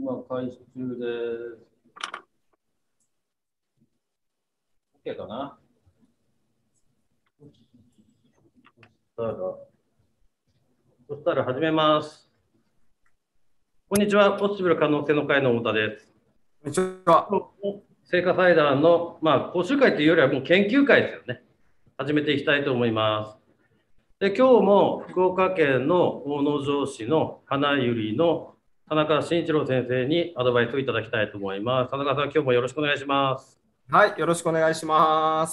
今、開始中です。OK かな。そしたら始めます。こんにちは。ポッシブル可能性の会の太田です。 こんにちは。 成果祭壇の、講習会というよりはもう研究会ですよね。始めていきたいと思います。で、今日も福岡県の大野城市の花ゆりの田中慎一郎先生にアドバイスをいただきたいと思います。田中さん、今日もよろしくお願いします。 はい、よろしくお願いします。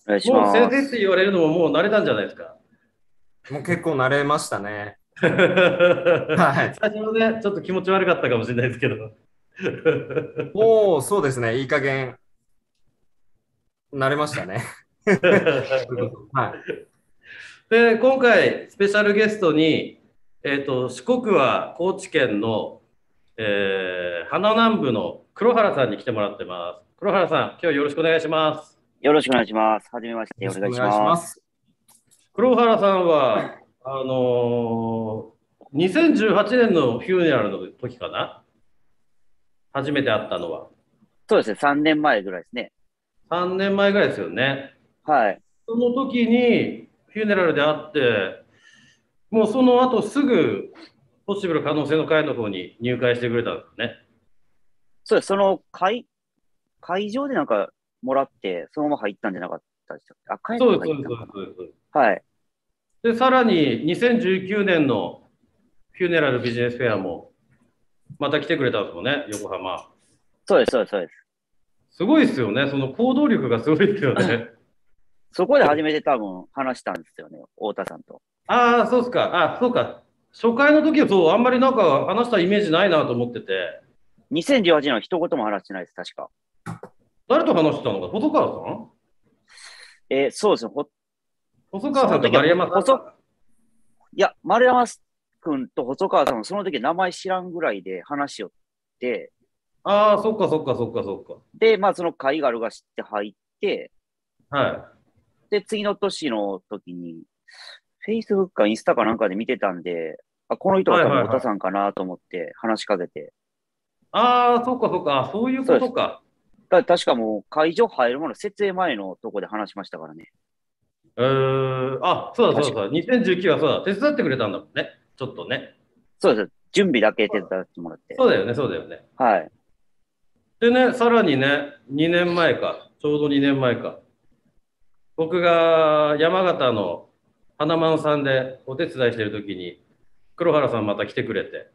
お願いしもう先ます。 生って言われるのももう慣れたんじゃないですか。 もう結構慣れましたね。 最はい。 初のね、ちょっと気持ち悪かったかもしれないですけど。 もうそうですね、いい加減慣れましたね。はい。 で、今回、スペシャルゲストに、四国は高知県の、花南部の黒原さんに来てもらってます。黒原さん、今日よろしくお願いします。 よろしくお願いします。はじめまして、お願いしよろしくお願いします。 ます。 黒原さんは、2018年のフューネラルの時かな、初めて会ったのは。 そうですね、3年前ぐらいですね。 3年前ぐらいですよね。 はい。 その時にフューネラルで会って、もうその後すぐポッシブル可能性の会の方に入会してくれたんですね。 そうです、会場でなんかもらって、そのまま入ったんじゃなかったでしたっけ？あ、帰ってそうです、そうです、 入ったのかそうです。そうです。 な。はい。 で、さらに2019年のフューネラルビジネスフェアもまた来てくれたんですもんね、横浜。 そうです、そうです、そうです。 すごいですよね。その行動力がすごいですよね。 そこで初めて多分話したんですよね、太田さんと。 ああ、そうですか。あ、そうか。初回の時はそう、あんまりなんか話したイメージないなと思ってて、 2018年は一言も話してないです、確か。 誰と話してたのか、細川さん。 そうですね、 細川さんとその時は、 丸山さんか。 いや、丸山君と細川さんもその時名前知らんぐらいで話をって、 ああ、そっかそっかそっかそっか。 で、まあその会があるが知って入って、 はで、次の年の時に、Facebook かインスタかなんかで見てたんで、あ、この人い。 がはい多分太田さんはいはい。 かなと思って話しかけて、 ああ、そっかそっか。あ、そういうそうです。 ことか。 確かもう会場入るもの設営前のとこで話しましたからね。 あ、そうだそう確か。 だそうだ。2019はそうだ。手伝ってくれたんだもんね。ちょっとね。 そうです。準備だけ手伝ってもらって。 そうだよね、そうだよね。 はい。 でね、さらにね、2年前か。ちょうど2年前か。僕が山形の花満さんでお手伝いしてる時に、黒原さんまた来てくれて。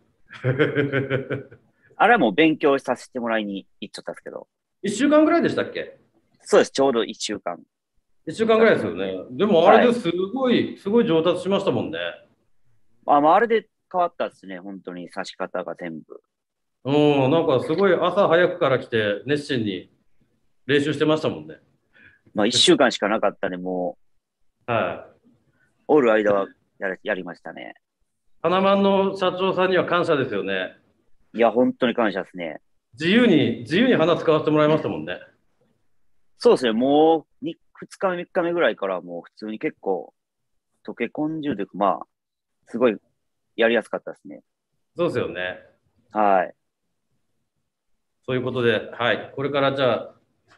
あれはもう勉強させてもらいに行っちゃったんですけど。 1週間ぐらいでしたっけ？ そうです。ちょうど1週間 1 週間ぐらいですよね。でもあれはい。 ですごい、すごい上達しましたもんね。 まあ、あれで変わったですね。本当に指し方が全部。 うん、なんかすごい朝早くから来て熱心に練習してましたもんね。 まあ、1週間しかなかったんで、もはい。 う、おる間はやりましたね。 花満の社長さんには感謝ですよね。 いや、本当に感謝ですね。 自由に花使わせてもらいましたもんね。 そうですね。もう2日目、3日目ぐらいからもう普通に結構溶け込んじゅうというか、まあ、すごいやりやすかったですね。 そうですよね。 はい。 そういうことで、はい。これからじゃあ、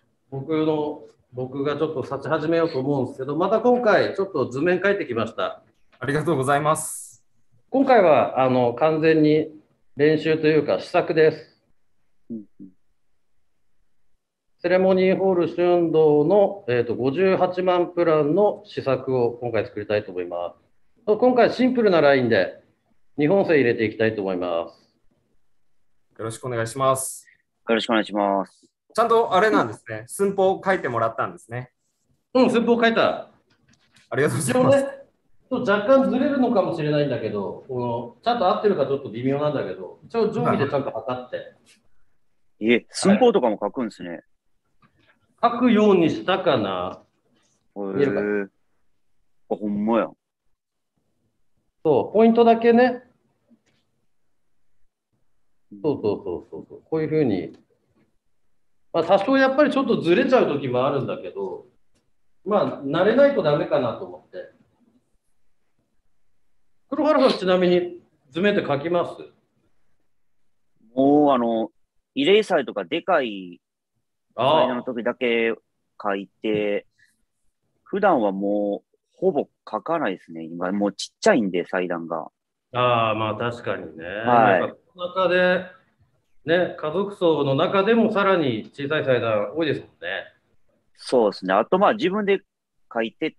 僕がちょっと立ち始めようと思うんですけど、また今回ちょっと図面書いてきました。 ありがとうございます。 今回は完全に練習というか試作です。 うんうん、 セレモニーホール春運の、58万プランの試作を今回作りたいと思います。今回シンプルなラインで日本製入れていきたいと思います。 よろしくお願いします。 よろしくお願いします。 ちゃんとあれなんですね。寸法書いてもらったんですね。 うん、寸法書いた。 ありがとうござ一応ね、 います。 ちょっと若干ずれるのかもしれないんだけど、ちゃんと合ってるかちょっと微妙なんだけど、一応定規でちゃんと測って、 寸法とかも書くんですね。 書くようにしたかな。 へ見えるかな。 え。あ、ほんまや。 そう、ポイントだけね、そううんそうそうそうそう、こういうふうに、多少やっぱりちょっとずれちゃう時もあるんだけど、慣れないとダメかなと思って。黒原さん、ちなみに図面って書きます？ もう、慰霊祭とかでかい祭壇のあ時だけ書いて、普段はもう、ほぼ書かないですね。今、もうちっちゃいんで、祭壇が。 あ、ああ、まあ確かにね。今やっぱはい。 この中で、ね、家族層の中でもさらに小さい祭壇多いですもんね。 そうですね。あと、まあ、自分で書いてって、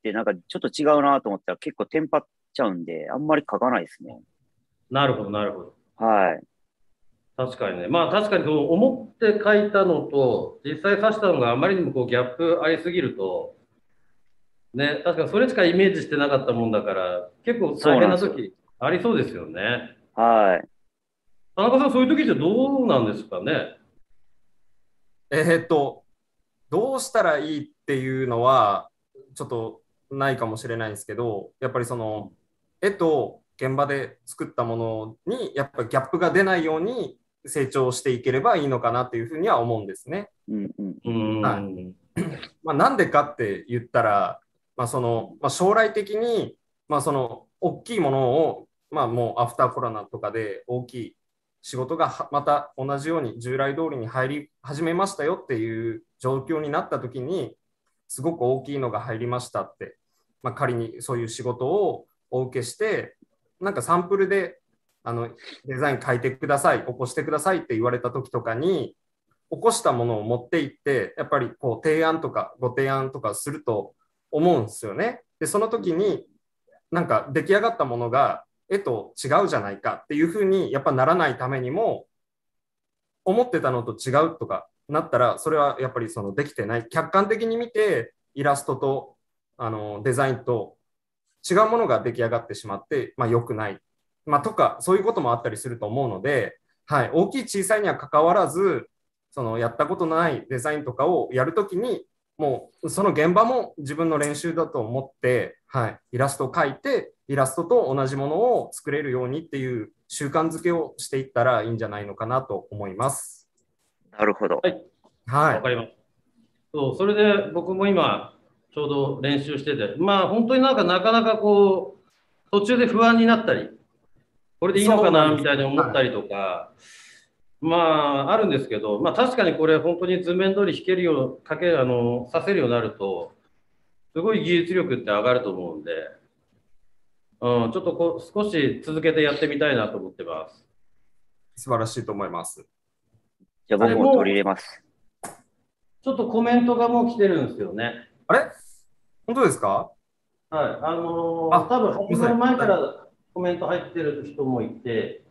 なんかちょっと違うなと思ったら結構テンパっちゃうんで、あんまり書かないですね。 なるほど、なるほど。 はい。 確かにね。まあ確かにそう思って書いたのと、実際刺したのがあまりにもこうギャップありすぎると、ね、確かにそれしかイメージしてなかったもんだから、結構大そうなんですよ。 変な時ありそうですよね。 はい。 田中さん、そういう時ってどうなんですかね。 えーっと、どうしたらいいっていうのは、ちょっとないかもしれないんですけど、やっぱりその、絵と現場で作ったものに、やっぱギャップが出ないように成長していければいいのかなっていうふうには思うんですね。 うんうんうーうん。 はい。 ん。 まあ、なんでかって言ったら、将来的に、その大きいものを、もうアフターコロナとかで大きい仕事がまた同じように従来通りに入り始めましたよっていう状況になった時に、すごく大きいのが入りましたって、仮にそういう仕事をお受けして、なんかサンプルであのデザイン書いてください、起こしてくださいって言われた時とかに、起こしたものを持っていって、やっぱりこう提案とかご提案とかすると思うんですよね。で、その時になんか出来上がったものが絵と違うじゃないかっていうふうにやっぱならないためにも、思ってたのと違うとかなったら、それはやっぱりそのできてない。客観的に見て、イラストとデザインと違うものが出来上がってしまって、良くない。とか、そういうこともあったりすると思うので、はい、大きい小さいには関わらず、そのやったことのないデザインとかをやるときに、もうその現場も自分の練習だと思って、はい、イラストを描いて、イラストと同じものを作れるようにっていう習慣づけをしていったらいいんじゃないのかなと思います。 なるほど。 はい、 はい。 わかります。そう、それで僕も今、ちょうど練習してて、まあ本当になかなかこう、途中で不安になったり、これでいいのかなみそうなんです。 たいに思っはい。 たりとか、まああるんですけど、まあ確かにこれ本当に図面通り弾けるよう、させるようになると、すごい技術力って上がると思うんで、うん、ちょっと少し続けてやってみたいなと思ってます。 素晴らしいと思います。 じゃああれ僕も取りも入れます。 ちょっとコメントがもう来てるんですよね。 あれ本当ですか？ はい。多分始まるすみません。はい。 前からコメント入ってる人もいて、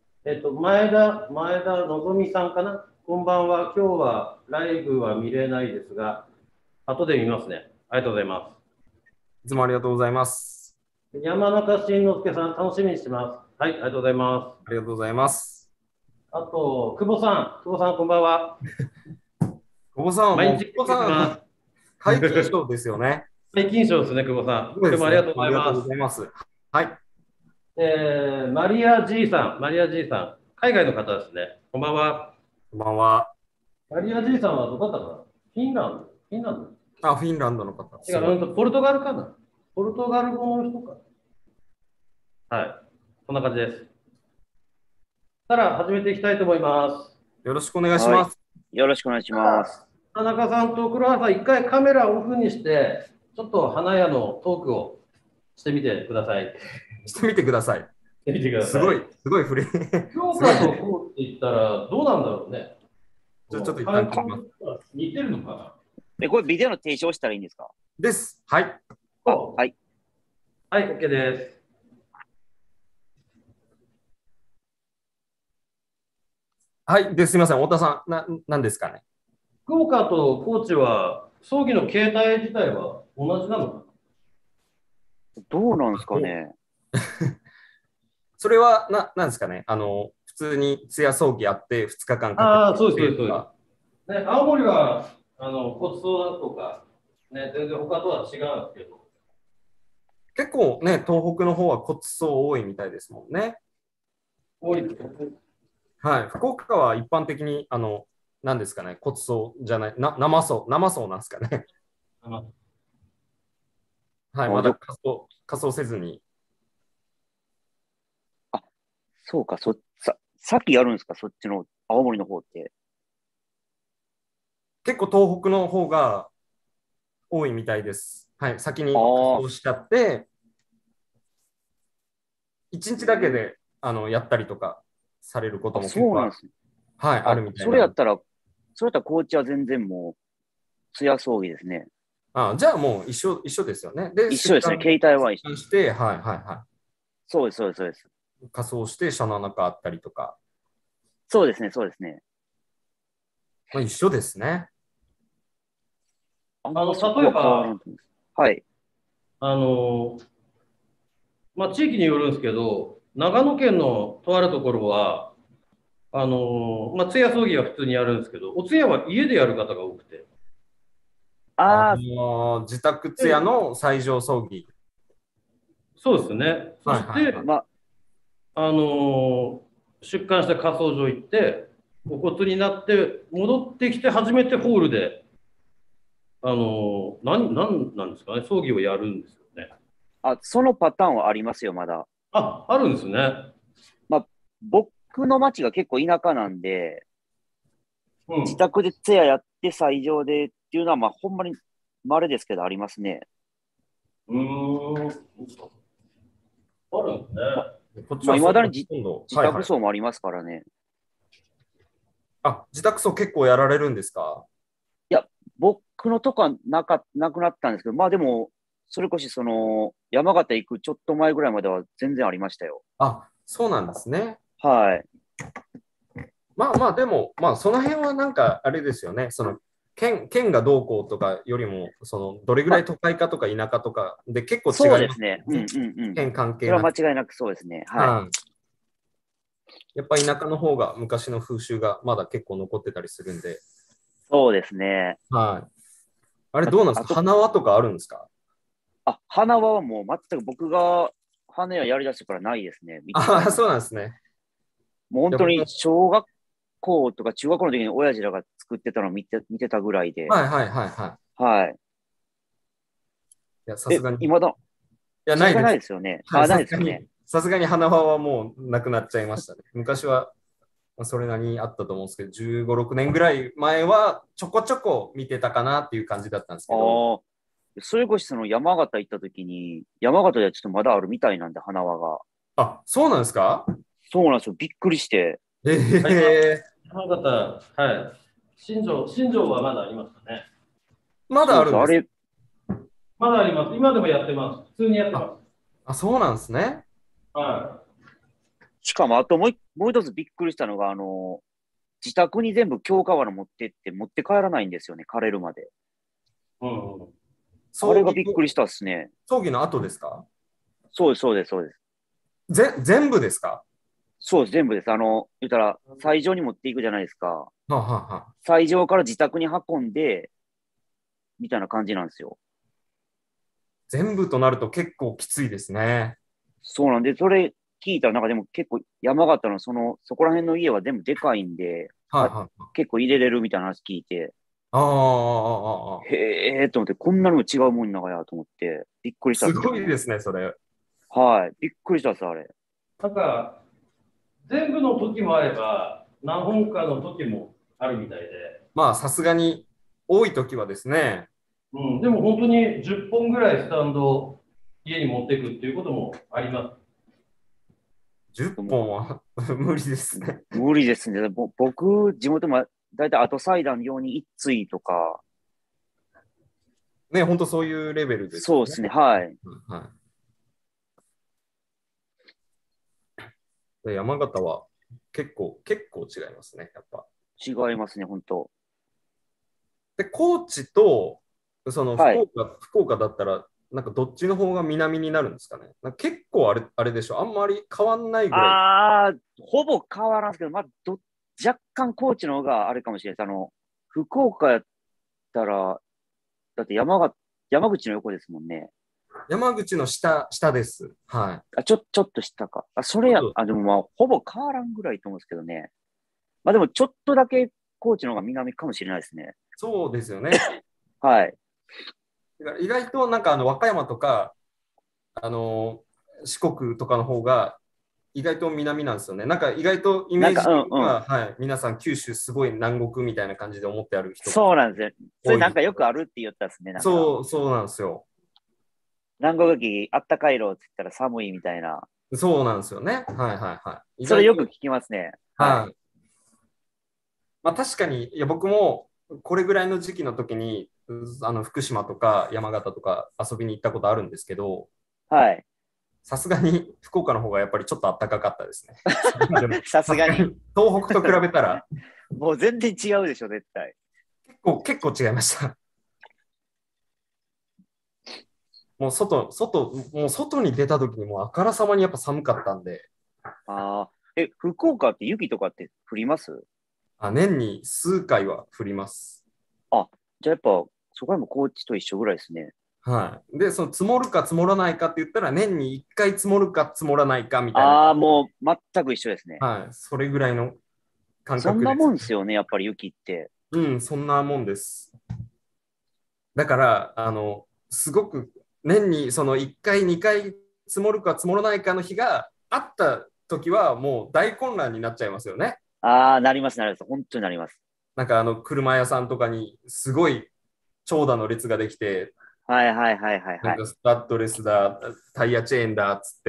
前田のぞみさんかな。こんばんは。今日はライブは見れないですが、後で見ますね。ありがとうございまいつもありがとうございます。 す。山中慎之介さん、楽しみにしてます。はい、ありがとうございます。 ありがとうございます。 あと、久保さん、こんばんは。 久保さんはもう、 毎日聞いて久保さん、 ます。 皆勤賞ですよね。 最近賞ですね、久保さん。 そうですね。 今日もありがとうごありがとうございます。 ざいます。はい。 マリア G さん、マリア G さん、海外の方ですね。こんばんは。 こんばんは。 マリア G さんはどこだったかな。フィンランあ、フィンランドの方。 ド違う、 すごい。 ポルトガルかな。ポルトガル語の人か。はい。こんな感じです。たら始めていきたいと思います。 よろしくお願いしはい。 ます。 よろしくお願いします。 田中さんと黒原さん、一回カメラをオフにして、ちょっと花屋のトークをしてみてください。 してみてください。 してみてください。 すごい、すごい古い。 評すごいね。 価とこうって言ったらどうなんだろうね。こちょっと一の感覚旦切ります。 が似てるのかな。 これビデオの提唱したらいいんですか？ です。はい。 あ、 そはい。 う。はい、OK です。 はい。で、すみません。太田さん、なんですかね。 福岡と高知は、葬儀の形態自体は同じなのかどうなんですかね。 それは、なんですかね。普通に通夜葬儀あって2日間かけてな。ああ、そうです、そうです、そうでとか、 す。ね、青森は骨葬だとか、ね、全然他とは違うんですけど、 結構ね、東北の方は骨葬多いみたいですもんね。 多いですよね。 はい。福岡は一般的に、何ですかね、骨葬じゃない、生葬なんですかね。 あはい。 あ、 まだ仮装せずに。 あ、そうか、 先やるんですか、そっちの青森の方って。 結構東北の方が多いみたいです。はい、先に仮ああ、 装しちゃって、1日だけでやったりとかされることあ、 も結構そうなんですね。 はい、ああ、 るみたいそれやなんで。 ったら、それやったら高知は全然もう、通夜葬儀ですね。 じゃあもう一緒ですよね。で、 一緒ですね。携帯は一緒。 出棺して、はいはいはそうです、そうです、そうです。 い。仮装して、車の中あったりとか。 そうですね、そうですね。 まあ、一緒ですね。 あんまそこは変わら例えば、 んと思います。はい。 あの、まあ、地域によるんですけど、長野県のとあるところは、まあ、通夜葬儀は普通にやるんですけど、お通夜は家でやる方が多くて。 ああ、 自宅通夜で、 の最上葬儀。 そうですね。そはいして、 はいはい。 まあ、 出棺して火葬場行って、お骨になって戻ってきて初めてホールで、なんなんですかね、葬儀をやるんですよね。 そのパターンはありますよ、まだ。 あ、あるんですね。 まあ、僕の町が結構田舎なんで、自うん。 宅で通夜やって斎場でっていうのは、まあ、ほんまに稀ですけど、ありますね。 うーん。あるんですね。 ま、 こっちまあ、 はそういうの未だにほとんど。 自はいはい。 宅葬もありますからね。 自宅葬結構やられるんですか？ いや、僕のとこはなくなったんですけど、まあでも、それこそ山形行くちょっと前ぐらいまでは全然ありましたよ。 そうなんですね。 はい。 まあまあ、でも、まあ、その辺はなんか、あれですよね。県がどうこうとかよりも、どれぐまあ、 らい都会かとか田舎とかで結構違いますそうですね。うんよね。 うんうん。 県関それは係なく。 間違いなくそうですね。はい。 はい。やっぱ田舎の方が昔の風習がまだ結構残ってたりするんで。 そうですね。 はい。あれどうなんですか？ あと、 花輪とかあるんですか？ 花輪はもう全く僕が花屋やりだしてからないですね。見たことないです。 そうなんですね。 もう本当にいや僕も、 小学校とか中学校の時に親父らが作ってたのを見てたぐらいで。 はいはいはいはい。 はい。 いや、さすがに。いや、 さすがないです。 ないですよね。 はい、 ないですよね。 さすがに花輪はもうなくなっちゃいましたね。昔はそれなりにあったと思うんですけど、15、6年ぐらい前はちょこちょこ見てたかなっていう感じだったんですけど、 ああ。それこそその山形行った時に、山形ではちょっとまだあるみたいなんで、花輪が。 そうなんですか？ そうなんですよ。びっくりして。 えあります。 え山形、はい。新庄はまだありますかね。 まだそうです。 あるんですか？ あれ、 まだあります。今でもやってます。普通にやってまそうなんですね。 す。はしかもあともう一つびっくりしたのが、自宅に全部強化罠持ってって持って帰らないんですよね。枯れるまで。 い。うん。 あれが葬儀びっくりしたっすね。 葬儀の後ですか？ そうです、そうです、そうです。 全部ですか？ そうです、全部です。言ったら、斎場に持っていくじゃないですか。 はあはあはあ。 斎場から自宅に運んで、みたいな感じなんですよ。 全部となると結構きついですね。 そうなんで、それ聞いたら、なんかでも結構山形のそこら辺の家は全部でかいんで、 はいはいはい。 結構入れれるみたいな話聞いて、 ああ。 へえーと思って、こんなのも違うもんなんやと思って、びっくりしたっすすけどね。 ごいですね、それ。 はい。びっくりしたっす、あれ。 なんか、全部の時もあれば、何本かの時もあるみたいで、 まあ、さすがに多い時はですね、 うん、でも本当に10本ぐらいスタンドを家に持っていくっていうこともあります。 10本は無理ですね。 無理ですね。僕、地元もだいたい後祭壇用に一対とか、 ね、本当そういうレベルですよね。 そうですね。はい。 はい。で山形は結構違いますね、やっぱ。 違いますね、本当。 で、高知と、 はい。 福岡だったら、なんかどっちの方が南になるんですかね。なんか結構あれでしょ。あんまり変わんないぐらい。 ほぼ変わらんすけど、若干高知の方があれかもしれないです。福岡やったら、だって山口の横ですもんね。 山口の下です。はい。 ちょっと下か。それや、 ちょっとでもまあ、ほぼ変わらんぐらいと思うんですけどね。まあでも、ちょっとだけ高知の方が南かもしれないですね。 そうですよね。 はい。 だから意外となんか和歌山とか、あの四国とかの方が意外と南なんですよね。なんか意外とイメージ的には、はい、皆さん九州すごい南国みたいな感じで思ってある人そうなんですよ。それなんかよくあるって言ったんですね。なんかそうなんですよ。 南国駅あったかいろって言ったら寒いみたいな。 そうなんですよね。はいはいはい。 それよく聞きますね。 はい。まあ確かに、いや僕もこれぐらいの時期の時に、福島とか山形とか遊びに行ったことあるんですけど、 はい。 さすがに福岡の方がやっぱりちょっと暖かかったですね。 さすがに。 東北と比べたらもう全然違うでしょ、絶対。 結構違いました。もう外に出た時にもうあからさまにやっぱ寒かったんで、 ああ。福岡って雪とかって降ります？ 年に数回は降ります。 あ、じゃあやっぱ、そこはもう高知と一緒ぐらいですね。 はい。で、その積もるか積もらないかって言ったら、年に1回積もるか積もらないかみたいな。 ああ、もう全く一緒ですね。 はい。それぐらいの感覚です。 そんなもんですよね、やっぱり雪って。 うん、そんなもんです。だから、すごく年にその1回、2回積もるか積もらないかの日があった時は、もう大混乱になっちゃいますよね。 ああ、なります、なります。本当になります。 なんか車屋さんとかにすごい長蛇の列ができて、 はいはいはいはいはい。 なんかスタッドレスだ、タイヤチェーンだっつって、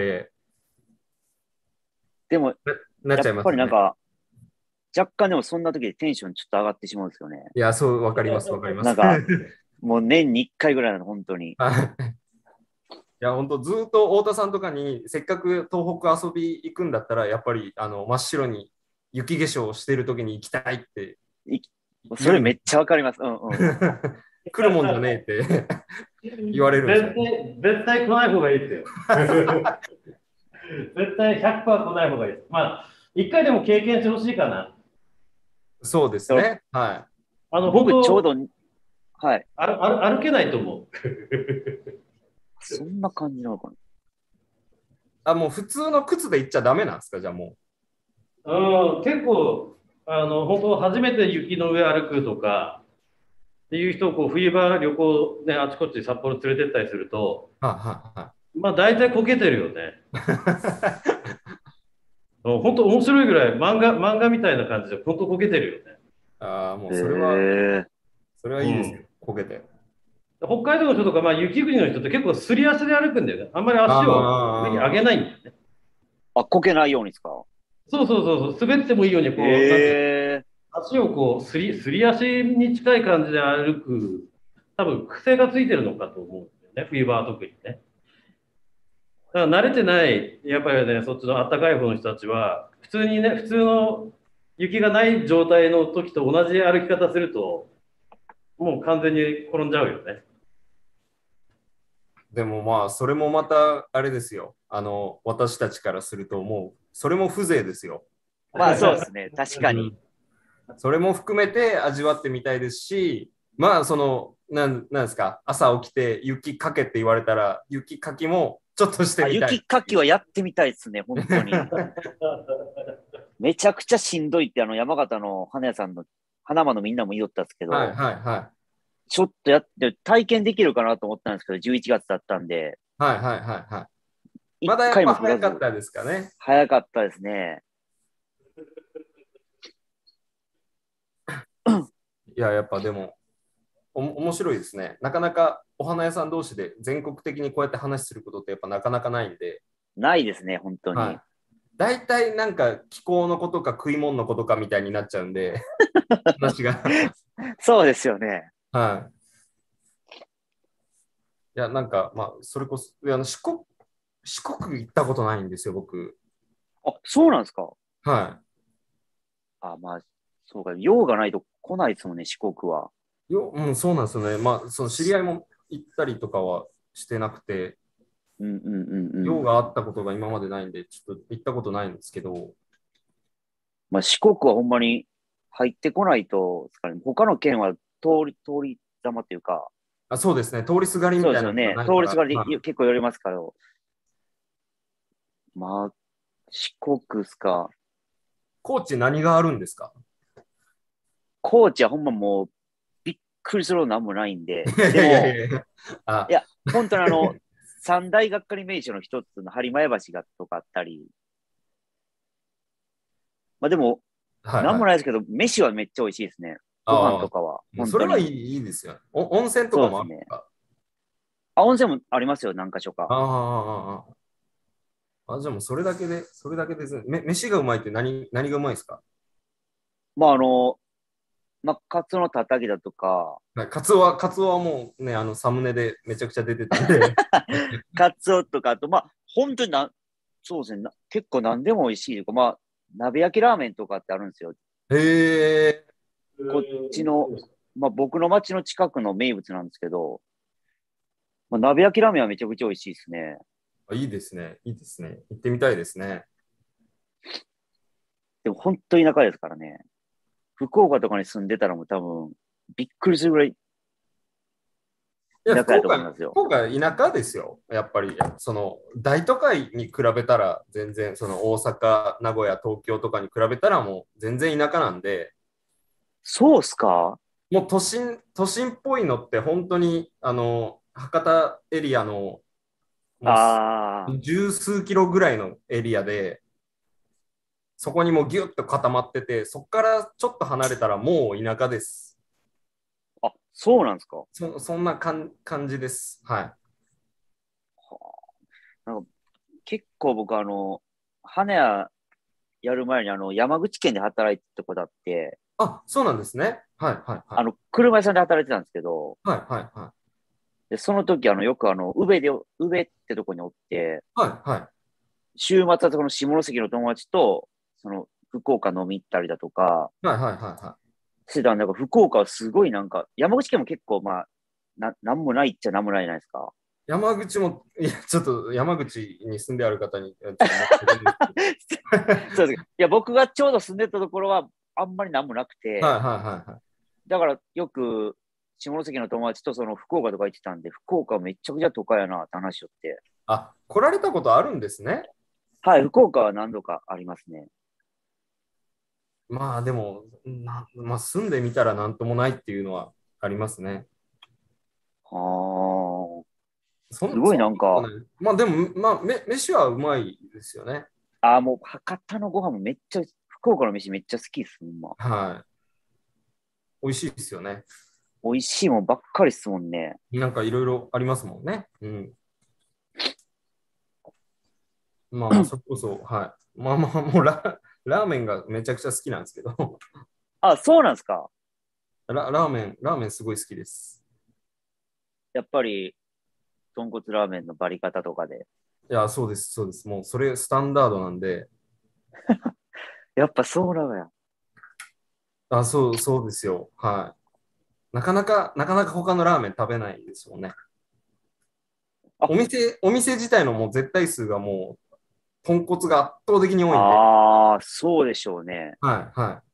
でも、 なっやっちゃいますよね。 ぱりなんか、若干でもそんな時でテンションちょっと上がってしまうんですよね。 いや、そう、わかります、わかります。 なんか、もう年に1回ぐらいなの、本当に。 いや、本当ずっと太田さんとかに、せっかく東北遊び行くんだったら、やっぱり真っ白に雪化粧してる時に行きたいっていそれめっちゃわかります。うんうん。 来るもんじゃねえって言われるんですよ。 絶対来ない方がいいですよ。絶対100%来ない方がいいです。まあ、一回でも経験してほしいかな。 そうですね。はい。 僕ちょうど、はい。 歩けないと思う。 そんな感じなのかな。 もう普通の靴で行っちゃダメなんですか、じゃあもうん、結構、本当初めて雪の上歩くとかっていう人をこう冬場旅行ね、あちこち札幌連れてったりすると、 う。はいはい。 まあ大体こけてるよね。本当面白いぐらい漫画みたいな感じで本当こけてるよね。 もうへそれはいいですよ、こけて。 北海道の人とか、まあ、雪国の人って結構すり足で歩くんだよね。あんまり足を上に上げないんだよね。 こけないようにですか？ そう。滑ってもいいように、こう、なんて足をこうすり足に近い感じで歩く、多分癖がついてるのかと思うんだよね。冬場は特にね。だから慣れてない、やっぱりね、そっちの暖かい方の人たちは、普通にね、普通の雪がない状態の時と同じ歩き方すると、もう完全に転んじゃうよね。 でもまあ、それもまた、あれですよ。私たちからすると、もう、それも風情ですよ。 まあそうですね。確かに。 それも含めて味わってみたいですし、まあ、なんですか、朝起きて雪かけって言われたら、雪かきもちょっとしてみたい。 雪かきはやってみたいですね、本当に。めちゃくちゃしんどいって、山形の花屋さんの、花間のみんなも言いよったんですけど、ちょっとやって体験できるかなと思ったんですけど、11月だったんで。 まだやっぱ早かったですかね。 早かったですね。 いや、やっぱでも、面白いですね。なかなかお花屋さん同士で全国的にこうやって話することってやっぱなかなかないんで。 ないですね、本当に。 大体なんか気候のことか食い物のことかみたいになっちゃうんで、話が。 そうですよね。 はい。いや、なんか、まあ、それこそ、四国行ったことないんですよ、僕。 あ、そうなんですか。 はい。 まあ、そうか。用がないと来ないですもんね、四国は。 そうなんですよね。まあ、その知り合いも行ったりとかはしてなくて、用があったことが今までないんで、ちょっと行ったことないんですけど。 まあ、四国はほんまに入ってこないとですかね。他の県は通りざまっていうか。 そうですね。通りすがりみたいな。 そうですよね。通りすがりで結構言われますから。まあ、四国ですか。 高知何があるんですか？ 高知はほんまもうびっくりするほどなんもないんで。 でも、 いや、本当に三大がっかり名所の一つの播磨屋橋がとかあったり。 まあでも、 はい、 なんもはい。 ないですけど、飯はめっちゃ美味しいですね。ご飯とかは。本当に。 それはいい、いいですよ。温泉とかそうですね。 もあるんですか？ あ、温泉もありますよ、何か所か。 じゃあもうそれだけで、それだけですね。飯がうまいって何がうまいですか？ まあまあ、カツオのたたきだとか、 はい、カツオはもうね、サムネでめちゃくちゃ出てたんで。 カツオとか、あと、まあ、本当にそうですね、結構何でも美味しい。まあ、鍋焼きラーメンとかってあるんですよ。 へえ。 こっちの、まあ、僕の町の近くの名物なんですけど、まあ、鍋焼きラーメンはめちゃくちゃ美味しいですね。 いいですね。いいですね。行ってみたいですね。 でも本当に田舎ですからね。福岡とかに住んでたらもう多分、びっくりするぐらいいや、 田舎やと思いますよ。 福岡田舎ですよ。やっぱり、大都会に比べたら、全然、大阪、名古屋、東京とかに比べたらもう全然田舎なんで、 そうっすか？ もう都心っぽいのって本当に、博多エリアの、もああう十数キロぐらいのエリアで、そこにもうギュッと固まってて、そこからちょっと離れたらもう田舎です。 ー、あ、そうなんですか？ そんな感じです。はい。 なんか結構僕花屋やる前に山口県で働いてたことあって、 あ、そうなんですね。はい、はい、はい。 車屋さんで働いてたんですけど、 はい、はい、はい。 で、その時よく宇部ってとこにおって、 はい、はい。 週末はその下関の友達と、その福岡飲み行ったりだとか、 はい、はい、はい。はい。 してたんだから、福岡はすごい山口県も結構まあ、なんもないっちゃなんもないじゃないですか。 山口も、いや、ちょっと山口に住んである方に、ちょっと申し訳ないですけそうです。いや、僕がちょうど住んでたところは、あんまりなんもなくど。はい、 て、 はい、はい。はい。 だからよく、下関の友達とその福岡とか行ってたんで、福岡めっちゃくちゃ都会やなって話しよって。 あ、来られたことあるんですね。 はい、福岡は何度かありますね。 まあでも、まあ住んでみたらなんともないっていうのはありますね。 はあ、すごいそんなことない。まあでも、まあ、飯はうまいですよね。 もう博多のご飯もめっちゃ、福岡の飯めっちゃ好きっす、ほんま。 はい。美味しいですよね。 美味しいもんばっかりっすもんね。 なんかいろいろありますもんね。うん。まあまあ、それこそ、はい。まあまあ、もうラーメンがめちゃくちゃ好きなんですけど、 あ、そうなんすか？ ラーメンすごい好きです。 やっぱり、豚骨ラーメンのバリ方とかで。 いや、そうです、そうです。もうそれスタンダードなんで、 やっぱそうなのや。 そうですよ。はい。なかなか他のラーメン食べないですもんね。 あ、 お店自体のもう絶対数がもう、豚骨が圧倒的に多いんで、 そうでしょうね。 はい、はい。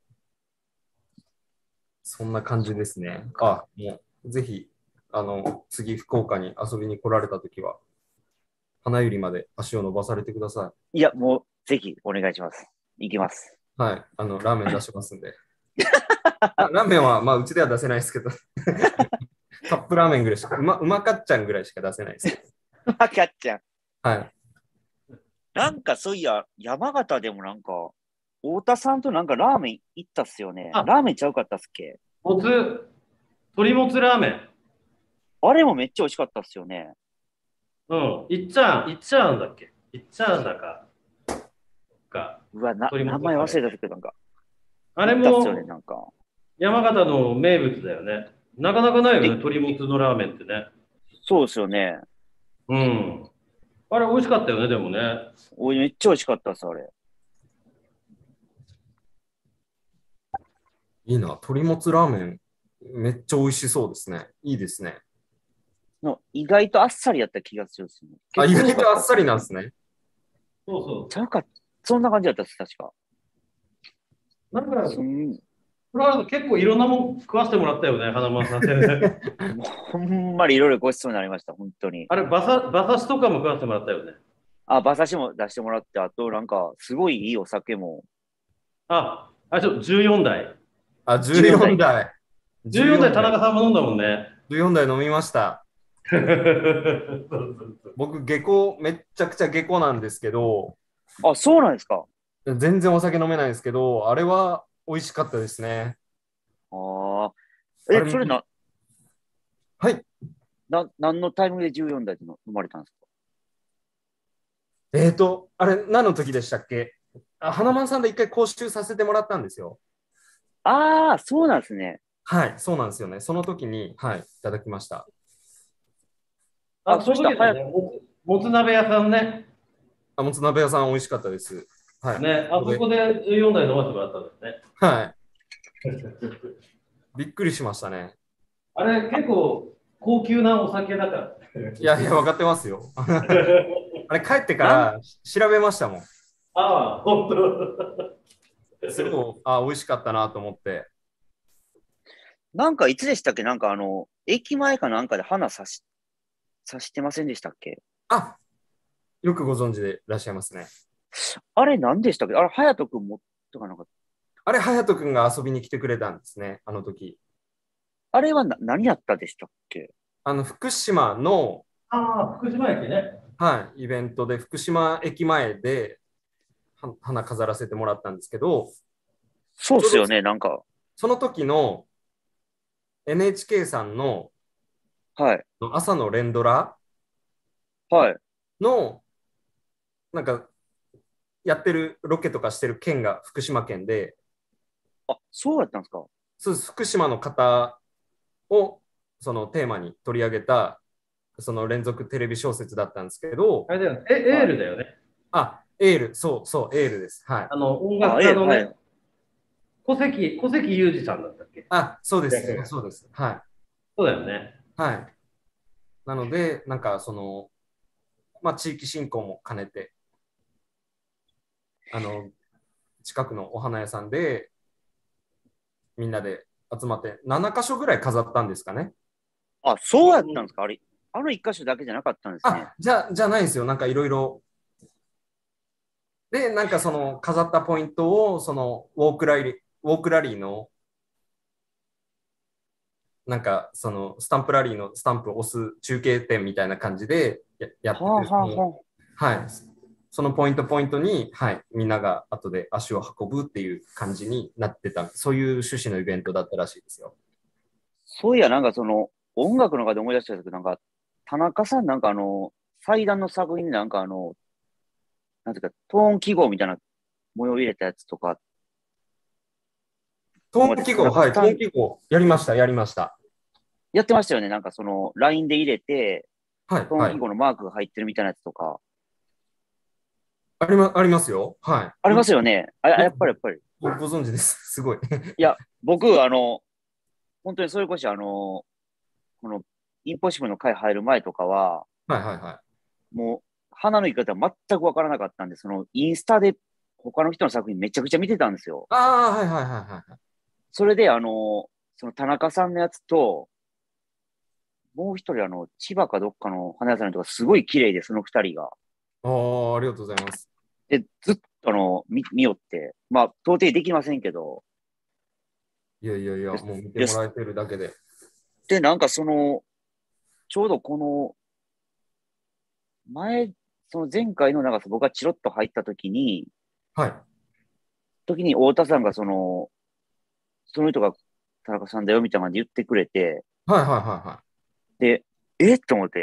そんな感じですね。もう、ぜひ、次、福岡に遊びに来られたときは、花百合まで足を伸ばされてくださいや、もう、ぜひお願いします。行きます。 い。はい。ラーメン出しますんで。ラーメンは、まあ、うちでは出せないですけど、カップラーメンぐらいしか、うまかっちゃんぐらいしか出せないですけど。 わかっちゃん。 はい。 そういや、山形でも太田さんとラーメン行ったっすよね。 あ、 ラーメンちゃうかったっすっけ？ 鶏もつラーメン。 あれもめっちゃ美味しかったっすよね。 うん。いっちゃうんだっけ？いっちゃうんだか。 うわ、 鶏も名前忘つラーメン。 れたけど、 あれ行ったっすよね、 も山形の名物だよね。なかなかないよね、鶏もつのラーメンってね。 そうっすよね。 うん。あれ美味しかったよね、でもね。 めっちゃ美味しかったっす、あれ。 いいな。鶏もつラーメン、めっちゃ美味しそうですね。いいですね。 意外とあっさりやった気がするっすね。 意外とあっさりなんですね。 そうそちゃうか、そんな感じだったっす、確か。 う。なんか、 うんこれは結構いろんなもん食わせてもらったよね、花丸さんってね。 もうほんまにいろいろごちそうになりました、本当に。 あれ、馬刺しとかも食わせてもらったよね。 馬刺しも出してもらって、あとすごいいいお酒も。 14代。 14代。 14代田中さんも飲んだもんね。 14代飲みました。 そうそうそう。 僕、めっちゃくちゃ下戸なんですけど、 そうなんですか？ 全然お酒飲めないですけど、あれは美味しかったですね。 ああ。 あれ、 それはい。 何のタイミングで14代で飲まれたんですか？ あれ、何の時でしたっけ？花丸さんで一回講習させてもらったんですよ。 ああ、そうなんですね。 はい、そうなんですよね。その時に、はい、いただきました。 あ、 そそしたら早く、 の時だね、もつ鍋屋さんね。 もつ鍋屋さん美味しかったです。はい。 ね、あそこで14代飲ませてもらったんですね。 はい。びっくりしましたね。 あれ、結構高級なお酒だから。 いやいや、分かってますよ。あれ、帰ってかなん、 ら調べましたもん。 ああ、本当。 すごい、美味しかったなと思って。 なんかいつでしたっけ？なんか駅前かなんかで刺してませんでしたっけ？ あ、よくご存知でいらっしゃいますね。 あれ何でしたっけ？あれ、隼人くんも、とかなんか、 あれ、隼人くんが遊びに来てくれたんですね、あの時。 あれは何やったでしたっけ？ 福島の、 ああ、福島駅ね。 はい、イベントで、福島駅前で花飾らせてもらったんですけど、ちょうどそうっすよね、なんか。 その時の NHK さんのはい、 朝の連ドラはい。 の、なんか、やってるロケとかしてる県が福島県で、 あ、そうやったんですか？ そうです。福島の方をそのテーマに取り上げたその連続テレビ小説だったんですけど、 あれだよね。エーはい。 ルだよね。 エール、そうそう、エールです。はい。 音あ、 楽家のね、 はい。 小関裕二さんだったっけ？ そうです。 役がそうです。はそうだよね。 い。はい。なので、なんか地域振興も兼ねて、あの、近くのお花屋さんでみんなで集まって7箇所ぐらい飾ったんですかね。 あ、そうやったんですか？あれ、一箇所だけじゃなかったんですね。 じゃないですよ。なんかいろいろで、なんかその飾ったポイントを、そのウォークラリーの、なんかそのスタンプラリーのスタンプを押す中継点みたいな感じでやってて、 はあはあはあ。 はい。そのポイントポイントに、はい、みんなが後で足を運ぶっていう感じになってた、そういう趣旨のイベントだったらしいですよ。 そういや、なんか音楽の中で思い出したんですけど、なんか、田中さんなんか祭壇の作品になんかなんていうか、トーン記号みたいな模様を入れたやつとか、 ト今までーン記号、はい、ト田中さんーン記号、やりました、やりました。 やってましたよね。なんかラインで入れて、 はい、 トーンはい。 記号のマークが入ってるみたいなやつとか、 ありますよ。はありい。 ますよね。やっぱりやっぱり。 ご存知です。すごい。 いや、僕、本当にそれこそこの、インポッシブルの回入る前とかは、 はい、はい、はい。 もう、花の言い方は全くわからなかったんで、インスタで他の人の作品めちゃくちゃ見てたんですよ。 はい、はい、はい、はい。 それで、その田中さんのやつと、もう一人、千葉かどっかの花屋さんのとかすごい綺麗で、その二人が。 ありがとうございます。 で、ずっと見よって、まあ、到底できませんけど、 いやいやいや、 で、 もう見てで、 もらえてるだけで。 なんかちょうど前、その前回の長さ、僕がチロッと入ったはい。 太田さんがその人が田中さんだよみたいな感じで言ってくれて、 はいはいはいはで、と思って、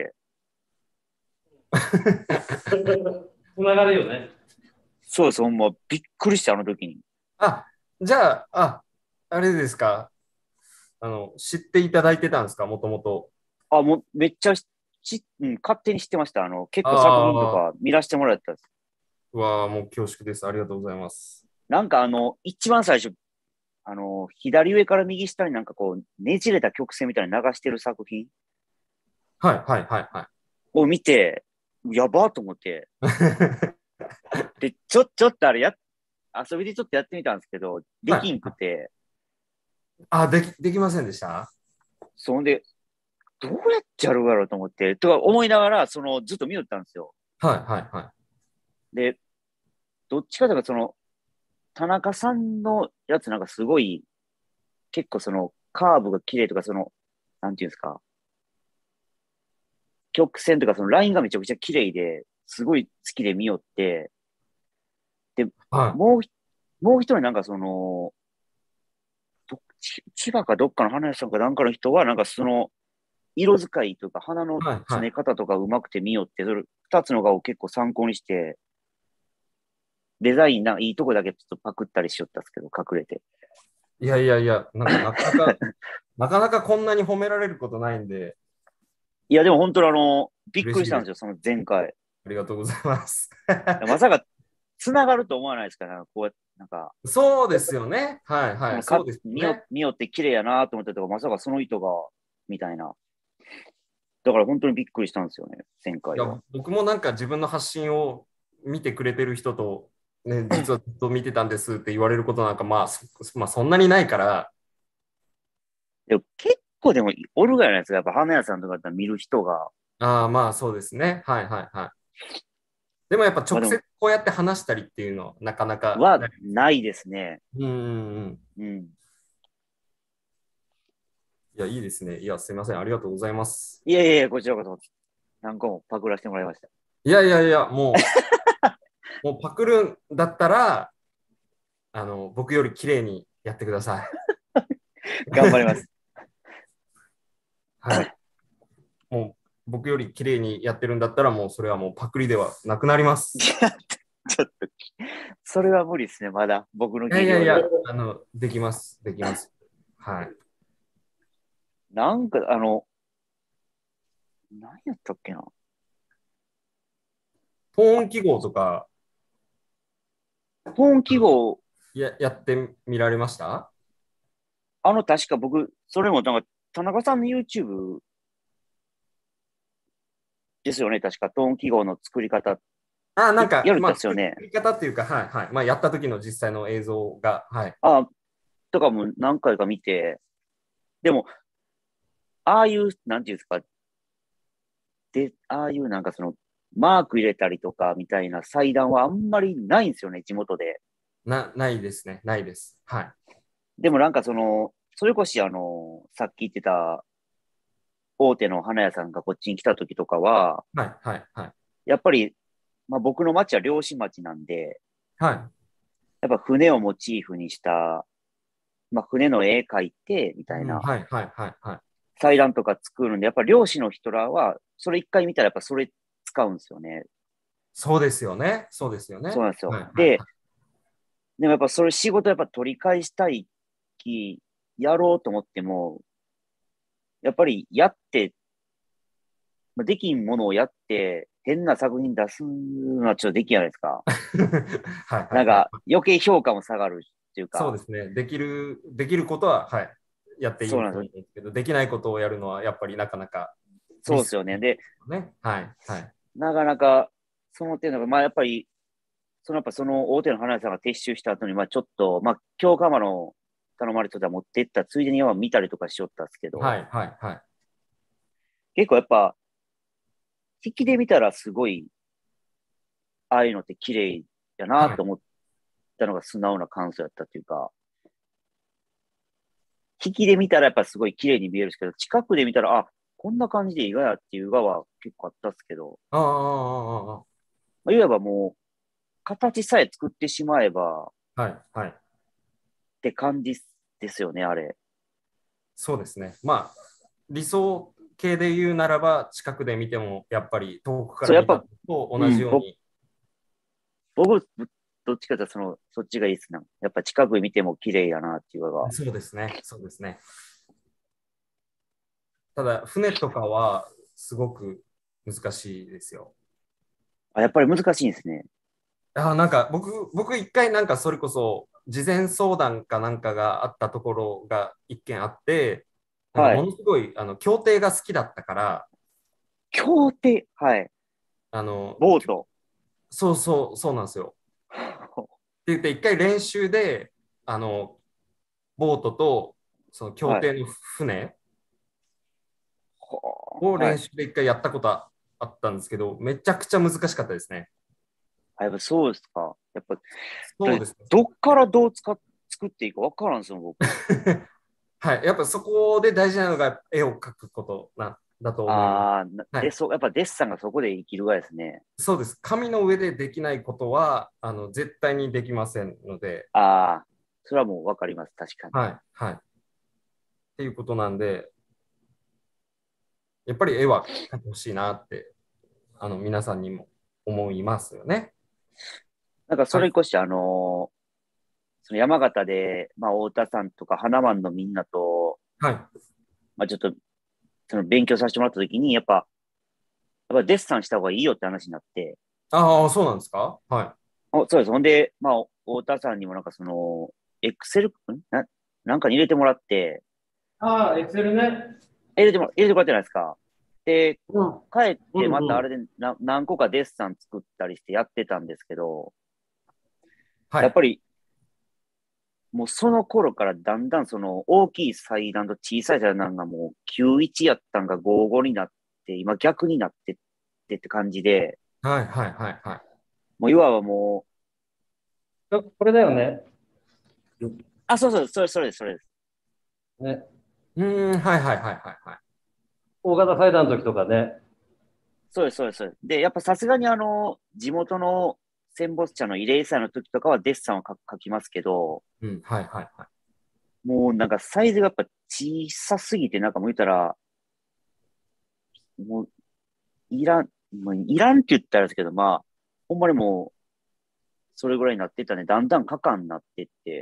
つながるよね。 そうです、ほんま、びっくりした、あの時に。 あ、じゃあ、あれですか。知っていただいてたんですか、もともと。 あ、もう、めっちゃ勝手に知ってました。結構作品とああ、 か見らせてもらったんです。 もう恐縮です。ありがとうございます。 なんか一番最初、左上から右下になんかねじれた曲線みたいなの流してる作品はいはいはいはい。 を見て、やばーと思って、で、ちょっと遊びでちょっとやってみたんですけど、できんはい。 くて、 できませんでした？ そんで、どうやってやるだろうと思って、とか思いながら、ずっと見よったんですよ。 はいはいはい。 で、どっちかというと田中さんのやつなんかすごい、結構カーブが綺麗とか、なんていうんですか、曲線とかラインがめちゃくちゃ綺麗で、すごい好きで見よって、 で、 はい、 もう一人なんかその、千葉かどっかの花屋さんかなんかの人は、なんかその、色使いというか、花のはい、はい。 詰め方とかうまくて見よって、それ、二つの画を結構参考にして、デザインいいとこだけちょっとパクったりしよったんですけど、隠れて。 いやいやいや、なんかなかなか、なかなかこんなに褒められることないんで、 いや、でも本当にびっ嬉しいです。 くりしたんですよ、その前回。 ありがとうございます。 まさか、繋がると思わないですから、こうやって、なんか、 そうですよね。はい、はい、 そのそうですよね。 見よって綺麗やなと思ったけど、まさかその人が、みたいな。だから本当にびっくりしたんですよね、前いや、 回は。 僕もなんか自分の発信を見てくれてる人と、ね、実はずっと見てたんですって言われることなんか、まあ、そんなにないから、 でも結構でもおるじゃないですか、やっぱ花屋さんとかだったら見る人が。 ああ、まあそうですね。はいはいはい。でもやっぱ直まあでも、 接こうやって話したりっていうのはなかなかはない。 ないですね。 うんうんうん。 うん。 いや、いいですね。いや、すいません。ありがとうございます。 いやいやいや、こちらこそ何個もパクらせてもらいました。 いやいやいや、もうパクるんだったら、僕より綺麗にやってください。 頑張ります。 はい。もう僕より綺麗にやってるんだったら、もうそれはもうパクリではなくなりまいす。 や、ちょっと、それは無理ですね、まだ。僕のいやいやいや、 技量では。 できます。できます。はい。 なんか、何やったっけな。 トーン記号とか本記号、 やってみられました？ 確か僕、それもなんか、田中さんの YouTube ですよね、確か、トーン記号の作り方、 あ、なんか、 やるっまあ、作たっすよね。 り方っていうか、はいはい。まあ、やった時の実際の映像が、はい。 あ、とかも何回か見て、でも、ああいう、なんていうんですか、ああいうなんかその、マーク入れたりとかみたいな祭壇はあんまりないんですよね、地元で。 ないですね。ないです。はい。 でもなんかその、それこそさっき言ってた大手の花屋さんがこっちに来た時とかは、 はい、はい、はい。 やっぱり、まあ僕の町は漁師町なんで、 はい。 やっぱ船をモチーフにした、まあ船の絵描いて、みたいうん、 なはい、はい、はい、はい。 祭壇とか作るんで、やっぱ漁師の人らは、それ一回見たらやっぱそれ使うんですよね。 そうですよね。そうですよね。 そうなんですよ。 はい、はい、 で、 はでもやっぱそれ仕事やっぱ取り返したいき、やろうと思っても、やっぱりやって、まあできんものをやって、変な作品出すのはちょっとできないですか。 い。はい、はい、はい。 なんか余計評価も下がるっていうか、 そうですね。できることは、はい。やっていいそうなんですよ。 んですけど、できないことをやるのは、やっぱりなかなかリスクそうですよね。で、 ね。はい、はい。 なかなか、その点が、まあやっぱり、やっぱその大手の花屋さんが撤収した後に、まあちょっと、まあ京釜の頼まれてた持ってったついでには見たりとかしよったんですけど、 はい、はい、はい。 結構やっぱ、引きで見たらすごい、ああいうのって綺麗やなはい。 と思ったのが素直な感想やったっていうか、引きで見たらやっぱすごい綺麗に見えるんですけど、近くで見たら、あ、こんな感じで意外やっていう画は結構あったっすけど、 ああ、ああ、あまあ、いわばもう、形さえ作ってしまえばっあ、はい、はい。 て感じですよね、あれ。 そうですね。まあ、理想系で言うならば、近くで見ても、やっぱり遠くかそう、やっぱ、 ら見たのとうん、 同じように、 僕、どっちかというとそっちがいいですね。やっぱ近くで見ても綺麗やなっていうのが。 そうですね。そうですね。ただ、船とかはすごく難しいですよ。 あ、やっぱり難しいんですね。 なんか僕一回なんかそれこそ事前相談かなんかがあったところが一件あって、なんかはい。 ものすごい協定が好きだったから、 協定、はい。 あの、 ボート。 そうなんですよ。って言って一回練習で、あの、ボートとその協はい。 定の船をはい。 練習で一回やったことあったんですけど、めちゃくちゃ難しかったですね。 あ、やっぱそうですか。やっぱ、 そうですね。 どっからどう作っていいかわからんすよ、僕。 はい。やっぱそこで大事なのが絵を描くことなだと思います。 ああ、 はい、 やっぱデッサンがそこで生きるがですね。 そうです。紙の上でできないことは絶対にできませんので、 ああ、それはもうわかります。確かに。 はい、はい。っていうことなんで、やっぱり絵は描いてほしいなって、皆さんにも思いますよね。 なんかそはい、 れに越して、その山形で、まあ、太田さんとか花満のみんなと、 はい。 まあ、ちょっと、その勉強させてもらったときに、やっぱデッサンした方がいいよって話になって、 ああ、そうなんですか？はそうです。ほんで、まあ、太田さんにもなんかエクセル、なんかに入れてもらって、 ああ、エクセルね。 入れてもらってないですか。で、 うん。 帰ってまたあうんうん。 れで何個かデッサン作ったりしてやってたんですけど、 い。はい。 やっぱりもうその頃からだんだんその大きい祭壇と小さい祭壇がもう91やったんが55になって、今逆になってって感じで、 はい。はい。はい。はい。 もういわばもう、 これだよね。 そうそう、それです、それです。 ね。 うーん、はい。はい。はい。はい。はい。 大型祭壇の時とかね。 そうです、そうです。そうですで、やっぱさすがに地元の戦没者の慰霊祭の時とかはデッサンを描きますけど、 うん、はい。はい。はい。 もうなんかサイズがやっぱ小さすぎて、なんかもう言ったら、もういらんって言ったらですけど、まあ、ほんまにもう、それぐらいになってったね、だんだん過暇になってって、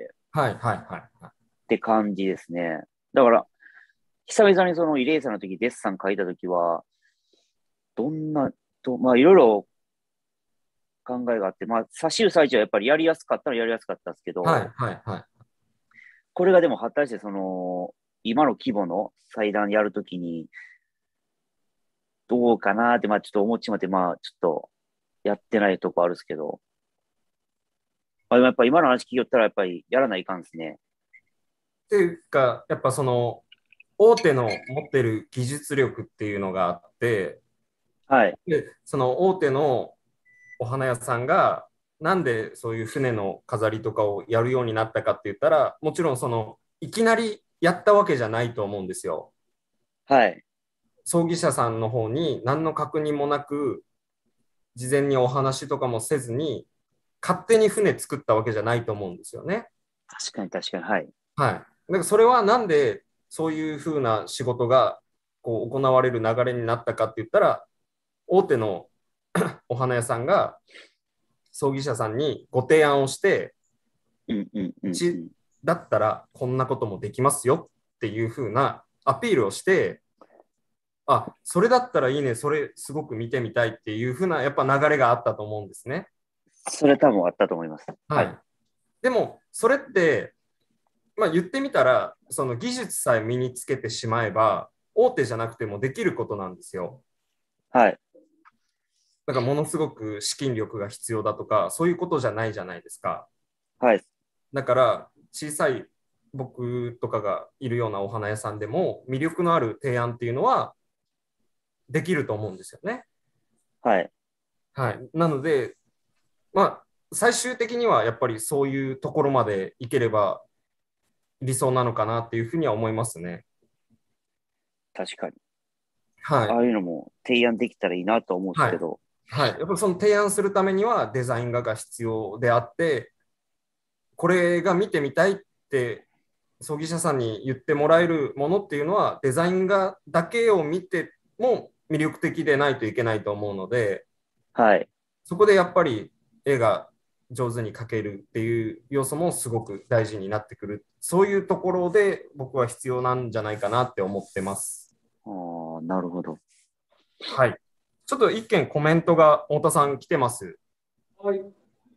はい。はい。はい。はい。 って感じですね。だから、久々にその慰霊祭の時、デッサン書いた時は、どんな、まあ、いろいろ考えがあって、まあ、差し最中はやっぱりやりやすかったらやりやすかったんですけはい。 ど、 はい。はい。 これがでも果たして今の規模の祭壇やるときに、どうかなって、まあちょっと思っちまって、まあちょっとやってないとこあるんですけど、まあでもやっぱ今の話聞きよったらやっぱりやらないかんですね。 っていうか、やっぱ大手の持ってる技術力っていうのがあって、 はい。 で、その大手のお花屋さんが、なんでそういう船の飾りとかをやるようになったかって言ったら、もちろんいきなりやったわけじゃないと思うんですよ。 はい。 葬儀社さんの方に何の確認もなく、事前にお話とかもせずに、勝手に船作ったわけじゃないと思うんですよね。 確かに確かに。はい。 はい。だからそれはなんでそういうふうな仕事が行われる流れになったかって言ったら、大手のお花屋さんが葬儀社さんにご提案をして、 うんうんううちんうん。 だったらこんなこともできますよっていうふうなアピールをして、あ、それだったらいいね、それすごく見てみたいっていうふうなやっぱ流れがあったと思うんですね。 それ多分あったと思います。はい。 はい。でも、それって、まあ、言ってみたら、その技術さえ身につけてしまえば、大手じゃなくてもできることなんですよ。 はい。 だからものすごく資金力が必要だとか、そういうことじゃないじゃないですか。 はい。 だから小さい僕とかがいるようなお花屋さんでも魅力のある提案っていうのはできると思うんですよね。 はい。 はい。なので、まあ、最終的にはやっぱりそういうところまでいければ理想なのかなっていうふうには思いますね。 確かに。 はい。 ああいうのも提案できたらいいなと思うんですはい。 けど、 はい。やっぱりその提案するためにはデザイン画が必要であって、これが見てみたいって葬儀社さんに言ってもらえるものっていうのはデザイン画だけを見ても魅力的でないといけないと思うので、 はい。 そこでやっぱり絵が上手に描けるっていう要素もすごく大事になってくる。そういうところで僕は必要なんじゃないかなって思ってます。 ああ、なるほど。 はい。ちょっと一件コメントが太田さん来てます。 はい。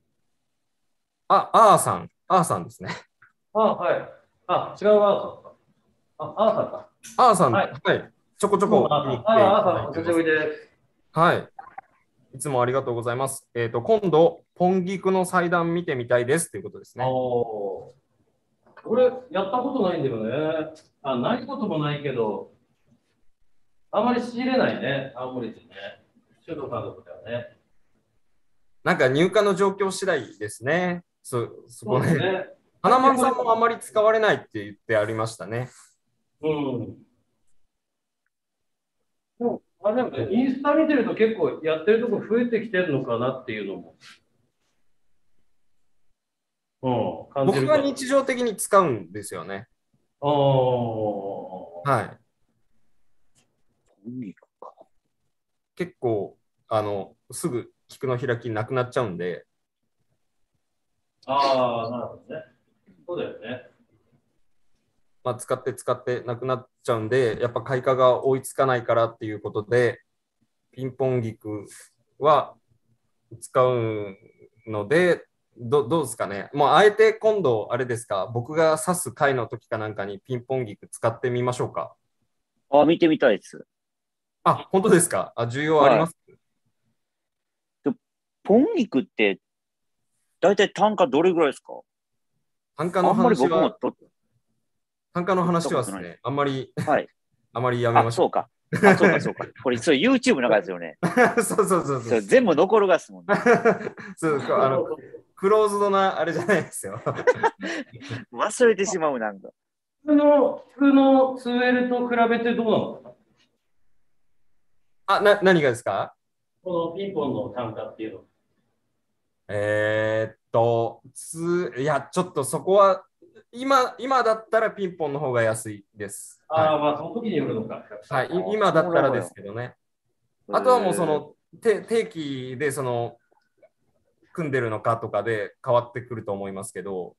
あーさんですね。 はい。違うアーさんか。アーさんか。 あーさん、 はい。 はい。ちょこちょどうも、 こ見に来ていたアーさん、お久しだいてます。 ぶりです。 はい。いつもありがとうございます。今度、ポンギクの祭壇見てみたいですということですね。 おー。俺、やったことないんだよね。ないこともないけど、あまり仕入れないね、青森ってね。首都監督ではね。 なんか入荷の状況次第ですね。そそうこね。 ですね。 花大抵これ、 丸さんもあまり使われないって言ってありましたね。 うん。 でもね、インスタ見てると結構やってるとこ増えてきてるのかなっていうのも、感じ僕はるかな。 日常的に使うんですよね。 ああ。 はい。結構、すぐ菊の開きなくなっちゃうんで、 ああ、なるほどね。そうだよね。 まあ、使ってなくなっちゃうんで、やっぱ開花が追いつかないからっていうことで、ピンポン菊は使うので、どうですかね。もうあえて今度、あれですか、僕が指す回の時かなんかにピンポン菊使ってみましょうか。 あ、見てみたいです。 あ、本当ですか。あ、需要ありはい。 ます。 でポン肉って、だいたい単価どれぐらいですか？ 単価のあんまり話は、 僕も単価の取っ話はたことない。 ですね、あんまり、 はい。 あまりやめあ、 ましょう。 そうか。あ、そうか、そうか。これ、それ YouTube の中ですよね。 そう。 それ全部残るがっすもんね。 そう、クローズドなあれじゃないですよ。 忘れてしまう、なんか。 普通の 2L と比べてどうなのかな、 あ、何がですか？ このピンポンの単価っていうの。 いや、ちょっとそこは、今だったらピンポンの方が安いです。はああ、 い。 まあ、その時によるのか。 はい、 あ、 今だったらでそうなのよ。 すけどね。 へあとはもうー定期で組んでるのかとかで変わってくると思いますけど、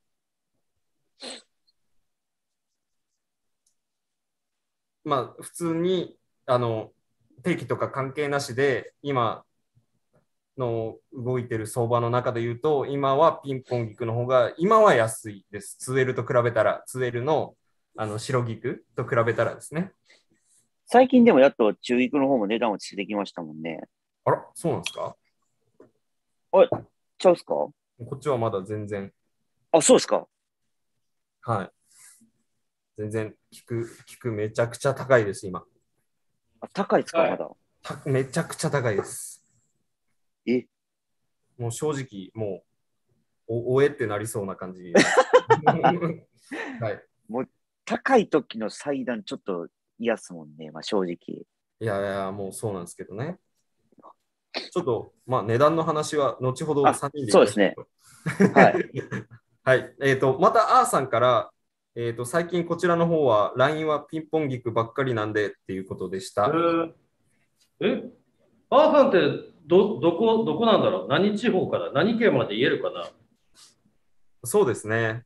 まあ普通に定期とか関係なしで今の動いてる相場の中で言うと、今はピンポン菊の方が今は安いです。2L と比べたら、2L の白菊と比べたらですね。 最近でもやっと中育の方も値段落ちてきましたもんね。 あら、そうなんですか？ あれ、ちゃうっすか？ こっちはまだ全然、 あ、そうですか。 はい。全然菊めちゃくちゃ高いです、今。 あ、高いっすか、 はい。 まだ。 めちゃくちゃ高いです。 え、 もう正直、もう、おえってなりそうな感じです。はい。 もう、高い時の祭壇ちょっと嫌っすもんね、まあ正直。 いやいや、もうそうなんですけどね。ちょっと、まあ、値段の話は後ほどあ、 3人でいそうですね。 きましょう。 はい。 はい。また、あーさんから、最近こちらの方は LINE はピンポン菊ばっかりなんでっていうことでした。 え、あーさんってどこなんだろう、何地方から、何県まで言えるかな。 そうですね。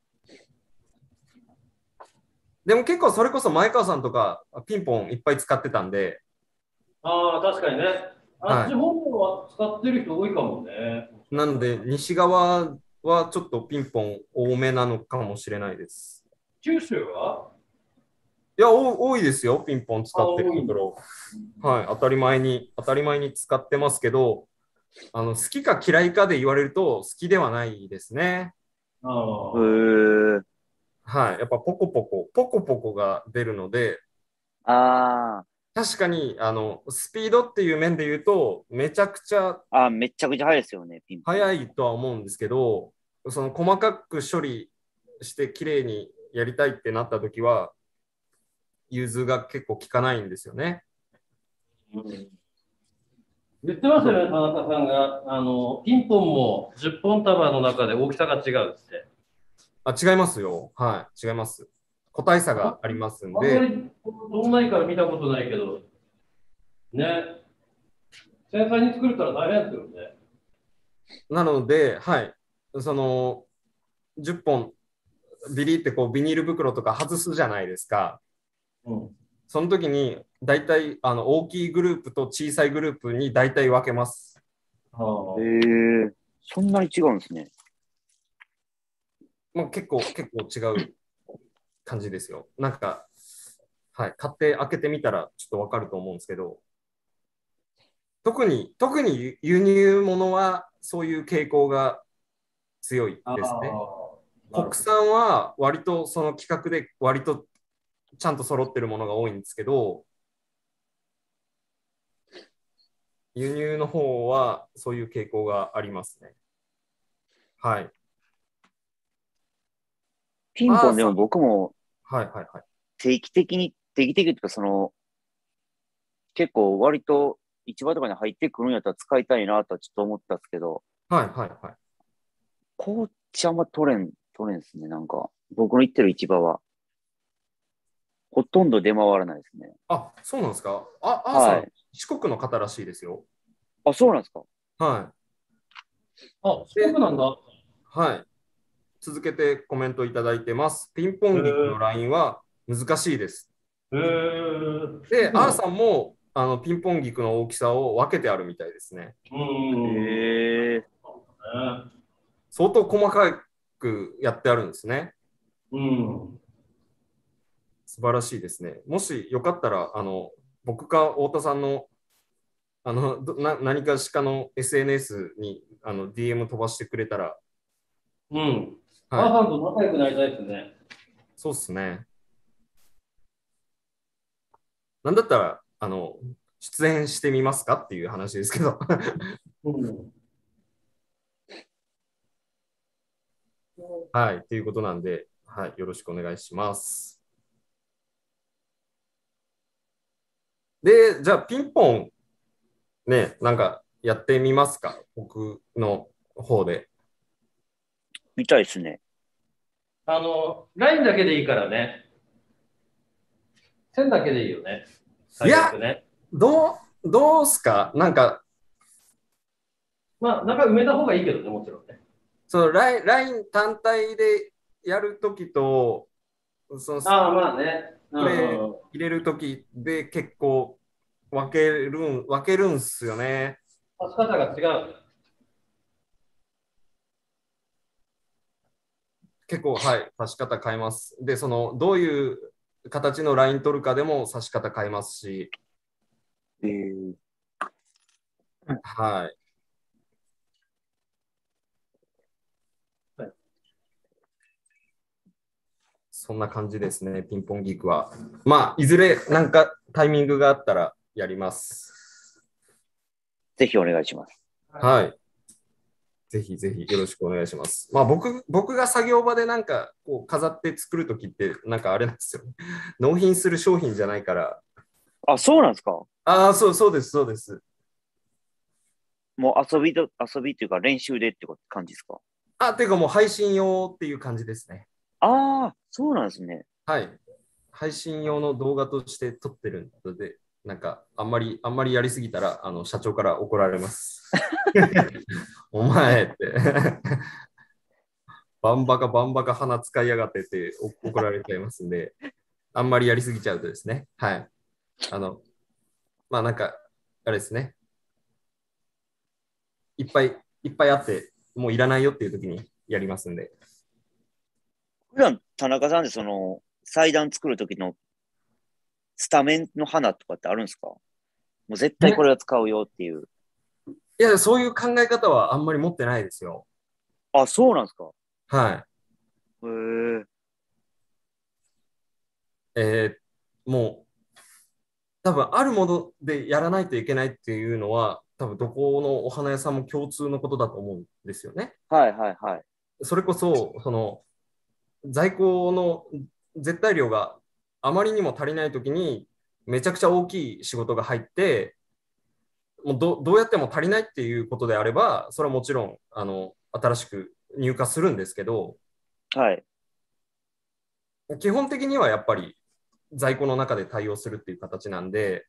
でも結構それこそ前川さんとかピンポンいっぱい使ってたんで、 ああ、確かにね。あっちは方面は使ってる人多いかもね。もしい。 かしたら。 なので、西側はちょっとピンポン多めなのかもしれないです。 九州はいや、多いですよ、ピンポン使ってる多いんだ。 ところ。はい、当たり前に使ってますけど、好きか嫌いかで言われると好きではないですね。 あへあ、 ー。 はい。やっぱポコポコが出るので、 あ確かに、スピードっていう面で言うと、めちゃくちゃあ、めちゃくちゃ速いですよね、ピンポン。 速いとは思うんですけど、その細かく処理して綺麗にやりたいってなった時は、融通が結構効かないんですよね。 うん、言ってましたよね、田中さんが。ピンポンも10本束の中で大きさが違うって。 あ、違いますよ。はい。違います。個体差がありますんで、 あんまりどんないから見たことないけど、ね、繊細に作れたら大変ですよね。 なので、はい。その、10本ビリってこうビニール袋とか外すじゃないですか。 うん。 その時に大体大きいグループと小さいグループに大体分けます。 あへあ、 え、そんなに違うんですね。 まあ、結構違う感じですよ。なんか、はい、買って開けてみたらちょっと分かると思うんですけど、特に輸入物はそういう傾向が強いあですね。 あ、なるほど。 国産は割とその規格で割とちゃんと揃ってるものが多いんですけど、輸入の方はそういう傾向がありますね。はい。 ピンポンでもあーさん、 僕もはいはいはい。 定期的にっていうかその、 結構割と市場とかに入ってくるんやったら使いたいなとはちょっと思ったんですけど、 はいはいはい。 こっちあんま取れんですね。なんか、僕の行ってる市場は、ほとんど出回らないですね。 あ、そうなんですか。あーさん、 はい。 四国の方らしいですよ。 あ、そうなんですか。 はあ、四い。で、 国なんだ。 はい。続けてコメントいただいてます。ピンポン菊のラインは難しいです。で、 そうな R の。 さんもピンポン菊の大きさを分けてあるみたいですね。 うん。 へえ。 相当細かくやってあるんですね。 うん。 素晴らしいですね。もしよかったら、僕か太田さんの何かしかの SNS にDM 飛ばしてくれたら、 うん。 はい、 母さんと仲良くなりたいですね。 そうっすね。なんだったら、出演してみますかっていう話ですけど。 うん。 はい、ということなんで、はい、よろしくお願いします。で、じゃあ、ピンポンね、なんかやってみますか僕の方で。 見たいですね。 ラインだけでいいからね。線だけでいいよね。最いや、 悪ね。 どうすかなんか、 まあ、中埋めた方がいいけどね、もちろんね。 そのライン単体でやるときと、そのスああ、まあね。うプレーんうん。 入れるときで結構分けるんすよね。 出し方が違う。 結構、はい、差し方変えます。で、どういう形のライン取るかでも差し方変えますし、 えー、 はい。 はい。 そんな感じですね、ピンポンギークは。まあ、いずれなんかタイミングがあったらやります。 ぜひお願いします。 はい。ぜひぜひよろしくお願いします。まあ、僕が作業場でなんかこう飾って作るときってなんかあれなんですよ。納品する商品じゃないから。 あ、そうなんですか。 ああ、そうです、そうです。 もう遊びっていうか練習でって感じですか。 あ、ていうかもう配信用っていう感じですね。 ああ、そうなんですね。 はい。配信用の動画として撮ってるので、なんかあんまりやりすぎたら、社長から怒られます。お前ってバンバカ鼻使いやがってって怒られちゃいますんで、あんまりやりすぎちゃうとですね。はい。あの、まあなんか、あれですね。いっぱいあって、もういらないよっていう時にやりますんで。 普段、田中さんでその、祭壇作る時のスタメンの花とかってあるんですか？もう絶対これね、 は使うよっていう。 いや、そういう考え方はあんまり持ってないですよ。 あ、そうなんですか。 はへえ。 い。もう、多分あるものでやらないといけないっていうのは、多分どこのお花屋さんも共通のことだと思うんですよね。 はいはいはい。 それこそ、在庫の絶対量があまりにも足りないときに、めちゃくちゃ大きい仕事が入って、もうどうやっても足りないっていうことであれば、それはもちろん、新しく入荷するんですけど、 はい。 基本的にはやっぱり在庫の中で対応するっていう形なんで、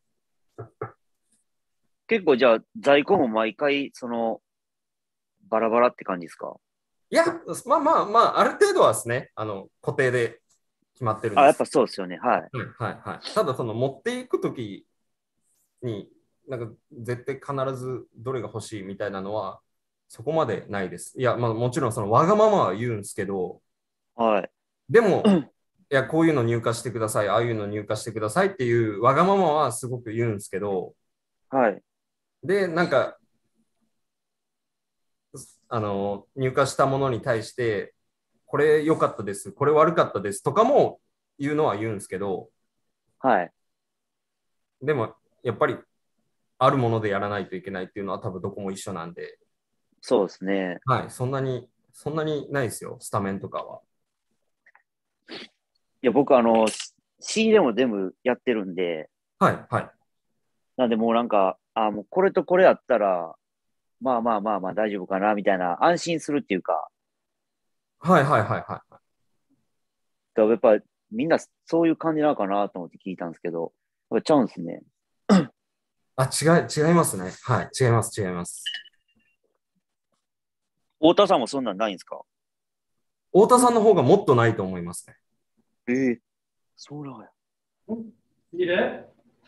結構じゃあ、在庫も毎回、その、バラバラって感じですか？ いや、ある程度はですね、固定で決まってるんあ、 です。 やっぱそうですよね。はい。 ただ、持っていくときに、なんか絶対必ずどれが欲しいみたいなのは、そこまでないです。いや、まあ、もちろんそのわがままは言うんですけど、 はい。 でも、いや、こういうの入荷してください、ああいうの入荷してくださいっていうわがままはすごく言うんですけど、 はい。 で、なんか、入荷したものに対して、これ良かったです、これ悪かったですとかも言うのは言うんですけど、 はい。 でも、やっぱりあるものでやらないといけないっていうのは多分どこも一緒なんで、 そうですね。 はい、そんなにないですよ、スタメンとかは。 いや、僕、仕入れも全部やってるんで、 はい、はい。 なんでもうなんか、もうこれとこれやったら、まあまあまあまあ大丈夫かな、みたいな、安心するっていうか、 はいはいはいはい。 だからやっぱみんなそういう感じなのかなと思って聞いたんですけど、やっぱちゃうんですね。 あ、違いますね。はい。違います、違います。 太田さんもそんなんないんですか？ 太田さんの方がもっとないと思いますね。 ええ、そうなんや。 いいね。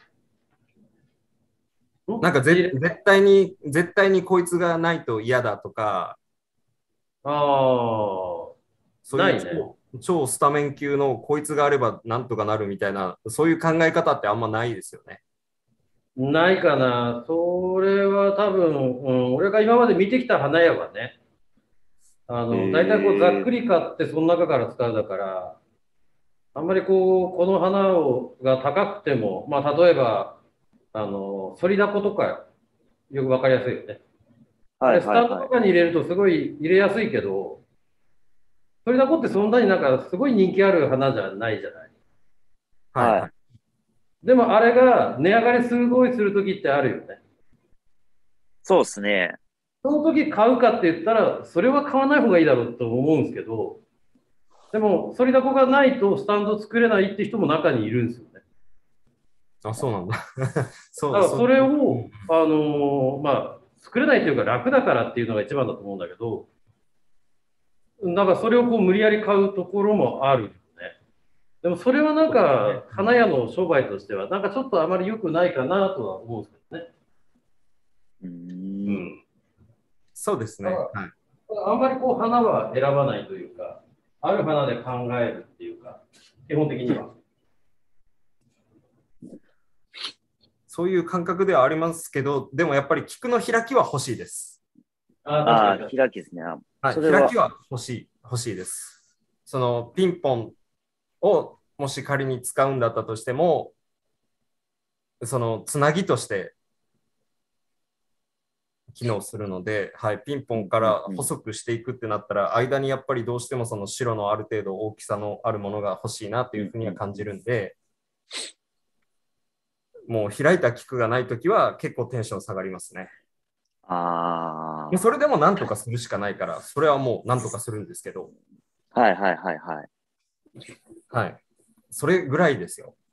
なんかいいね。 絶対にこいつがないと嫌だとか、 ああ、 そういうないね。 超スタメン級のこいつがあればなんとかなるみたいな、そういう考え方ってあんまないですよね。 ないかな。それは多分、俺が今まで見てきた花屋はね、大体こうざっええ、 くり買ってその中から使うだから、あんまりこう、この花が高くても、まあ例えば、反りダコとかよくわかりやすいよね。あはいれ、スはいはい。 タンドとかに入れるとすごい入れやすいけど、反りダコってそんなになんかすごい人気ある花じゃないじゃない。 はいはい。 はい。 でもあれが値上がりすごいするときってあるよね。 そうですね。 その時買うかって言ったら、それは買わない方がいいだろうと思うんですけど、でも、反りダコがないとスタンド作れないって人も中にいるんですよね。 あ、そうなんだ。そう、 だからそれうん、 を、まあ、作れないというか楽だからっていうのが一番だと思うんだけど、なんかそれをこう無理やり買うところもあるよね。でもそれはなんそうですね。 か花屋の商売としては、なんかちょっとあまり良くないかなとは思うんですけどね。 うーん。 うん。 そうですね。 だかはい。 らあんまりこう花は選ばないというか、ある花で考えるっていうか、基本的には。 そういう感覚ではありますけど、でもやっぱり菊の開きは欲しいです。 ああ、確かああ、 に確か開きですね。 はい、 それは、 開きは欲しいです。そのピンポンをもし仮に使うんだったとしても、そのつなぎとして機能するので、はい、ピンポうんンからうんうん。 細くしていくってなったら、間にやっぱりどうしてもその白のある程度大きさのあるものが欲しいなっていううんふうには感じうんうん。 るんで、もう開いた菊がないときは結構テンション下がりますね。それあでもなんとかするしかないから、それはもうなんとかするんですけど、 あ、はいはいはいはい。 はい。それぐらいですよ。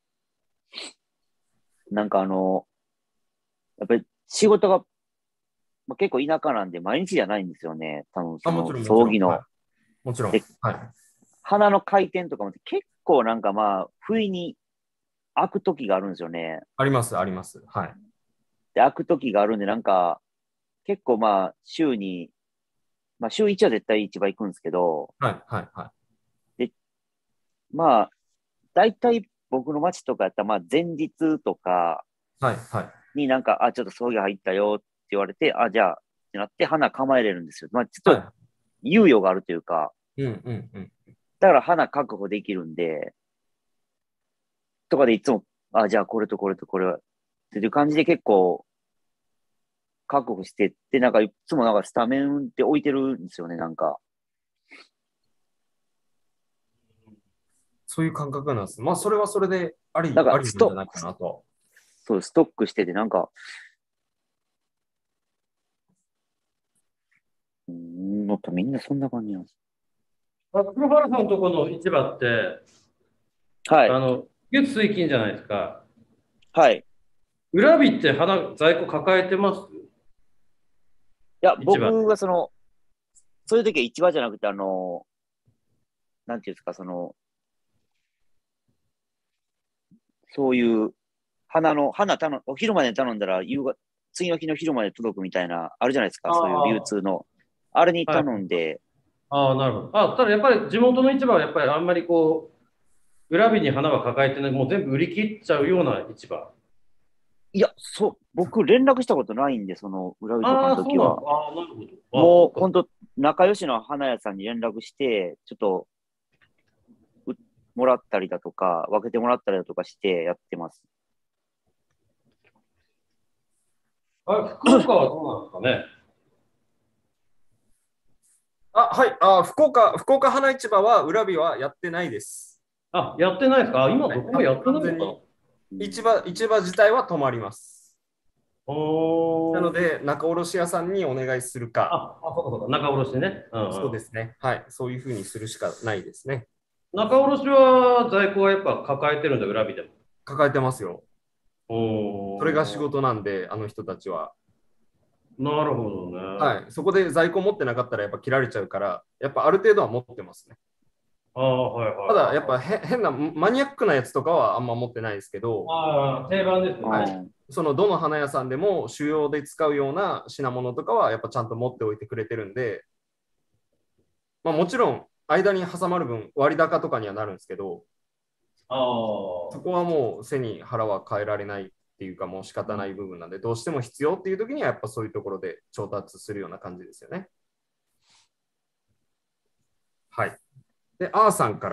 なんかやっぱり仕事が、まあ、結構田舎なんで毎日じゃないんですよね。多分あ、 そのもちろん。はい。 葬儀の。 もちろん。 で、 はい。 花の回転とかも結構なんかまあ、不意に開く時があるんですよね。 あります、あります。はい。 で、開く時があるんで、なんか、結構まあ、まあ週1は絶対市場行くんですけど、 はい、はい、はで、まあ、大体僕の町とかやったら、まあ前日とかい。はい、はい。 になんか、ちょっと葬儀入ったよって言われて、じゃあ、ってなって花構えれるんですよ。まあ、ちょっとは猶予があるというか、 い。うん、うん、うん。 だから花確保できるんで、とかでいつも、じゃあこれとこれとこれは、っていう感じで結構確保してって、なんかいつもなんかスタメンって置いてるんですよね、なんか。 そういう感覚なんです。まあ、それはそれでなんかありなんじゃないかなと。 そう、ストックしてて、なんか、やっぱみんなそんな感じなんです。 黒原さんのところの市場って、 はい。 月水金じゃないですか。 はい。い裏日って在庫抱えてますや、 市場で。 僕はそういう時は市場じゃなくて、なんていうんですか、そういうお昼まで頼んだら、次の日の昼まで届くみたいな、あるじゃないですか、 あそういう流あ、 通の。あれにはい。 頼んで、 ああ、なるほど。ただやっぱり地元の市場はやっぱりあんまりこう、裏日に花は抱えてない、もう全部売り切っちゃうような市場。 いや、僕連絡したことないんで、その裏日とかのああ、そう時は。 なんですか。ああ、なるほど。ああ、そもう、 っか。 本当仲良しの花屋さんに連絡して、ちょっと、うもらったりだとか、分けてもらったりだとかしてやってます。 福岡はどうなんですかね。 はい。福岡花市場は裏日はやってないです。 やってないですか。今はい、 どこもやってないのかな。 完全に、 市場自体は止まります。 おなので、仲卸屋さんにお願いするか。 そうか、仲卸ね。 そうですね。はい。そういうふうにするしかないですね。 仲卸は在庫はやっぱ抱えてるんだ、裏見ても。 抱えてますよ。それが仕お事なんで、あの人たちは。 なるほどね。 はい。そこで在庫持ってなかったらやっぱ切られちゃうから、やっぱある程度は持ってますね。 はいはいただ、やっぱはい。 変なマニアックなやつとかはあんま持ってないですけど、 定番ですね。 はい、そのどの花屋さんでも主要で使うような品物とかはやっぱちゃんと持っておいてくれてるんで、まあ、もちろん間に挟まる分割高とかにはなるんですけど、そこはもう背に腹は変えられないっていうかもう仕方ない部分なんで、どうしても必要っていう時にはやっぱそういうところで調達するような感じですよね。はい。で、R さんから、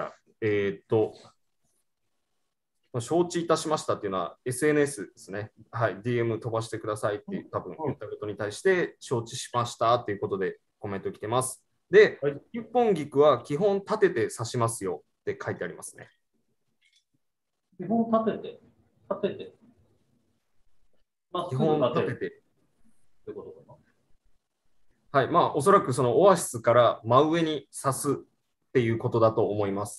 承知いたしましたっていうのは SNS ですね。はい。DM 飛ばしてくださいって多分言ったことに対して承知しましたっていうことでコメント来てます。で、一本菊は基本立てて刺しますよって書いてありますね。 基本立てて。 基本立てて。ってことかな。はい。まあ、おそらくそのオアシスから真上に刺すっていうことだと思います。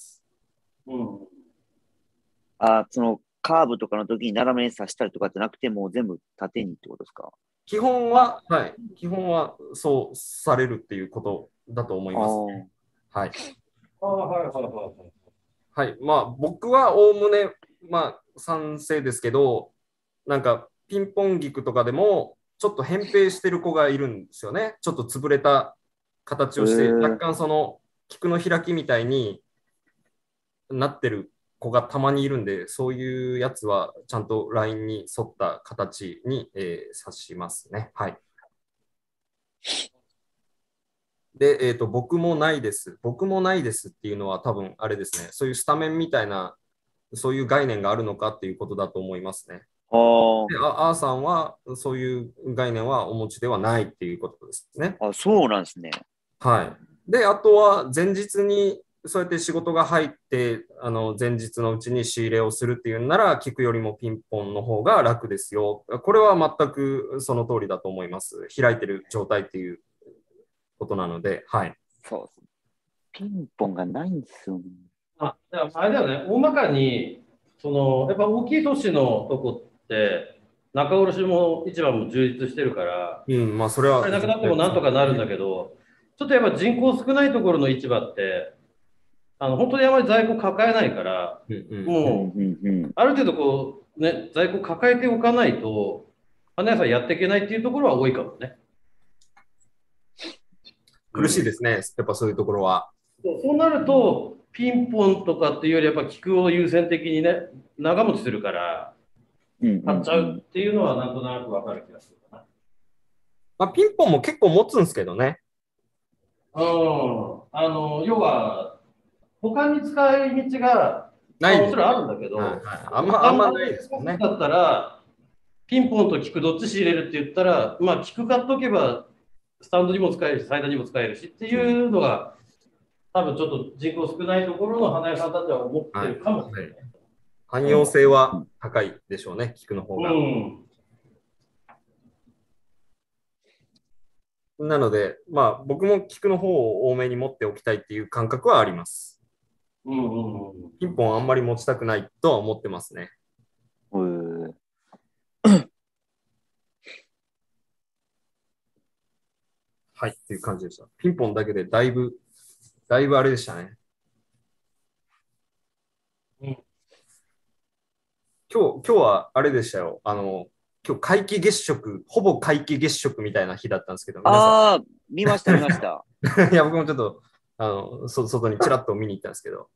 そのカーブとかの時に斜めに刺したりとかってなくて、もう全部縦にってことですか？ 基本はそうされるっていうことだと思います、ね。はい。はい。まあ、僕はおおむね、まあ、賛成ですけど、なんか、ピンポン菊とかでも、ちょっと扁平してる子がいるんですよね。ちょっと潰れた形をして、若干その、菊の開きみたいになってる子がたまにいるんで、そういうやつはちゃんとラインに沿った形に、刺しますね。はい。で、僕もないです。僕もないですっていうのは多分あれですね。そういうスタメンみたいな、そういう概念があるのかっていうことだと思いますね。で、あーさんはそういう概念はお持ちではないっていうことですね。 そうなんですね。 はい。で、あとは前日にそうやって仕事が入って、前日のうちに仕入れをするっていうなら、聞くよりもピンポンの方が楽ですよ。これは全くその通りだと思います。開いてる状態っていうことなので、はい。 そう。ピンポンがないんですよね。 だからあれだよね、大まかに、やっぱ大きい都市のとこって、仲卸も市場も充実してるから、 まあそれは。 なくなってもなんとかなるんだけど、ちょっとやっぱ人口少ないところの市場って、本当にあまり在庫抱えないから、もう、ある程度在庫抱えておかないと、花屋さんやっていけないっていうところは多いかもね。 苦しいですね、やっぱそういうところは。 そうなると、ピンポンとかっていうより、やっぱ菊を優先的にね、長持ちするから、買っちゃうっていうのはなんとなくわかる気がするかな。 まあ、ピンポンも結構持つんですけどね。 要は、他に使い道が、もちろんあるんだけど、 あんまないですもんね。 だったら、ピンポンと菊どっち仕入れるって言ったら、まあ、菊買っとけば、スタンドにも使えるし、サイダーにも使えるしっていうのが、多分ちょっと人口少ないところの花屋さんたちは思ってるかもしれない。 汎用性は高いでしょうね、菊の方が。なので、まあ、僕も菊の方を多めに持っておきたいっていう感覚はあります。ピンポンあんまり持ちたくないとは思ってますね。はい、っていう感じでした。ピンポンだけでだいぶあれでしたね。今日はあれでしたよ。今日皆既月食、ほぼ皆既月食みたいな日だったんですけど。 見ました。 いや、僕もちょっと、外にちらっと見に行ったんですけど。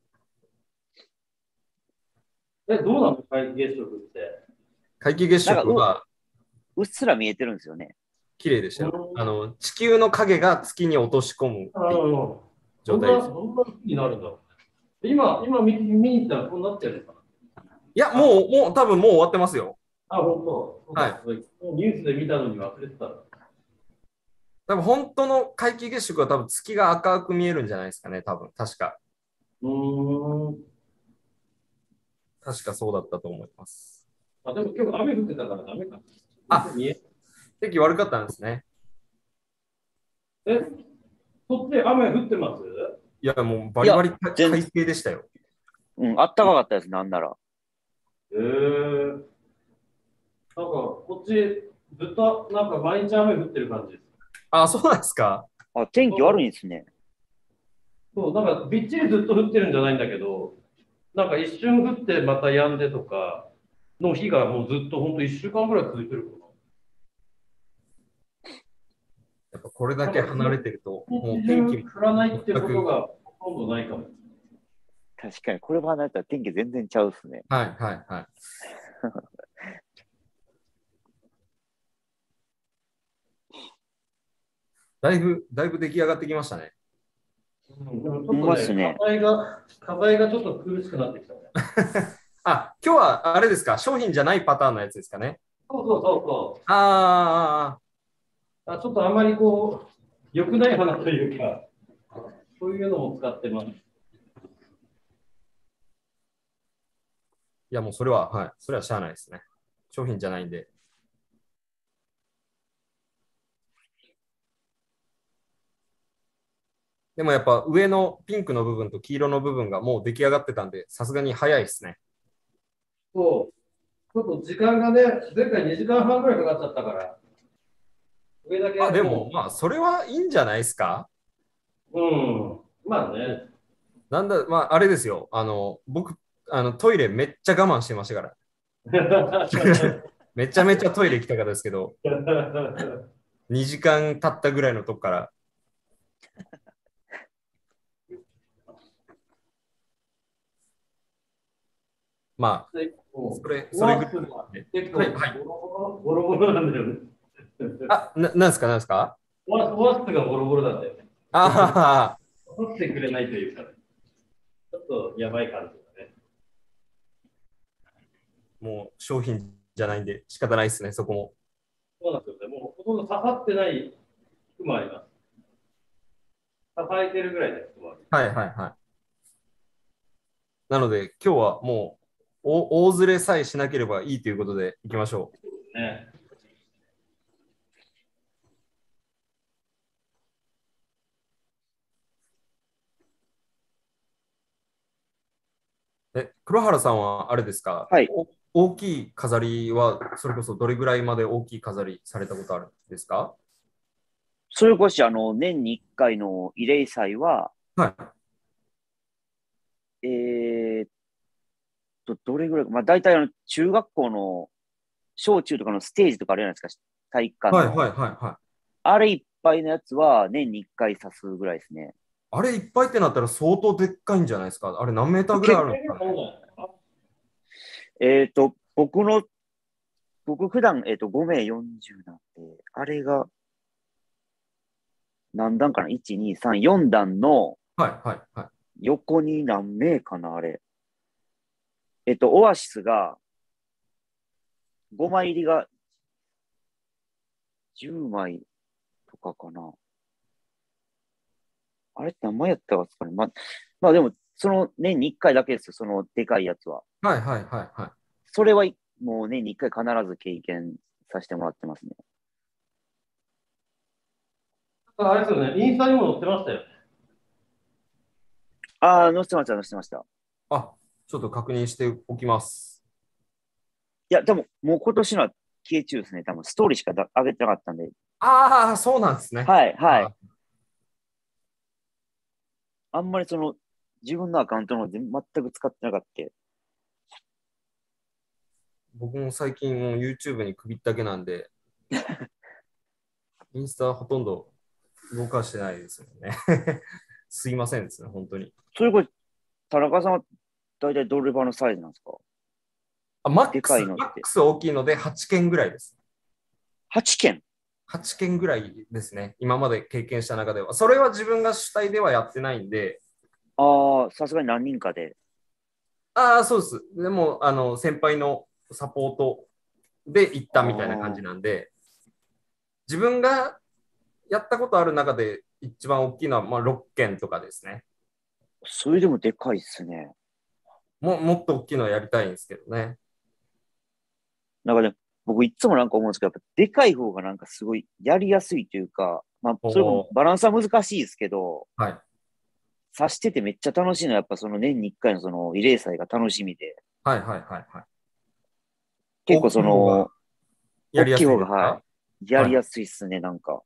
どうなの皆既月食って。 皆既月食は、 うっすら見えてるんですよね。 綺麗でしたよ。地球の影が月に落とし込むっていう状態です。 どんな風になるんだろう。今見に行ったらこうなってるのかな。 いや、もう多分もう終わってますよ。 本当。 はい。 ニュースで見たのに忘れてた。 多分本当の皆既月食は多分月が赤く見えるんじゃないですかね、多分、確かそうだったと思います。 あ、でも今日雨降ってたからダメか。 あ、天気悪かったんですね。 え、そっち雨降ってます？ いや、もうバリバリ快晴でしたよ。 うん、あったかかったです、なんなら。 なんか、こっち、ずっと、なんか毎日雨降ってる感じです。 あ、そうなんですか。 あ、天気悪いんですね。 そう、なんか、びっちりずっと降ってるんじゃないんだけど、なんか一瞬降ってまた止んでとかの日がもうずっと本当1週間ぐらい続いてるかやっぱこれだけ離れてると、 な。 もう一天気も日中降らないって全く、 ことがほとんどないかも。 確かに、これ離れたら天気全然ちゃうっすね。 はいはいはい。だいぶ出来上がってきましたね。 でもちょっとね、課題がちょっと苦しくなってきたね。 あ、今日はあれですか、商品じゃないパターンのやつですかね。 そうそうそうそう。 あちょっとあまりこう、良くない花というか、そういうのも使ってます。 いやもうそれは、はい、それはしゃあないですね。商品じゃないんで。でもやっぱ上のピンクの部分と黄色の部分がもう出来上がってたんで、さすがに早いですね。 そう、ちょっと時間がね、前回2時間半ぐらいかかっちゃったから、上だけあ、でもまあそれはいいんじゃないですか。 うん、まあね。 なんだ、まああれですよ。僕、トイレめっちゃ我慢してましたから。めちゃめちゃトイレ行きたかったですけど、2時間経ったぐらいのとこから。まあ、それぐらいで。 結構はい、はい。 ボロボロなんだよね。 あ、なんですか、なんですか。 オワッスがボロボロなんだよね。 ああ、 取ってくれないというか、ね、ちょっとやばい感じだね。 もう商品じゃないんで仕方ないですね、そこも。 そうなんですよね。もうほとんど刺さってない服もあります。刺されてるぐらいの服もある。 はいはいはい。なので、今日はもう大連れさえしなければいいということでいきましょね。 う。黒原さんはあれですか、 はい。 大きい飾りは、それこそどれぐらいまで大きい飾りされたことあるんですか？ それこそ、年に1回の慰霊祭は、 はい。 えーっどれぐらいか、まあ、大体中学校の小中とかのステージとかあるじゃないですか、体育館の。 はいはいはいはい。 あれいっぱいのやつは年に1回刺すぐらいですね。 あれいっぱいってなったら相当でっかいんじゃないですか。あれ何メーターぐらいあるんですかね。 僕普段、5名40なんで、あれが何段かな？ 1、2、3、4段のはいはいはい。 横に何名かなあれ。オアシスが5枚入りが10枚とかかな。あれって何枚やったかですかね。まあでも、その年に1回だけですよ、そのでかいやつは。 はいはいはいはい。 それはもう年に1回必ず経験させてもらってますね。 あれですよね、インスタにも載ってましたよね。 ああ、載せてました、載せてました。 あ、ちょっと確認しておきます。 いや、でも、もう今年のは消え中ですね。多分、ストーリーしか上げてなかったんで。 ああ、そうなんですね。 はい、はい。 あ、 あんまり自分のアカウントの全く使ってなかった。 僕も最近もう YouTube に首ったけなんで、インスタはほとんど動かしてないですよね。すいませんですね、本当に。 それこそ、田中さんは大体どれ場のサイズなんですか？でかいのって。 マックス大きいので8件ぐらいです。 8件。 8件ぐらいですね。今まで経験した中では。それは自分が主体ではやってないんで、 ああ、さすがに何人かで。 ああ、そうです。でも、先輩のサポートで行ったみたいな感じなんで、自分がやったことある中で一番大きいのは、まあ、6件とかですね。 それでもでかいっすね。 もっと大きいのはやりたいんですけどね。 なんかね、僕いつもなんか思うんですけど、やっぱでかい方がなんかすごいやりやすいというか、まあ、それもバランスは難しいですけど、 はい。 刺しててめっちゃ楽しいのは、やっぱその年に1回のその慰霊祭が楽しみで、 はいはいはいはい。 結構大きい方がやりやすい大きい方が、 ですか？ やりやはい。 すいっすね、なんか。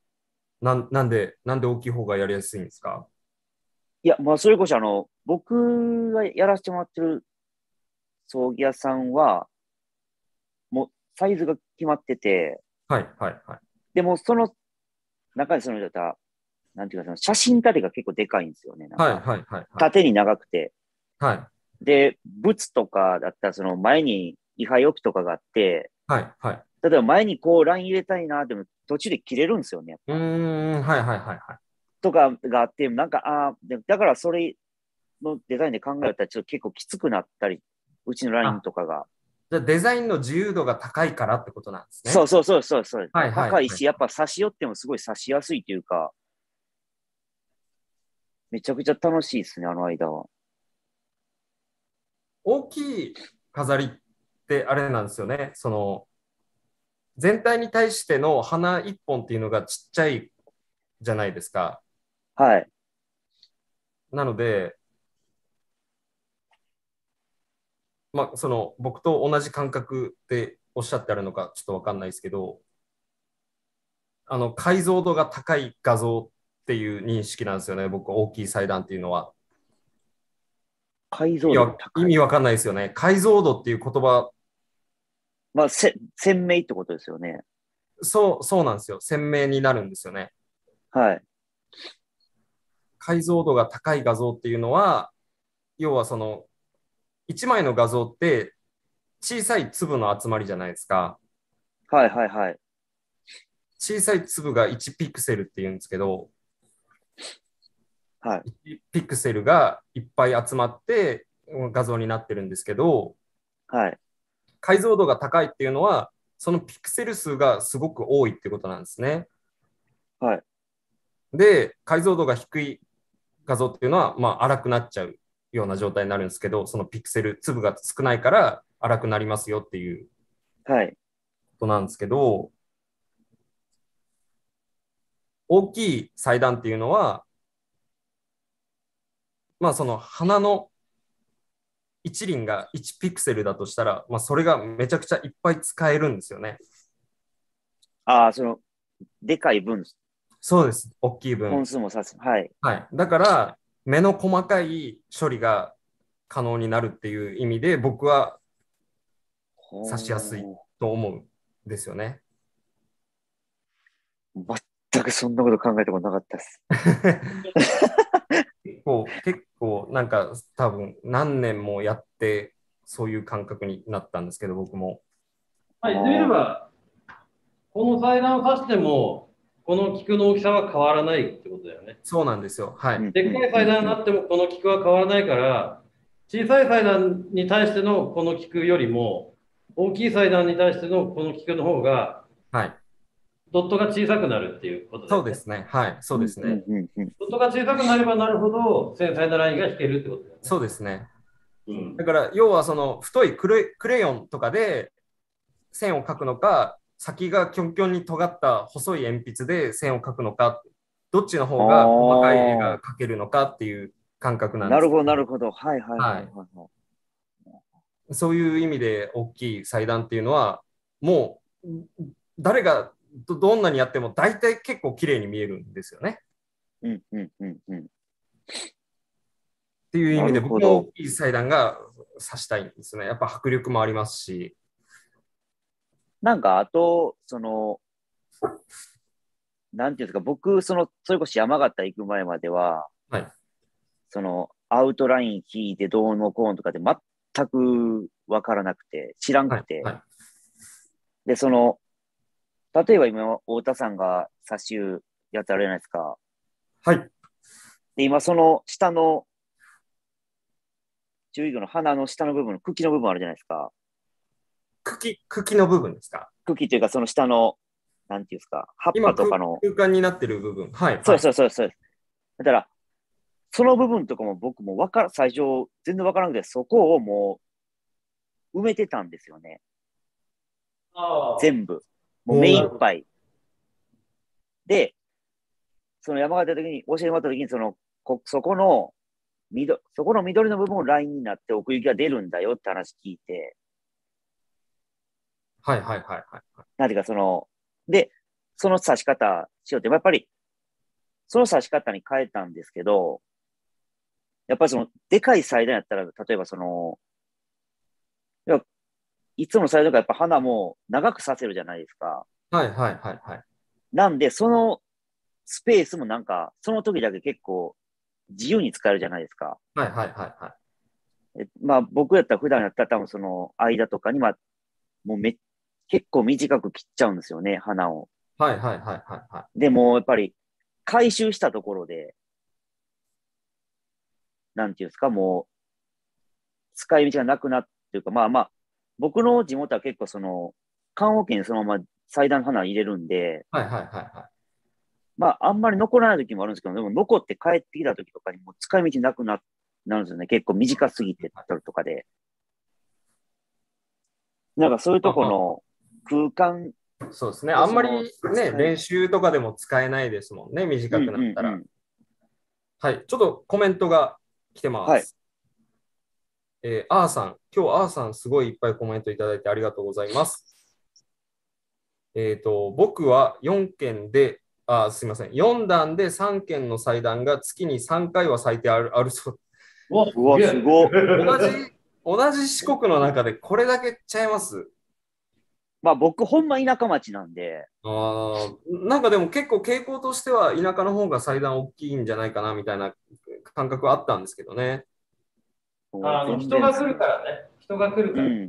なんで大きい方がやりやすいんですか？ いや、まあ、それこそ僕がやらせてもらってる葬儀屋さんは、もうサイズが決まってて、 はいはいはい。 でもその中でその、なんていうか、その写真立てが結構でかいんですよね。なんか、 はいはいはいはい。 縦に長くて。 はいで、仏とかだったら、その前に位牌置きとかがあって、 はいはい。 例えば前にこうライン入れたいな、でも途中で切れるんですよね、やっぱ。 はいはいはいはい。 とかがあって、なんか、だからそれのデザインで考えたらちょっと結構きつくなったり、うちのラインあ、 とかが。 じゃあデザインの自由度が高いからってことなんですね。 そうそうそうそうそう。 はいはいはい。 高いし、やっぱ差し寄ってもすごい差しやすいというか、めちゃくちゃ楽しいですね、あの間は。 大きい飾りってあれなんですよね。その全体に対しての花一本っていうのがちっちゃいじゃないですか。 はい。 なので、まあ、その僕と同じ感覚でおっしゃってあるのかちょっとわかんないですけど、解像度が高い画像っていう認識なんですよね。僕、大きい祭壇っていうのは。 解像度が高い。 意味わかんないですよね。解像度っていう言葉、 まあ、鮮明ってことですよね。 そうなんですよ。鮮明になるんですよね。 はい。 解像度が高い画像っていうのは、要はその、1枚の画像って小さい粒の集まりじゃないですか。 はいはいはい。 小さい粒が1ピクセルっていうんですけど、 はい。 1ピクセルがいっぱい集まって画像になってるんですけど、 はい。 解像度が高いっていうのは、そのピクセル数がすごく多いってことなんですね。 はい。 で、解像度が低い画像っていうのは、まあ、荒くなっちゃうような状態になるんですけど、そのピクセル、粒が少ないから荒くなりますよっていうはい。 ことなんですけど、大きい祭壇っていうのは、まあ、その花の一輪が1ピクセルだとしたら、まあ、それがめちゃくちゃいっぱい使えるんですよね。 ああ、でかい分、 そうです。大きい分。 本数もさす。はい。 はい。だから、目の細かい処理が可能になるっていう意味で、僕は指しやすいほと思うんですよね。 全くそんなこと考えたことなかったです。 結構、なんか多分何年もやって、そういう感覚になったんですけど、僕も。 まあ、言ってみれば、この祭壇を指しても、この菊の大きさは変わらないってことだよね。 そうなんですよ。はい。 でっかい祭壇になってもこの菊は変わらないから、小さい祭壇に対してのこの菊よりも、大きい祭壇に対してのこの菊の方が、 はい。 ドットが小さくなるっていうことだよね。 そうですね。はい。そうですね。 ドットが小さくなればなるほど、繊細なラインが引けるってことだよね。 そうですね。 うん。 だから、要はその太いクレヨンとかで線を描くのか、先がキョンキョンに尖った細い鉛筆で線を描くのか、どっちのあ方が細かい絵があ、 描けるのかっていう感覚なんなるほど、なですけど、 るほど。はいはいはいはい。 はいはい。 そういう意味で大きい祭壇っていうのは、もう誰がどんなにやっても大体結構綺麗に見えるんですよね。 うんうんうんうん。 っていう意な味で僕もるほど。 大きい祭壇が指したいんですね。やっぱ迫力もありますし。 なんか、あと、なんていうんですか、僕、それこそ山形行く前までは、 はい。 アウトライン引いてどうのこうのとかで全くわからなくて、知らんはい。 くて。 はい。 で、例えば今、太田さんが刺しゅうやつあるじゃないですか。 はい。 で、今、その下の、注意魚の花の下の部分、茎の部分あるじゃないですか。 茎の部分ですか？ 茎というか、その下の、なんていうんですか、葉っ今空ぱとかの、 間になってる部分。はい。 そうはい。 そうそうそう。だから、その部分とかも僕も最初、全然わからなくて、そこをもう埋めてたんですよね。 全部。もう目いっぱい。で、その山形の時に、教えてもらった時に、そこの緑の部分をラインになって奥行きが出るんだよって話聞いて、 はいはいはいはい。 なんていうかで、その刺し方しようって、やっぱり、その刺し方に変えたんですけど、やっぱりでかい祭壇やったら、例えばいつもの祭壇がやっぱ花も長くさせるじゃないですか。 はいはいはいはい。 なんで、そのスペースもなんか、その時だけ結構自由に使えるじゃないですか。 はいはいはいはい。 まあ僕やったら普段やったら多分その間とかにもう結構短く切っちゃうんですよね、花を。 はいはいはいはいはい。 でもやっぱり回収したところで、なんていうんですか、もう使い道がなくなっていうか、まあまあ、僕の地元は結構棺桶にそのまま祭壇の花入れるんで、 はいはいはいはい。 まああんまり残らない時もあるんですけど、でも残って帰ってきた時とかにもう使い道なるんですよね。結構短すぎてたりとかで。なんかそういうとこの空間そうですね。 をあんまりね、練習とかでも使えないですもんね、短くなったら。はい、ちょっとコメントが来てまはい。 す。あーさん、今日あーさんすごいいっぱいコメントいただいてありがとうございます。僕は4件で、すみません、4段で3件の祭壇が月に3回は最低あるそう。 うわ、すご同じ四国の中でこれだけちゃいます。 まあ僕、ほんま田舎町なんで。 なんかでも結構傾向としては田舎の方が祭壇大きいんじゃないかなみたいな感覚はあったんですけどね。 人が来るからね。人が来るから。うん、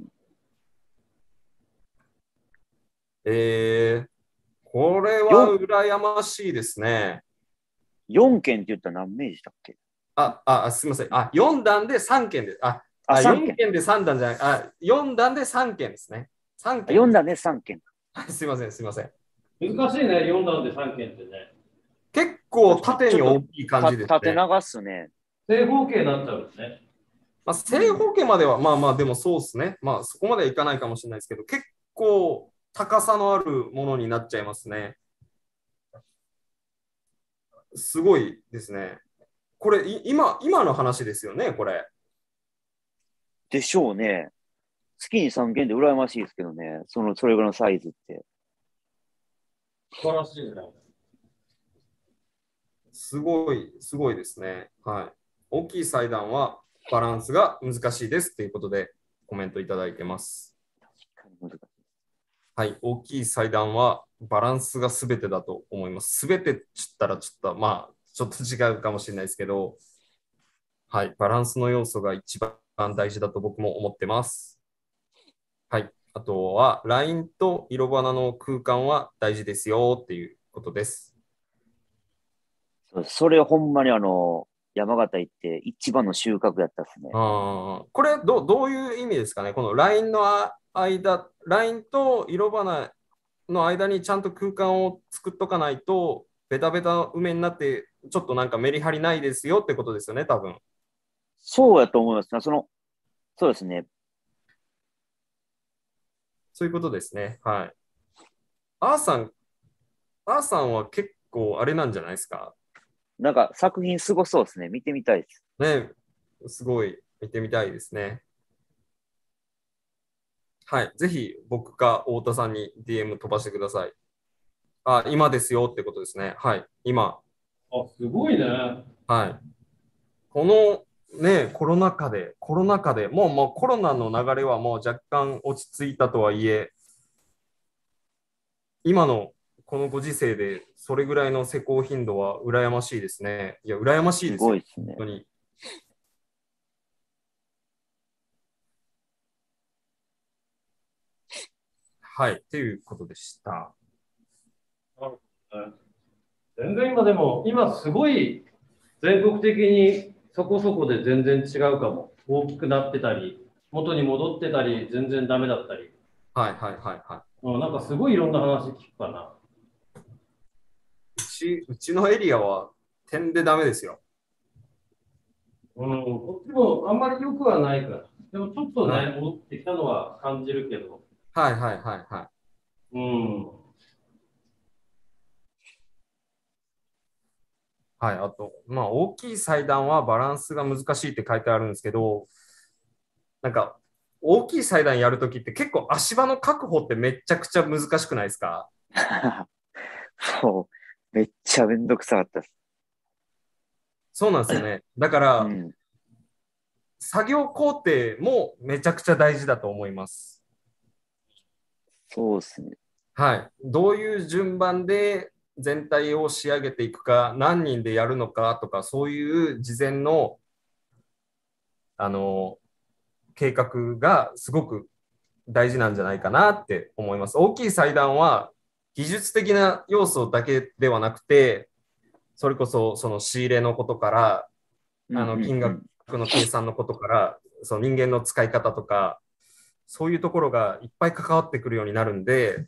これは羨ましいですね。 4件って言ったら何名でしたっけ？ すみません。4段で3件です。4件で3段じゃない。4段で3件ですね。3件。 4段で3件。 すみません、すみません。 難しいね、4段で3件ってね。 結構縦に大きい感じですね。 縦長っすね。 正方形になっちゃうんですね。 正方形までは、まあまあ、でもそうですね。まあ、そこまではいかないかもしれないですけど、結構高さのあるものになっちゃいますね。すごいですね。これ、今の話ですよね、これ。 でしょうね。月に3件で羨ましいですけどね。それぐらいのサイズって。 素晴らしいね。 すごいですね。はい。大きい祭壇はバランスが難しいですということでコメントいただいてます。はい。大きい祭壇はバランスが全てだと思います。全てって言ったらちょっと、まあ、ちょっと違うかもしれないですけど、はい。バランスの要素が一番大事だと僕も思ってます。はい。あとは、ラインと色花の空間は大事ですよっていうことです。 それほんまに山形行って一番の収穫やったですね。 これどういう意味ですかね？このラインの間、ラインと色花の間にちゃんと空間を作っとかないと、ベタベタ梅になって、ちょっとなんかメリハリないですよってことですよね、多分。 そうやと思いますね。そうですね。 そういうことですね。はい。アーさん、アーさんは結構あれなんじゃないですか？ なんか作品すごそうですね。見てみたいです。 ね、すごい見てみたいですね。はい。ぜひ僕か太田さんに DM 飛ばしてください。今ですよってことですね。はい。今。 すごいね。 はい。このね、コロナ禍でもうコロナの流れはもう若干落ち着いたとはいえ、今のこのご時世でそれぐらいの施工頻度は羨ましいですね。いや、羨ましいですよ。 すごいですね。 本当に。はい。ということでした。 全然今すごい全国的にそこそこで全然違うかも。大きくなってたり、元に戻ってたり、全然ダメだったり。 はいはいはいはい。 なんかすごいいろんな話聞くかな。 うちのエリアは点でダメですよ。 こっちもあんまり良くはないから。でもちょっとね、戻ってきたのは感じるけど。 はいはいはいはい。 うん。 はい。あと、まあ、大きい祭壇はバランスが難しいって書いてあるんですけど、なんか、大きい祭壇やるときって結構足場の確保ってめちゃくちゃ難しくないですか？ そう。めっちゃめんどくさかったです。 そうなんですよね。だから、 うん。 作業工程もめちゃくちゃ大事だと思います。 そうですね。 はい。どういう順番で全体を仕上げていくか、何人でやるのかとか、そういう事前の、あの、計画がすごく大事なんじゃないかなって思います。大きい祭壇は技術的な要素だけではなくて、それこそその仕入れのことから、 うんうん金額うん。 の計算のことから、その人間の使い方とか、そういうところがいっぱい関わってくるようになるんで、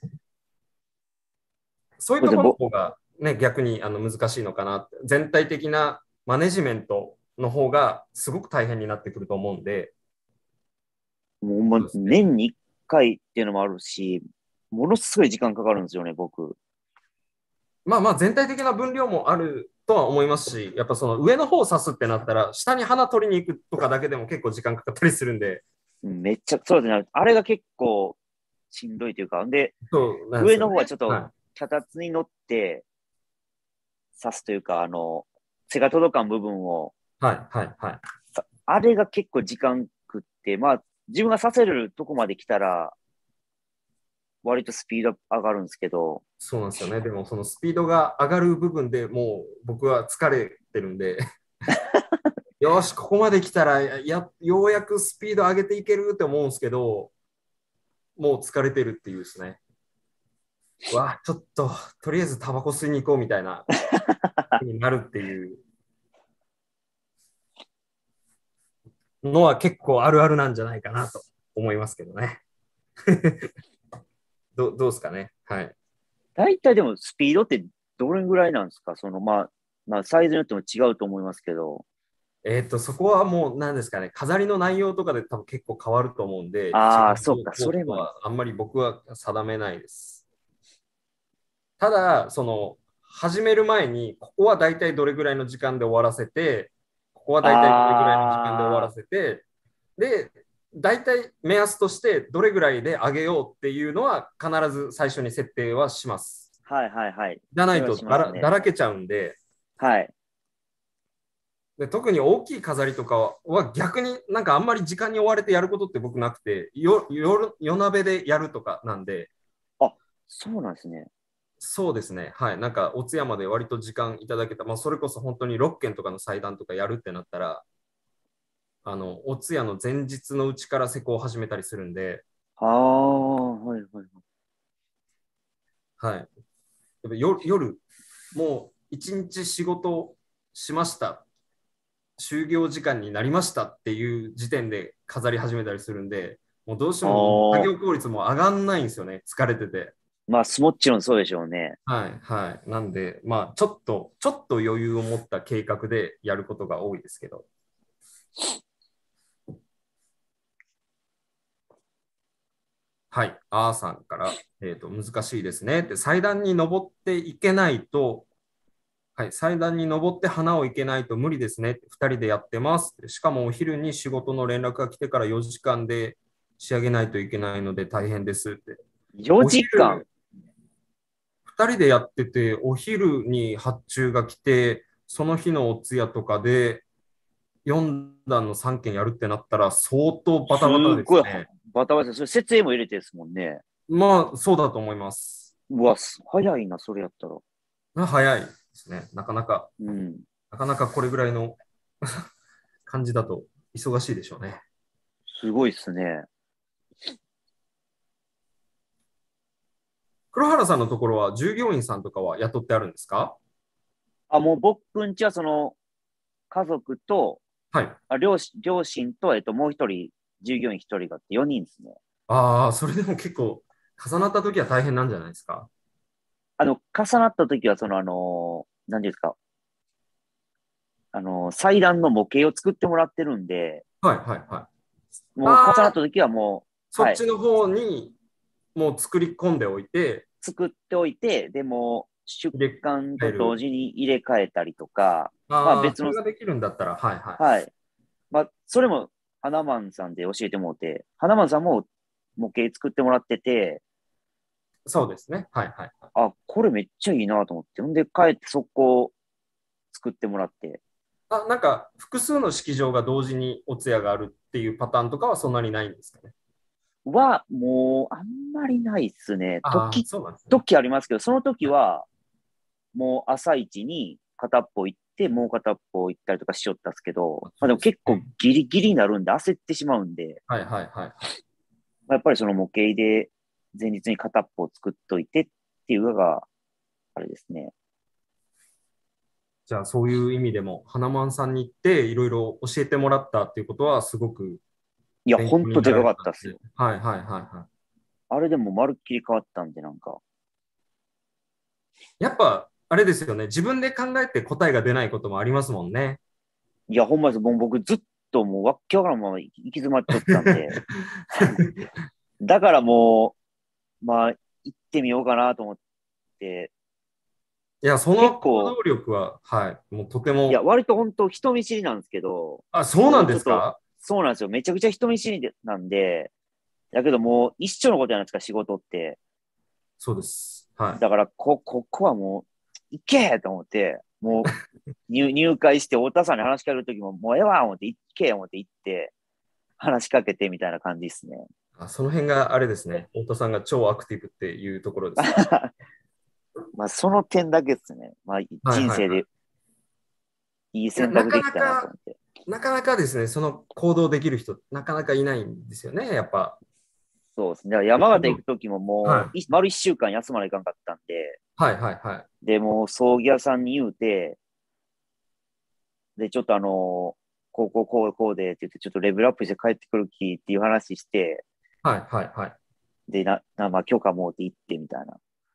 そういうところのそうですね。 方が、ね、逆に難しいのかなって。全体的なマネジメントの方がすごく大変になってくると思うんで、 もう、 そうですね。 年に1回っていうのもあるし、ものすごい時間かかるんですよね、僕。 まあまあ全体的な分量もあるとは思いますし、やっぱその上の方を刺すってなったら、下に花取りに行くとかだけでも結構時間かかったりするんで、 めっちゃ、そうですね。あれが結構しんどいというか、で、 そうなんです上よね。 の方はちょっとは脚立に乗って刺すというか、背が届かん部分を、 い、はい、はい、はい。 あれが結構時間食って、まあ、自分が刺せるとこまで来たら、割とスピード上がるんですけど、 そうなんですよね。でもそのスピードが上がる部分でもう僕は疲れてるんで、よし、ここまで来たらようやくスピード上げていけるって思うんですけど、もう疲れてるっていうですね。わあ、ちょっと、とりあえずタバコ吸いに行こうみたいな、になるっていうのは結構あるあるなんじゃないかなと思いますけどね。どうですかね。はい。 大体でもスピードってどれぐらいなんですか？まあ、サイズによっても違うと思いますけど。 そこはもう何ですかね、飾りの内容とかで多分結構変わると思うんで、時ああ、 間そうか、それもある。 とはあんまり僕は定めないです。ただ、始める前に、ここは大体どれぐらいの時間で終わらせて、ここは大体どれぐらいの時間で終わらああ、 せて、で、大体目安としてどれぐらいで上げようっていうのは必ず最初に設定はします。 はいはいはい。 じゃないそれはとだしますね。 らけちゃうんで、 はい。 で、特に大きい飾りとかは逆になんかあんまり時間に追われてやることって僕なくて、夜鍋でやるとかなんで、 あ、そうなんですね。 そうですね。はい。なんか、お通夜まで割と時間いただけた。まあ、それこそ本当に6件とかの祭壇とかやるってなったら、お通夜の前日のうちから施工を始めたりするんで、 ああ、はいはいはい。 はい。やっぱ夜、もう一日仕事しました。就業時間になりましたっていう時点で飾り始めたりするんで、もうどうしてあも作あ、 業効率も上がんないんですよね。疲れてて。 まあ、もちろんそうでしょうね。 はい、はい。なんで、まあ、ちょっと余裕を持った計画でやることが多いですけど。はい、あーさんから、難しいですねって、祭壇に登っていけないと、はい、祭壇に登って花をいけないと無理ですねって、2人でやってます。しかもお昼に仕事の連絡が来てから4時間で仕上げないといけないので大変ですって。お 4時間。 昼、2人でやってて、お昼に発注が来て、その日のお通夜とかで4段の3件やるってなったら相当バタバタすっごいですね。 バタバタ。それ設営も入れてですもんね。 まあ、そうだと思います。 うわ、早いな、それやったら。 早いですね。なかなか。 うん。 なかなかこれぐらいの感じだと忙しいでしょうね。 すごいっすね。 黒原さんのところは従業員さんとかは雇ってあるんですか？ あ、もう僕んちは家族と、 はい。 両親と、もう一人、従業員一人があって4人ですね。 ああ、それでも結構重なった時は大変なんじゃないですか？ 重なった時は、何ですか、祭壇の模型を作ってもらってるんで、 はいはいはい。 もう重なったああ、 時はもう、はい。 そっちの方にもう作り込んでおいて、 作っておいて、でも出荷と同時に入れ替えたりとか、まあ別の。 それができるんだったら、はいはい。 はい。まあ、それも、花マンさんで教えてもらって、花マンさんも模型作ってもらってて、 そうですね。はいはい。 あ、これめっちゃいいなと思って、ほんで帰って速攻作ってもらって。 なんか複数の式場が同時にお通夜があるっていうパターンとかはそんなにないんですかね。 もう、あんまりないっすね。 そうなんですね。 時ありますけど、その時は、もう朝一に片っぽ行って、もう片っぽ行ったりとかしよったんですけど、まあでも結構ギリギリになるんで焦ってしまうんで、 はいはいはい。 やっぱりその模型で前日に片っぽを作っといてっていうのが、あれですね。 じゃあそういう意味でも、花満さんに行っていろいろ教えてもらったっていうことはすごくいや、ほん勉強になとでかかっられたんで。 たっすよ。 はいはいはいはい。 あれでもまるっきり変わったんで、なんか。 やっぱあれですよね。自分で考えて答えが出ないこともありますもんね。 いや、ほんまです。もう僕ずっともうわっきわからんまま行き詰まっとったんで。だからもう、まあ、行ってみようかなと思って、 いや、その結構、 行動力は、はい、もうとていや、 も。 割と本当人見知りなんですけど、 そうなんですか？ そうなんですよ。めちゃくちゃ人見知りなんで、だけどもう一緒のことじゃないですか、仕事って。 そうです。はい。 だから、ここはもう、行けと思って、もう入会して、太田さんに話しかけるときも、もうええわ思って、行け思って行って、話しかけてみたいな感じですね。 その辺があれですね。太田さんが超アクティブっていうところですね。 まあ、その点だけですね。まあ、 はいはいはい。 人生でいいいや、 選択できたなと思って。 なかなかですね、その行動できる人、なかなかいないんですよね、やっぱ。 そうですね。だから山形行くときももう、 はい。 丸一週間休まないかんかったんで、 はいはいはい。 で、もう葬儀屋さんに言うて、で、ちょっとこうでって言って、ちょっとレベルアップして帰ってくる気っていう話して、 はいはいはい。 で、まあ、許可もうて行ってみたいな。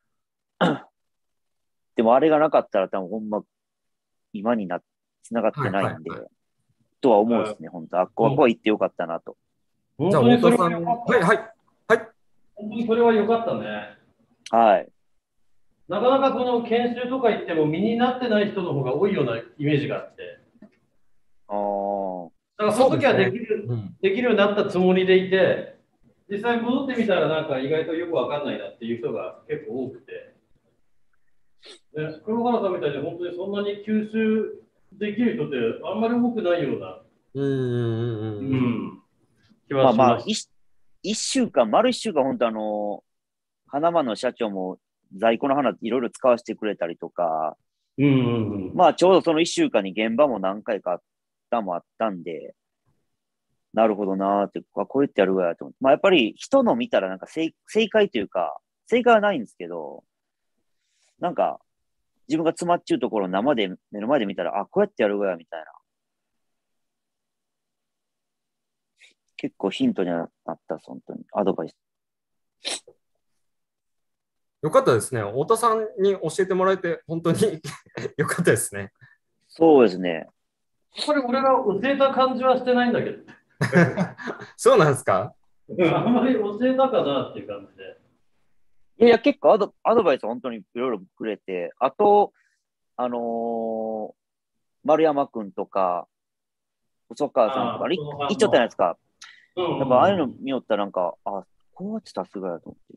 でもあれがなかったら多分ほんま今に繋がっはいてないんで、 はいはい。 とは思うですね、本当。ここは行ってよかったなと。 じゃあ、 本当にそれ太田さん、 は良かった。 はいはい。はい。 本当にそれは良かったね。 はい。 なかなかこの研修とか行っても身になってない人の方が多いようなイメージがあって。 ああ、 だからその時はそうですね。うん。 できるようになったつもりでいて、実際戻ってみたらなんか意外とよくわかんないなっていう人が結構多くて。で、黒原さんみたいに本当にそんなに吸収できる人ってあんまり多くないような、 うんうんううんうん。 ん、気はします。 一週間、丸一週間、本当花間の社長も在庫の花いろいろ使わせてくれたりとか、 うんうんうん。 まあちょうどその一週間に現場も何回かあったんで、なるほどなーって、こうやってやるぐらいだと思って。まあやっぱり人の見たらなんか正解というか、正解はないんですけど、なんか自分が詰まっちゅうところを生で目の前で見たら、あ、こうやってやるぐらいみたいな。結構ヒントになった本当に。アドバイス。 よかったですね。太田さんに教えてもらえて、本当によかったですね。 そうですね。 これ俺が教えた感じはしてないんだけど。 そうなんですか？ あんまり教えたかなっていう感じで。 いやいや、結構アドバイス本当にいろいろくれて、あと、あのー丸山くんとか、細川さんとか、 ああ、その行っちゃったじゃないですか。 うんやっぱああいうのうんうん。 見よったらなんか、こうやってさすがだと思って。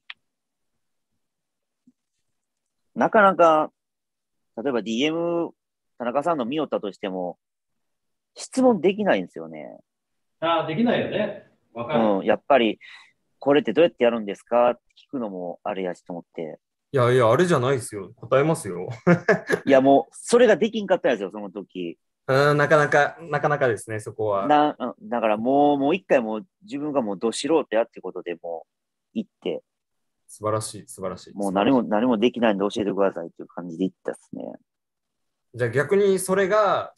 なかなか、例えば DM、田中さんの見よったとしても、質問できないんですよね。 ああ、できないよね。わかる。 うん、やっぱり、これってどうやってやるんですかって聞くのもあれやしと思って。 いやいや、あれじゃないですよ。答えますよ。 いやもう、それができんかったんですよ、その時。 なかなかですね、そこは。 だからもう一回もう自分がもうど素人やってことでもう行って、 素晴らしい、素晴らしい。 もう素晴らしい。 何もできないんで教えてくださいっていう感じで行ったっすね。 じゃあ逆にそれが、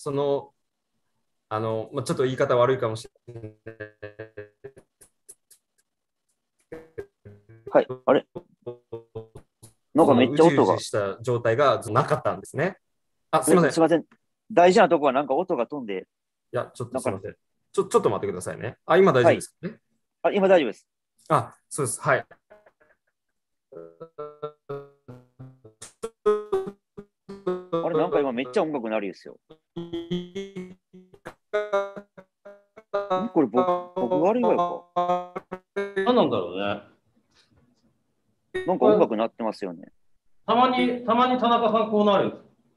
ちょっと言い方悪いかもしれないはい、あれなんかめっそのうちゃ音が。 じうじした状態がなかったんですね。すいません。いすいません。大事なとこはなんか音が飛んで、 や、ちょっとなんか、 すいません。ちょっと待ってくださいね。今大はい。 丈夫ですかね？ 今大丈夫です。 そうです。はい。 あれ、なんか今めっちゃ音楽鳴りですよ。これ僕悪いわよか。何なんだろうね。 なんか音楽鳴ってますよね。 たまに田中さんこうなる。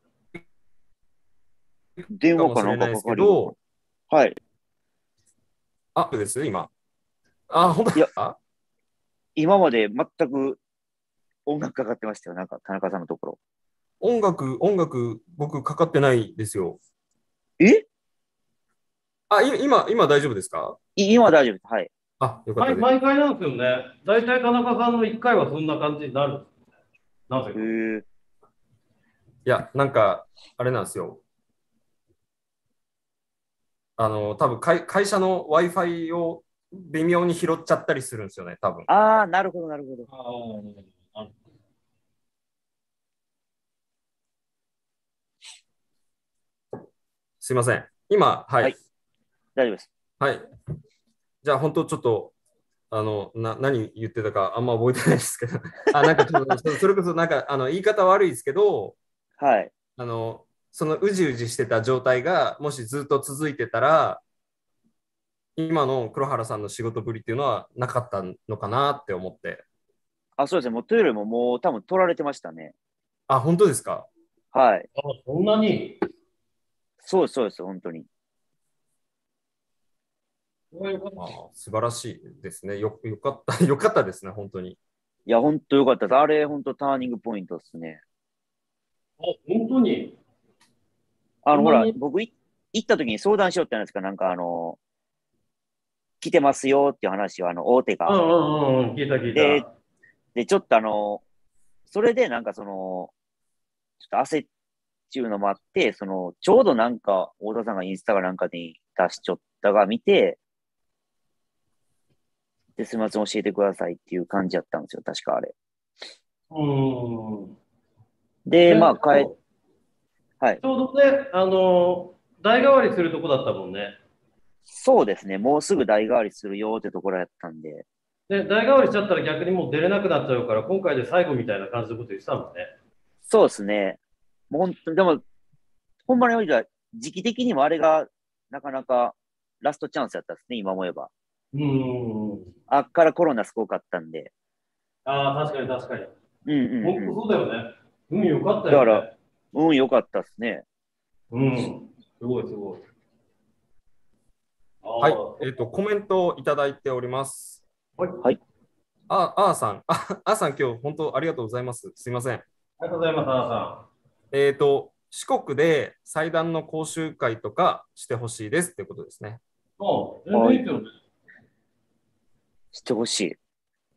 電話かなんかかかる。はい。 あ、です今。あ、本当いや、今まで全く音楽かかってましたよ。なんか田中さんのところ。 音楽、僕かかってないですよ。 えあ、今大丈夫ですか？ 今大丈夫です。はい。 あ、よかったです。 毎回なんですよね。大体田中さんの1回はそんな感じになる。なぜか。 いや、なんか、あれなんですよ。多分会社の Wi-Fi を微妙に拾っちゃったりするんですよね、多分。 ああ、なるほど、なるほど。 すいません。今、はい。 大丈夫です。 はい。じゃあ、本当ちょっと、何言ってたかあんま覚えてないですけど、なんかちょっと、それこそなんか、言い方悪いですけど、 はい。 そのうじうじしてた状態が、もしずっと続いてたら、今の黒原さんの仕事ぶりっていうのはなかったのかなって思って。 あ、そうですね。もうというよりももう多分取られてましたね。 あ、本当ですか？ はい。 あ、そんなに。 そうです、そうです、本当に。 素晴らしいですね。よかった、よかったですね、本当に。 いや、本当よかったです。あれ、本当ターニングポイントですね。 あ、本当に。 ほら、僕行った時に相談しようってなんですか、なんか来てますよっていう話を、大手が。 聞いた聞いた。 で、ちょっとそれでなんかちょっと焦っちゅうのもあって、ちょうどなんか、太田さんがインスタかなんかに出しちょったが見て、で、すみません、教えてくださいっていう感じやったんですよ、確かあれ。で、まあ、はい。 ちょうどね、代替わりするとこだったもんね。 そうですね、もうすぐ代替わりするよってところやったんで。 で、代替わりしちゃったら逆にもう出れなくなっちゃうから、今回で最後みたいな感じのこと言ってたもんね。 そうですね。もう本当に、でも、ほんまにおいては、時期的にもあれが、なかなかラストチャンスやったですね、今思えば。あっからコロナすごかったんで。 ああ、確かに確かに。 本当そうだよね。運良かったよね。 だから、運良かったですね。 すごいすごい。 はい、コメントをいただいております。 はい。 さん、今日本当ありがとうございます。すいません。 ありがとうございます、さん。四国で祭壇の講習会とかしてほしいですってことですね。 全然いいですよね。 してほしい。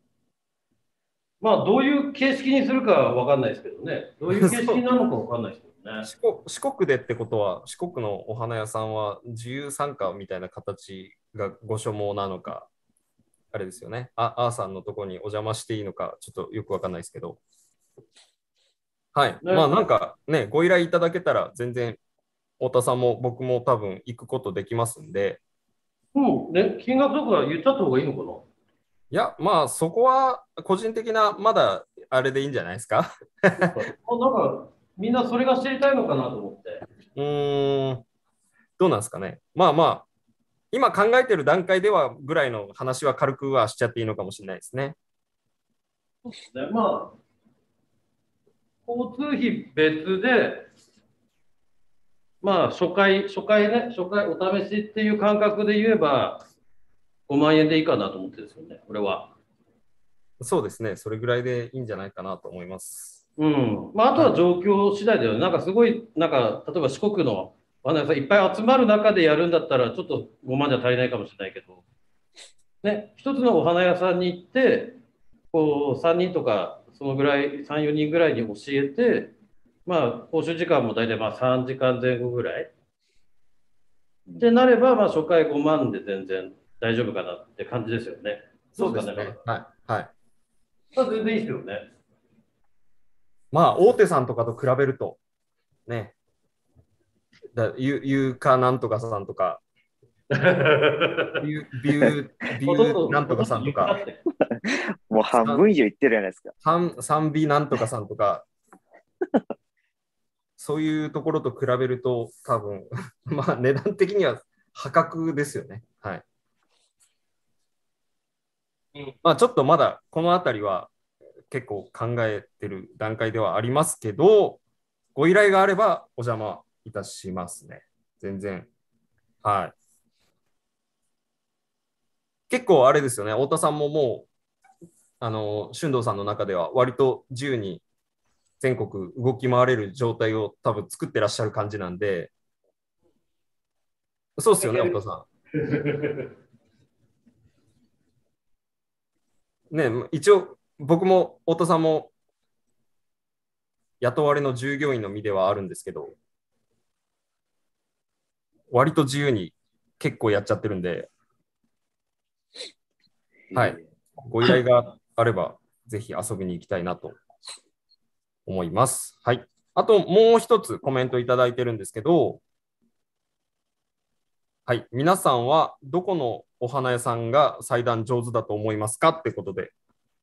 まあ、どういう形式にするかは分かんないですけどね。どういう形式なのか分かんないですけどね。 四国でってことは、四国のお花屋さんは自由参加みたいな形がご所望なのか、あれですよね。あーさんのところにお邪魔していいのか、ちょっとよくわかんないですけど。はい。まあなんかね、ご依頼いただけたら全然、太田さんも僕も多分行くことできますんで。 金額とか言っちゃった方がいいのかな？ いや、まあそこは個人的な、まだあれでいいんじゃないですか。 なんか、みんなそれが知りたいのかなと思って。 どうなんですかね。まあまあ、今考えてる段階ではぐらいの話は軽くはしちゃっていいのかもしれないですね。 そうですね。まあ、交通費別で、まあ、初回お試しっていう感覚で言えば、5万円でいいかなと思ってるんですよね、これは。 そうですね。それぐらいでいいんじゃないかなと思います。 まあ、あとは状況次第だよね。なんかすごい、なんか、例えば四国のお花屋さんいっぱい集まる中でやるんだったら、ちょっと5万じゃ足りないかもしれないけど、ね、一つのお花屋さんに行って、こう、3人とか、そのぐらい、3、4人ぐらいに教えて、まあ、講習時間も大体まあ3時間前後ぐらい。ってなれば、まあ、初回5万で全然大丈夫かなって感じですよね。 そうですね。はい。はい。 まあ、全然いいですよね。 まあ、大手さんとかと比べると、ね、ゆうかなんとかさんとか、 ビューなんとかさんとか、 もう半分以上いってるじゃないですか。 3ビなんとかさんとか、そういうところと比べると、多分まあ値段的には破格ですよね。はい。まあちょっとまだこのあたりは結構考えてる段階ではありますけど、ご依頼があればお邪魔いたしますね。全然。はい。結構あれですよね。太田さんももう、俊藤さんの中では割と自由に全国動き回れる状態を多分作ってらっしゃる感じなんで、そうですよね、太田さん。ね、一応僕も太田さんも雇われの従業員の身ではあるんですけど、割と自由に結構やっちゃってるんで、はい。ご依頼があれば、ぜひ遊びに行きたいなと思います。はい。あともう一つコメントいただいてるんですけど、はい。皆さんはどこのお花屋さんが裁断上手だと思いますかってことで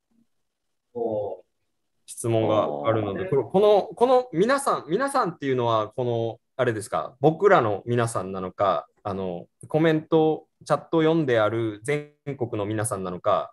質問があるので、この皆さんっていうのは、あれですか、僕らの皆さんなのか、コメント、チャット読んである全国の皆さんなのか、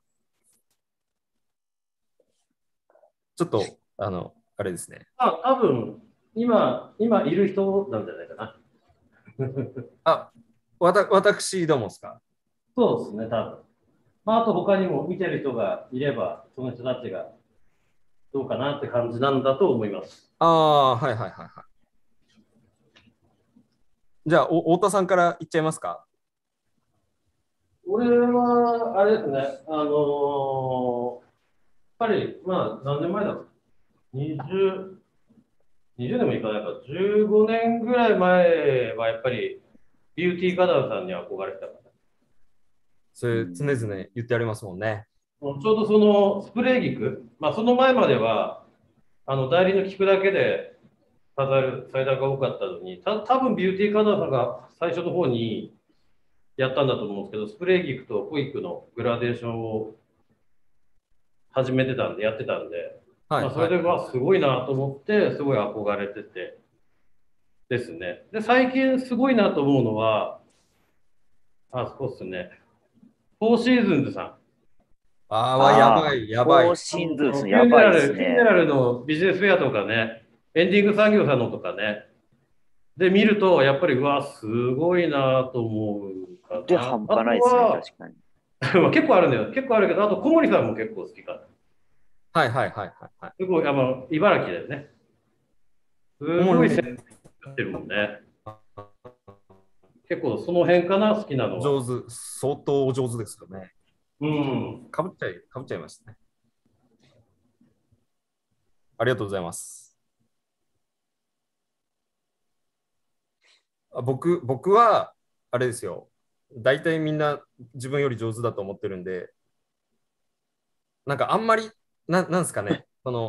ちょっと、あれですね。 多分今いる人なんじゃないかな。 あ、私どもですか？ そうですね、多分。まあ、あと他にも見てる人がいれば、その人たちがどうかなって感じなんだと思います。 ああ、はいはいはいはい。じゃあ、太田さんから言っちゃいますか？ 俺は、あれですね、やっぱり、まあ、何年前だろう。20年もいかないか、15年ぐらい前はやっぱり、ビューティーカダンさんに憧れてたから。 それ、常々言ってありますもんね。 ちょうどそのスプレー菊、まあ、その前までは、代理の聞くだけで飾る祭壇が多かったのに、多分ビューティーカダンさんが最初の方にやったんだと思うんですけど、スプレー菊とホイックのグラデーションを始めてたんで、やってたんで、 はい、 まあ、それで、 はい。 すごいなと思って、すごい憧れててですね。で、最近すごいなと思うのは、そうですね、フォーシーズンズさん。 ああ、やああ、 ばい、やばい。 フォーシンズースやばいっすね。 フューネラルのビジネスフェアとかね、エンディング産業さんのとかね、で見ると、やっぱり、うわ、すごいなと思うかで、 な。 半あと端ないですね、 は、 確かに。 まあ結構あるんだよ。結構あるけど、あと小森さんも結構好きかな。 はいはいはいはいはい。 すごい、茨城だよね。すごいセンスやってるもんね。結構その辺かな、好きなのは。 上手、相当お上手ですよね。 うん。 かぶっちゃいましたね。ありがとうございます。僕は、あれですよ。大体みんな自分より上手だと思ってるんで、なんかあんまり、なんですかね。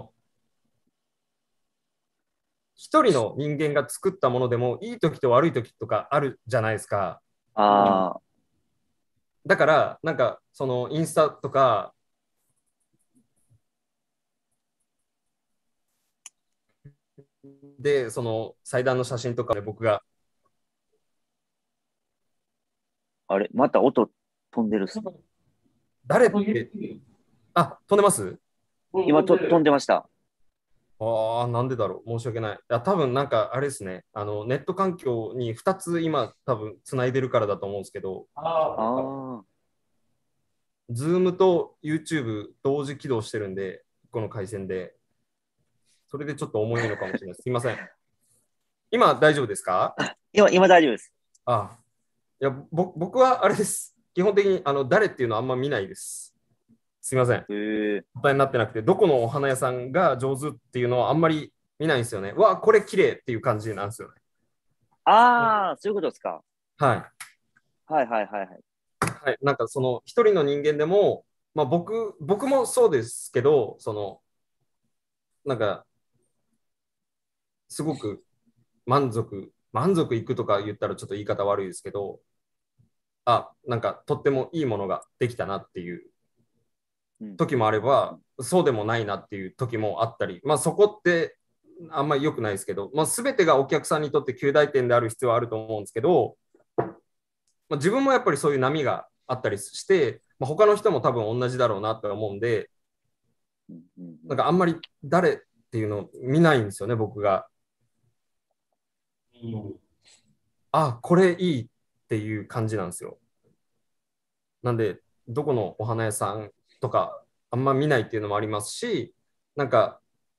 一人の人間が作ったものでも、いい時と悪い時とかあるじゃないですか。 あだから、なんか、インスタとかで、祭壇の写真とかで僕が、 あ、あれ、また音飛んでるっすね。 誰って、飛んでます？ 今飛んでました。 なんでだろう。申し訳ない。多分なんかあれですね。ネット環境に2つ今多分つないでるからだと思うんですけど、 ああ、 Zoom と YouTube 同時起動してるんで、この回線で。それでちょっと重いのかもしれないです。すいません。今大丈夫ですか？ 今大丈夫です。 あ、いや、僕はあれです。基本的に誰っていうのはあんま見ないです。すいません。 へえ。 答えになってなくて、どこのお花屋さんが上手っていうのはあんまり見ないんですよね。わ、これ綺麗っていう感じなんですよね。 ああ、そういうことですか。 はい。 はいはいはいはい。 はい。なんか一人の人間でも、まあ僕もそうですけど、なんかすごく満足いくとか言ったらちょっと言い方悪いですけど、 なんかとってもいいものができたなっていううん時もあれば、そうでもないなっていう時もあったり、まあそこってあんまり良くないですけど、まあ全てがお客さんにとって及第点である必要はあると思うんですけど、まあ、自分もやっぱりそういう波があったりして、まあ、他の人も多分同じだろうなと思うんで、なんかあんまり誰っていうのを見ないんですよね、僕が。 うん。 これいいっていう感じなんですよ。なんで、どこのお花屋さんとかあんま見ないっていうのもありますし、なんか、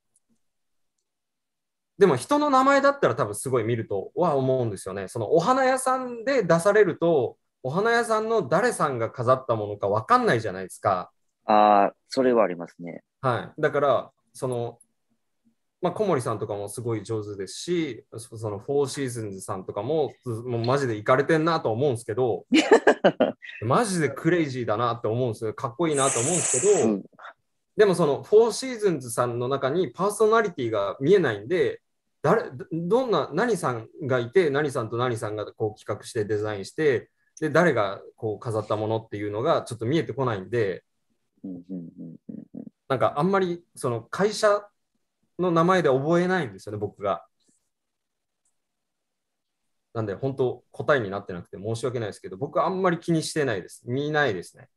でも人の名前だったら多分すごい見るとは思うんですよね。そのお花屋さんで出されると、お花屋さんの誰さんが飾ったものか分かんないじゃないですか。 ああ、それはありますね。 はい。だから、まあ、小森さんとかもすごい上手ですし、そのフォーシーズンズさんとかもうマジで行かれてんなと思うんですけど、マジでクレイジーだなって思うんですよ。かっこいいなと思うんですけど、でもそのフォーシーズンズさんの中にパーソナリティが見えないんで、何さんがいて、何さんと何さんがこう企画してデザインして、で、誰がこう飾ったものっていうのがちょっと見えてこないんで、なんかあんまりその会社の名前で覚えないんですよね、僕が。なんで本当答えになってなくて申し訳ないですけど、僕はあんまり気にしてないです。見ないですね。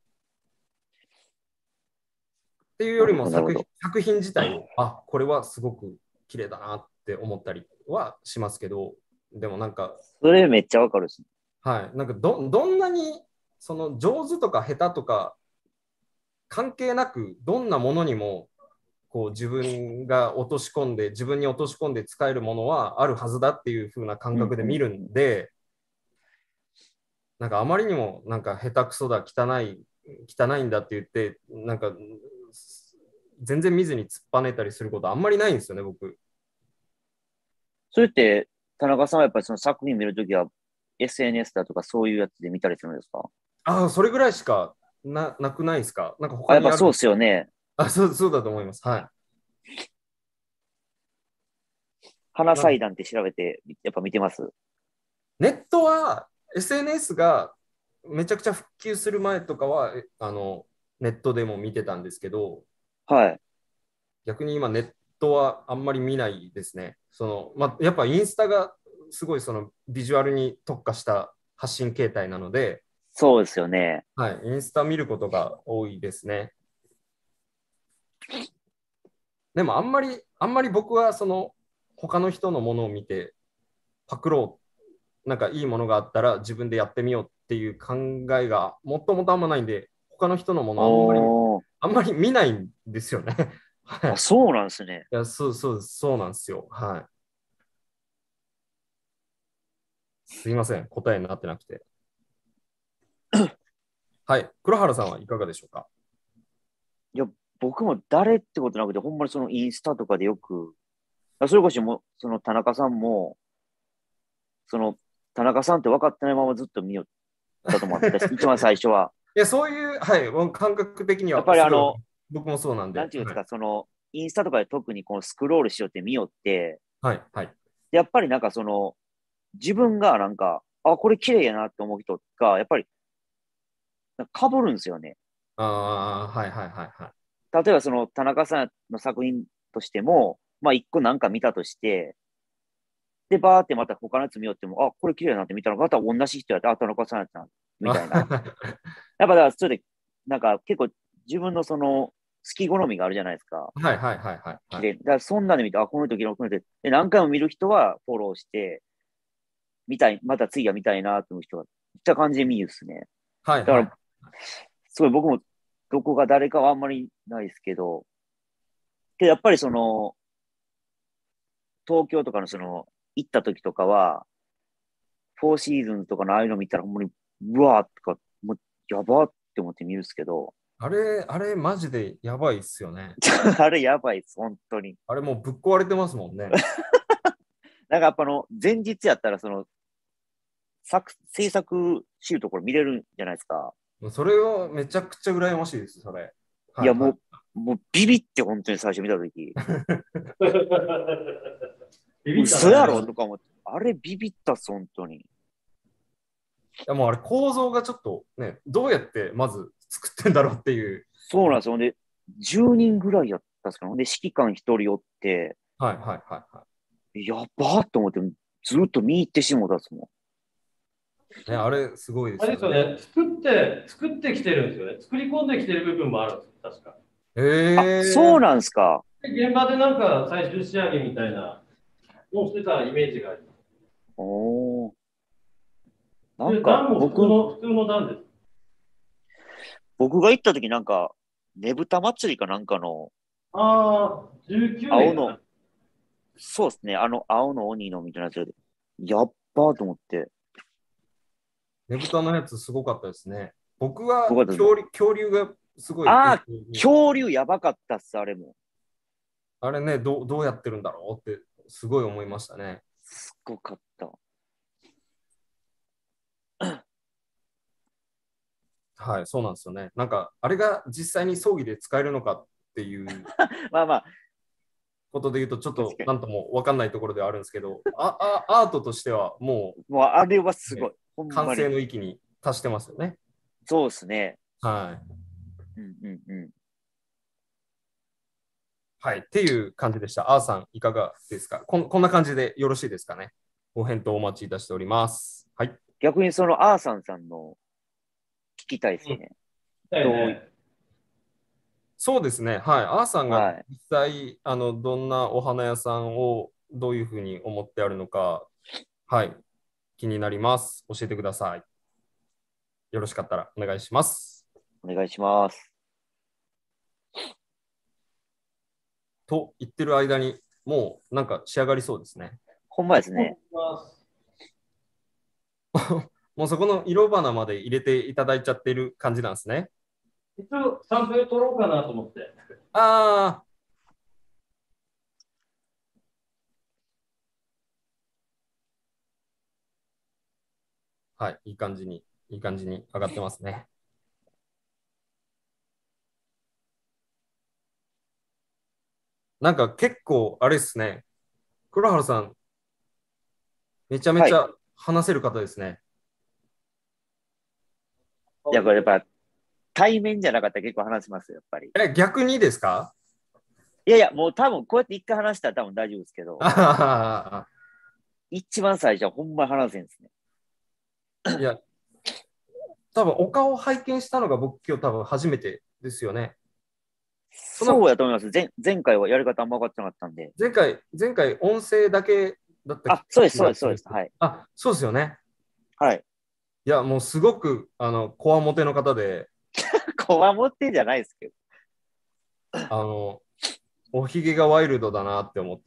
っていうよりも作品自体を、これはすごく綺麗だなって思ったりはしますけど、でもなんか、 それめっちゃわかるし。 はい、なんかどんなにその上手とか下手とか関係なく、どんなものにもこう自分に落とし込んで使えるものはあるはずだっていう風な感覚で見るんで、なんかあまりにもなんか下手くそだ、汚いんだって言って、なんか全然見ずに突っぱねたりすることあんまりないんですよね、僕。 それって、田中さんはやっぱりその作品見るときは SNS だとかそういうやつで見たりするんですか？ それぐらいしかなくないですか？なんかあ、 他にある？ やっぱそうっすよね。 そうだと思います。はい。 花祭壇って調べて、やっぱ見てます？ ネットは SNS がめちゃくちゃ普及する前とかは、ネットでも見てたんですけど、 はい。 逆に今ネットはあんまり見ないですね。やっぱインスタがすごいそのビジュアルに特化した発信形態なので、 そうですよね。 はい、インスタ見ることが多いですね。でもあんまり僕はその他の人のものを見てパクろう、なんかいいものがあったら自分でやってみようっていう考えがもともとあんまないんで、他の人のものおー。 あんまり見ないんですよね。はあ、 い。 そうなんですね。 いや、そうなんですよ。はい。すいません。答えになってなくて。はい。黒原さんはいかがでしょうか？ いや、僕も誰ってことなくて、ほんまにそのインスタとかでよく、それこそもう、その田中さんも、その田中さんって分かってないままずっと見よったと思ってたし、一番最初は。 いや、そういう、はい、もう感覚的にやっはすごい、 ぱり僕もそうなんで。はい、 なんていうんですか、その、インスタとかで特にこのスクロールしようって見よって、 はい、はい。 やっぱりなんかその、自分がなんか、あ、これ綺麗やなって思う人が、やっぱり、被るんですよね。 はい、はい、はい、はい。 例えばその田中さんの作品としても、まあ一個なんか見たとして、で、バーってまた他のやつ見よっても、あ、これ綺麗やなって見たら、また同じ人やって、あ、田中さんやったな、みたいな。やっぱだから、それで、なんか結構自分のその、好き好みがあるじゃないですか。 はい、はい、はい、はい。はい、 綺麗。だからそんなで見て、あ、この人、この人、で、何回も見る人はフォローして、見たい、また次は見たいなと思う人は、いった感じで見るっすね。 はい、はい。 だから、すごい僕もどこが誰かはあんまりないですけど、やっぱりその、東京とかのその、行った時とかは、フォーシーズンとかのああいうの見たら、ほんまに、うわーとか、もう、やばーって思って見るんですけど、 あれ、マジでやばいっすよね。 あれやばいです、本当に。 あれもうぶっ壊れてますもんね。 なんかやっぱ前日やったら、その、制作しるところ見れるんじゃないですか。 それはめちゃくちゃ羨ましいです、それ。はい、 いや、 はい。 もうビビって本当に最初見たとき、 ビビった嘘やな、 ろとか思って、あれビビったっす、本当に。 やもうあれ構造がちょっとね、どうやってまず作ってんだろうっていう。 そうなんですよ。で、10人ぐらいやったんですかね。で、指揮官1人おって、 はいはいはいはい。 やばーっと思って、ずっと見入ってしもうたっすもね、あれすごいであすよね。 れですよね、作ってきてるんですよね。作り込んできてる部分もあるんですよ、確か。 ん。あ、そうえなんすか。 で現場でなんか最終仕上げみたいなのをしてたイメージがあります。 おー。なんで、 か、 段も普通の段です。 僕が行った時なんか、ねぶた祭りかなんかの、 ああ、19 青の、 年かな。 そうですね、青の鬼のみたいなやつで、やっばーと思って、 ねぶたのやつすごかったですね。僕は僕は、 恐竜がすごいああ、 印象に、 恐竜やばかったっす、あれも。 あれね、どうやってるんだろうってすごい思いましたね。 すっごかった。 はい、そうなんですよね。なんか、あれが実際に葬儀で使えるのかっていうまあまあ、 ことで言うと、ちょっと確かに。 なんとも分かんないところではあるんですけど、アートとしてはももうあれはすう、 ごい。 ね、完成ほんまに。 の域に達してますよね。 そうですね。 はい。 うんうんうん。 はい。っていう感じでした。あーさん、いかがですか？こんな感じでよろしいですかね？ご返答お待ちいたしております。はい。 逆にそのアーサンさんの聞きたいですうん。 ね。 だよどうい、 ね。 そうですね。はい。あーさんがはい。 実際、どんなお花屋さんをどういうふうに思ってあるのか、はい。気になります。教えてください。よろしかったらお願いします。 お願いします。 と言ってる間に、もうなんか仕上がりそうですね。 ほんまですね。 もうそこの色花まで入れていただいちゃってる感じなんですね。 一応、サンプル取ろうかなと思って。 ああ、はい。いい感じに上がってますね。なんか結構、あれですね。黒原さん、めちゃめはい。 ちゃ話せる方ですね。 いや、これやっぱ対面じゃなかったら結構話しますよ、やっぱり。 逆にですか？ いやいや、もう多分こうやって一回話したら多分大丈夫ですけど、 あ一番最初はほんまに話せんですね。 いや、多分お顔を拝見したのが僕今日多分初めてですよね。そのそうやと思います。前回はやり方あんま分かってなかったんで。 前回音声だけだったあ、そうです、 気そうです、そうです。 がするんですけど。 はい。 あ、そうですよね。 はい。 いや、もうすごく、こわもての方で、 こわもってじゃないですけど。 あの、おひげがワイルドだなって思って、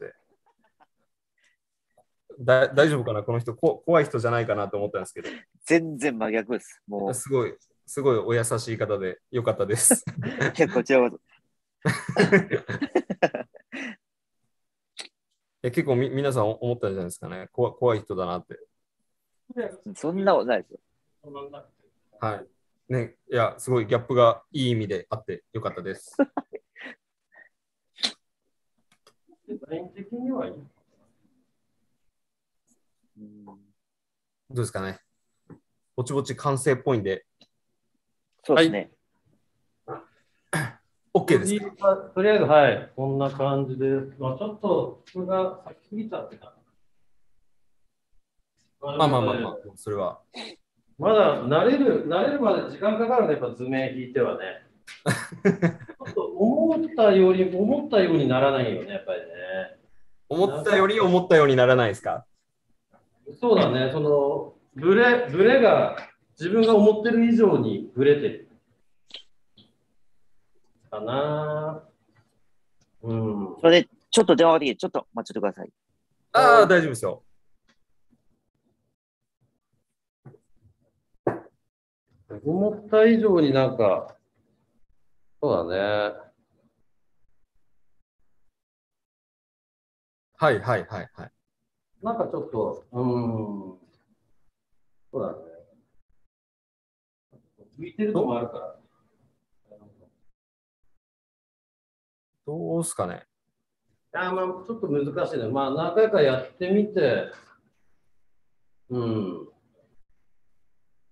大丈夫かなこの人怖い人じゃないかなと思ったんですけど、 全然真逆です。もすごい、すごいお優しい方でよかったです。 う、いや、こちらこそ。 結構皆さん思ったんじゃないですかね。怖い人だなって。 そんなことないですよ。 はい。ね、いや、すごいギャップがいい意味であってよかったです。 デザイン的にはいい。 どうですかね。ぼちぼち完成っぽいんで。 そうですね。 OK ですか？ とりあえず、はい、こんな感じです。まあ、ちょっと、服が先すぎちゃってた。 まあ、それは。 まだ慣れるまで時間かかるね、やっぱ図面引いてはね。ちょっと思ったようにならないよね、やっぱりね。 思ったより思ったようにならないですか？ そうだね、そのブレが自分が思ってる以上にブレてるかな。うん。 それで、ちょっと電話ができて、ちょっと待ちてください。 ああ、大丈夫ですよ。 思った以上になんか、そうだね。 はい。 なんかちょっと、そうだね。浮いてるのもあるから。 どうすかね。 まあ、ちょっと難しいね。まあ、何回かやってみて、うん。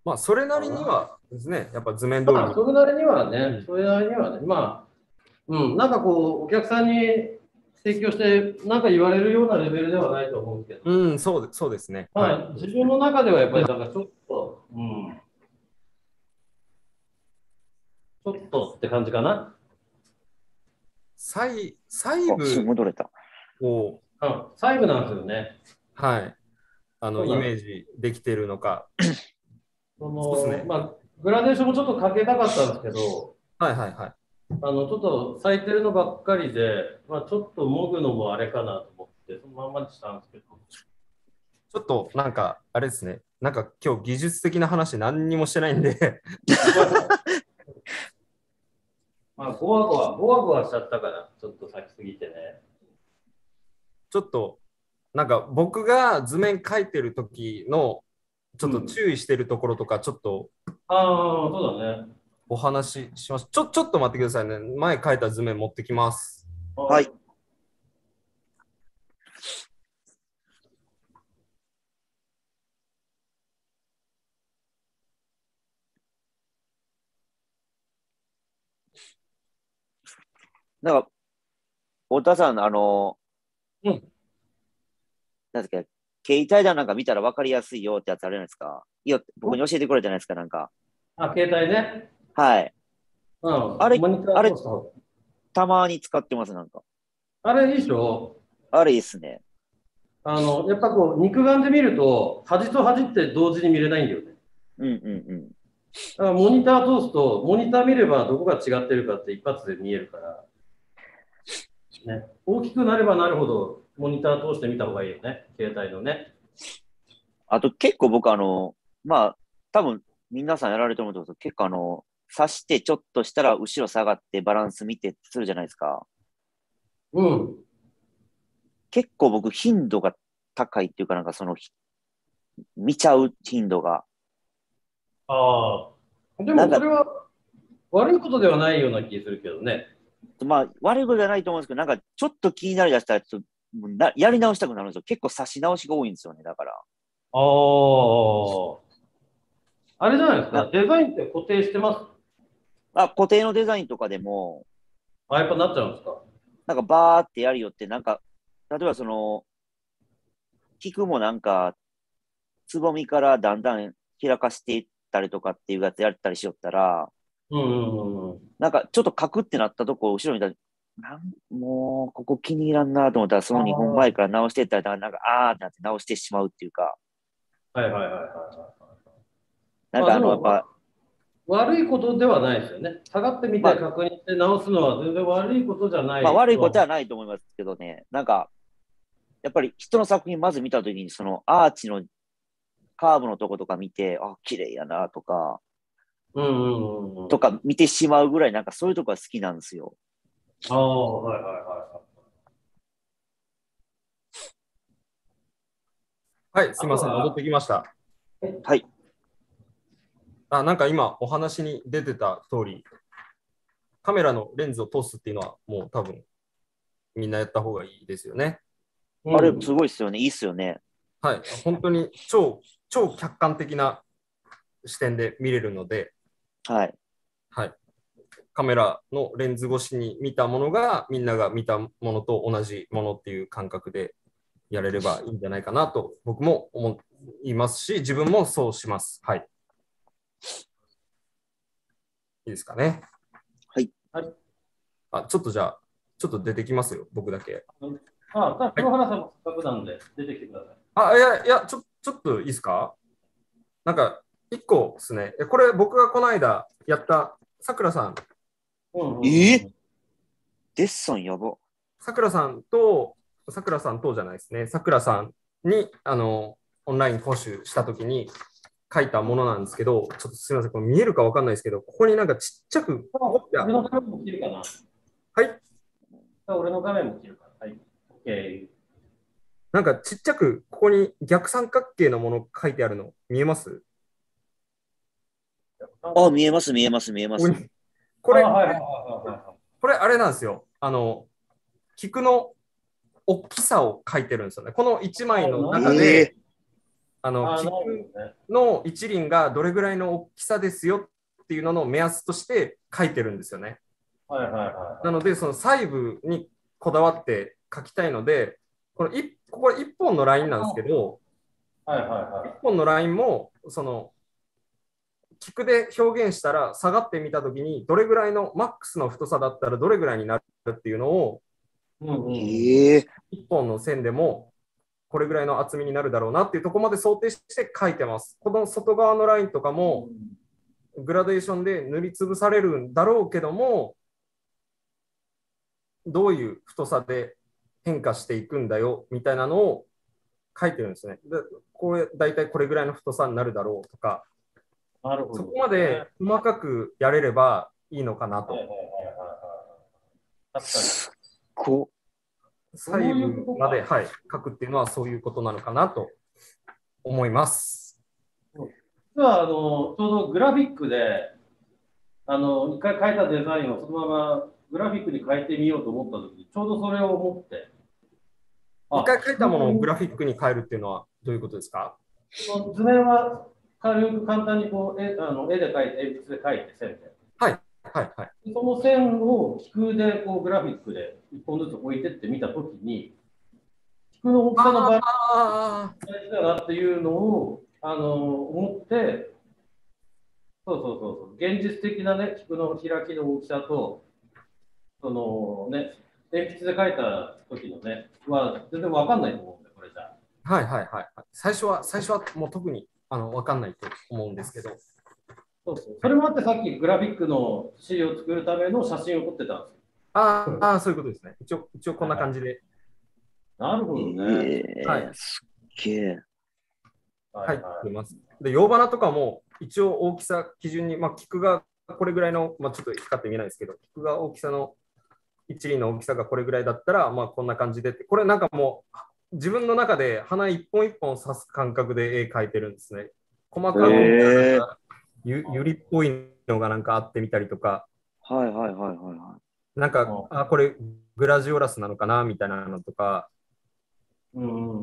まあ、それなりにはですね、やっぱ図面通りに。 それなりにはね、それなりにはね、まあ、なんかこう、お客さんに提供して、なんか言われるようなレベルではないと思うんですけど、 そうですね。 まあ、自分の中ではやっぱり、なんかちょっと、ちょっとって感じかな。 細部を、 細部なんですよね。 はい。イメージできてるのか。 そうですね。まあ、グラデーションもちょっとかけたかったんですけど、 はいはいはい。 ちょっと咲いてるのばっかりで、まあ、ちょっともぐのもあれかなと思って、そのまんまにしたんですけど。 ちょっとなんか、あれですね。なんか今日技術的な話何にもしてないんでまあ、ゴワゴワしちゃったから、ちょっと咲きすぎてね。 ちょっと、なんか僕が図面描いてる時の、ちょっと注意してるところとか、ちょっと、 そうだね。 お話しします。ちょっと待ってくださいね。前描いた図面持ってきます。 はい。なんか、太田さん、なんですか、携帯だなんか見たら分かりやすいよってやつあるじゃないですか。いや、僕に教えてくれたじゃないですか、なんか。 携帯ね。 はい。あれ、たまに使ってます、なんか。 あれいいでしょ？ あれいいっすね。 やっぱこう、肉眼で見ると、端と端って同時に見れないんだよね。だからモニター通すと、モニター見ればどこが違ってるかって一発で見えるから、ね、大きくなればなるほど、モニター通して見た方がいいよね、携帯のね。 あと結構僕まあ、多分皆さんやられてると思うんですけど、結構刺してちょっとしたら後ろ下がってバランス見てするじゃないですか。結構僕頻度が高いっていうか、なんか見ちゃう頻度が。 でもそれは悪いことではないような気するけどね。 まあ、悪いことじゃないと思うんですけど、なんかちょっと気になりだしたらやり直したくなるんですよ。結構差し直しが多いんですよね、だから。 あれじゃないですか、デザインって固定してます？ 固定のデザインとかでも、 やっぱなっちゃうんですか？ なんかバーってやるよって、なんか、例えば菊もなんか、つぼみからだんだん開かしていったりとかっていうやつやったりしよったら、なんかちょっとカクってなったとこ後ろにいたら、もうここ気に入らんなと思ったら、その2本前から直していったら、なんかってなって直してしまうっていうか。なんかやっぱ。 悪いことではないですよね。下がってみて確認して直すのは全然悪いことじゃない。 悪いことはないと思いますけどね。なんか、やっぱり人の作品まず見たときに、そのアーチのカーブのとことか見て、綺麗やなとか、とか見てしまうぐらい、なんかそういうとこが好きなんですよ。 はい、すみません、戻ってきました。 はい。 なんか今お話に出てた通り、カメラのレンズを通すっていうのはもう多分みんなやった方がいいですよね。 あれすごいですよね。いいっすよね。 はい、本当に超客観的な視点で見れるので、 はい。 はい。カメラのレンズ越しに見たものがみんなが見たものと同じものっていう感覚でやれればいいんじゃないかなと僕も思いますし、自分もそうします。はい。いいですかね。 はい。 ちょっとじゃあ、ちょっと出てきますよ、僕だけ。 黒原さんもせっかくなんで出てきてください。いや、ちょっといいですか？なんか、一個ですね。これ僕がこの間やったさくらさん。 デッサンやば。 さくらさんとじゃないですね。さくらさんに、オンライン講習したときに書いたものなんですけど、ちょっとすみません、これ見えるかわかんないですけど、ここになんかちっちゃく。 俺の画面も切るかな？ はい。 俺の画面も切るかな？はい。OK。 なんかちっちゃく、ここに逆三角形のもの書いてあるの、見えます？ 見えます、見えます、見えます。 これ、あれなんですよ。菊の大きさを書いてるんですよね。この1枚の中で、 菊の一輪がどれぐらいの大きさですよっていうのの目安として書いてるんですよね。なので、その細部にこだわって書きたいので、これ1本のラインなんですけど、1本のラインも、その、菊で表現したら下がってみたときに、どれぐらいのマックスの太さだったらどれぐらいになるっていうのを、1本の線でもこれぐらいの厚みになるだろうなっていうところまで想定して書いてます。この外側のラインとかもグラデーションで塗りつぶされるんだろうけども、どういう太さで変化していくんだよみたいなのを書いてるんですね。で、これ大体これぐらいの太さになるだろうとか、そこまで細かくやれればいいのかなと。 確かに。 細部まで、はい、書くっていうのはそういうことなのかなと思います。 実はちょうどグラフィックで一回書いたデザインをそのままグラフィックに変えてみようと思ったときに、ちょうどそれを思って。 一回書いたものをグラフィックに変えるっていうのはどういうことですか？ 図面は軽く簡単にこう絵で描いて、鉛筆で描いて線で。 はい。 その線を菊でこうグラフィックで一本ずつ置いてってみたときに、菊の大きさのバランスが大事だなっていうのを思って、現実的なね、菊の開きの大きさと、そのね、鉛筆で描いた時のね、は全然わかんないと思うんで、これじゃ。 最初はもう特にわかんないと思うんですけど。 それもあってさっきグラフィックの資料を作るための写真を撮ってたんですよ。そういうことですね。一応こんな感じで。 なるほどね。 すっげえ。 入ってます。で、洋花とかも一応大きさ基準に、菊がこれぐらいの、ちょっと光って見えないですけど、菊が大きさの、一輪の大きさがこれぐらいだったら、こんな感じでって、これなんかもう自分の中で花一本一本刺す感覚で絵描いてるんですね。細かくゆりっぽいのがなんかあってみたりとか、なんか、これグラジオラスなのかなみたいなのとか、 グ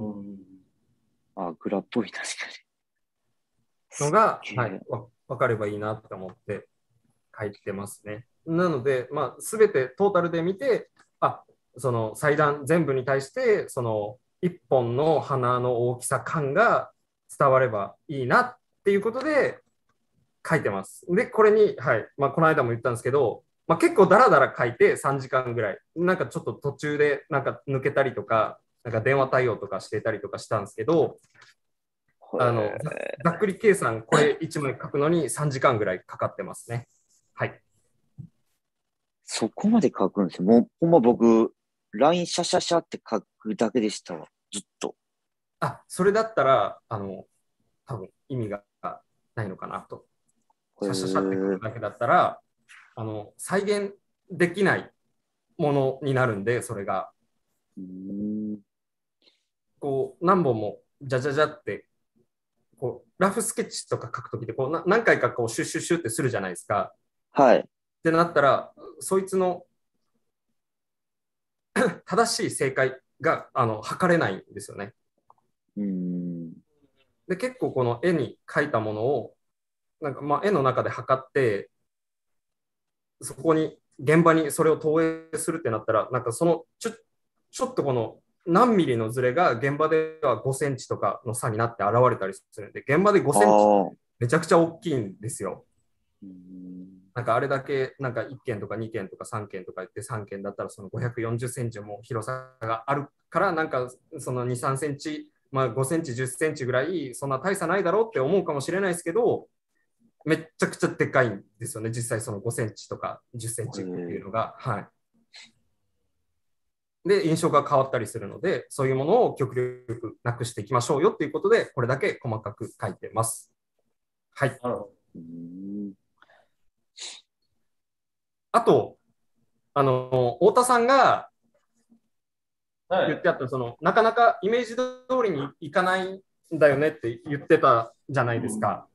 ラっぽい、確かに。のが、分かればいいなと思って書いてますね。なので、すべてトータルで見て、その祭壇全部に対して、その一本の花の大きさ感が伝わればいいなっていうことで書いてます。で、これに、この間も言ったんですけど、結構ダラダラ書いて3時間ぐらい、なんかちょっと途中でなんか抜けたりとか、なんか電話対応とかしてたりとかしたんですけど、ざっくり計算、これ1枚書くのに3時間ぐらいかかってますね。 そこまで書くんですよ。もう、ほんま僕、LINE シャシャシャって書くだけでしたわ、ずっと。 それだったら、多分意味がないのかなと。シャシャシャって書くだけだったら、再現できないものになるんで、それが。こう、何本もじゃじゃじゃって、こうラフスケッチとか書くときでこう何回かこうシュッシュッシュッってするじゃないですか。ってなったら、そいつの正しい正解が測れないんですよね。で、結構この絵に描いたものをなんか絵の中で測って、そこに現場にそれを投影するってなったら、なんかそのちょっとこの何ミリのズレが現場では5センチとかの差になって現れたりするんで、現場で5センチめちゃくちゃ大きいんですよ。なんかあれだけなんか1件とか2件とか3件とか言って3件だったらその540センチも広さがあるから、なんかその2、3センチ、5センチ、10センチぐらいそんな大差ないだろうって思うかもしれないですけど、めっちゃくちゃでかいんですよね、実際その5センチとか10センチっていうのが。で、印象が変わったりするので、そういうものを極力なくしていきましょうよということで、これだけ細かく書いてます。あと、太田さんが言ってあった、なかなかイメージ通りにいかないんだよねって言ってたじゃないですか。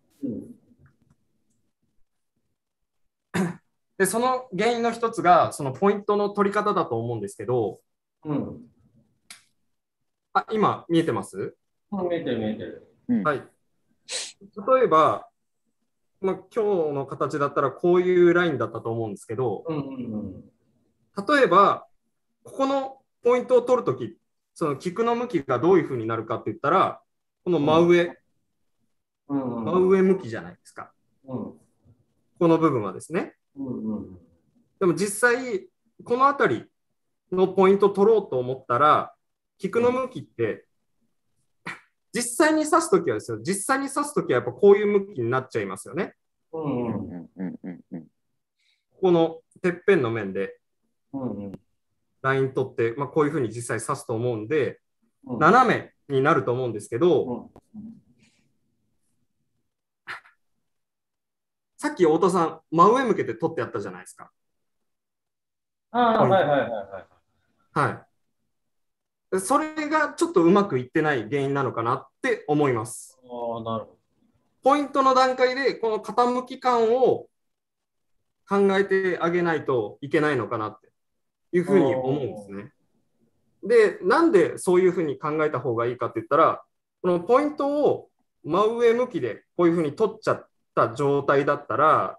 で、その原因の一つが、そのポイントの取り方だと思うんですけど、今、見えてます？ 見えてる。 はい。例えば、まあ、今日の形だったらこういうラインだったと思うんですけど、例えば、ここのポイントを取るとき、そのキックの向きがどういうふうになるかって言ったら、この真上向きじゃないですか。この部分はですね。でも実際、この辺りのポイントを取ろうと思ったら、キックの向きって、実際に指すときはですよ、実際に指すときはやっぱこういう向きになっちゃいますよね。ここのてっぺんの面でライン取って、まあ、こういうふうに実際指すと思うんで、斜めになると思うんですけど、さっき太田さん、真上向けて取ってやったじゃないですか。はい。それがちょっとうまくいってない原因なのかなって思います。 なるほど。 ポイントの段階でこの傾き感を考えてあげないといけないのかなっていうふうに思うんですね。で、なんでそういうふうに考えた方がいいかって言ったら、このポイントを真上向きでこういうふうに取っちゃった状態だったら、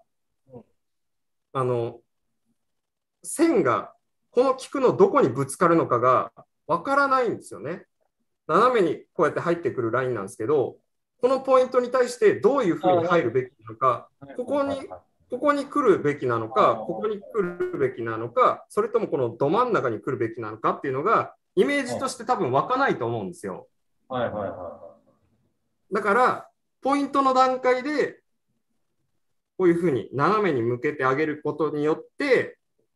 線がこの菊のどこにぶつかるのかがわからないんですよね。斜めにこうやって入ってくるラインなんですけど、このポイントに対してどういうふうに入るべきなのか、ここに来るべきなのか、ここに来るべきなのか、それともこのど真ん中に来るべきなのかっていうのが、イメージとして多分湧かないと思うんですよ。だから、ポイントの段階で、こういうふうに斜めに向けてあげることによって、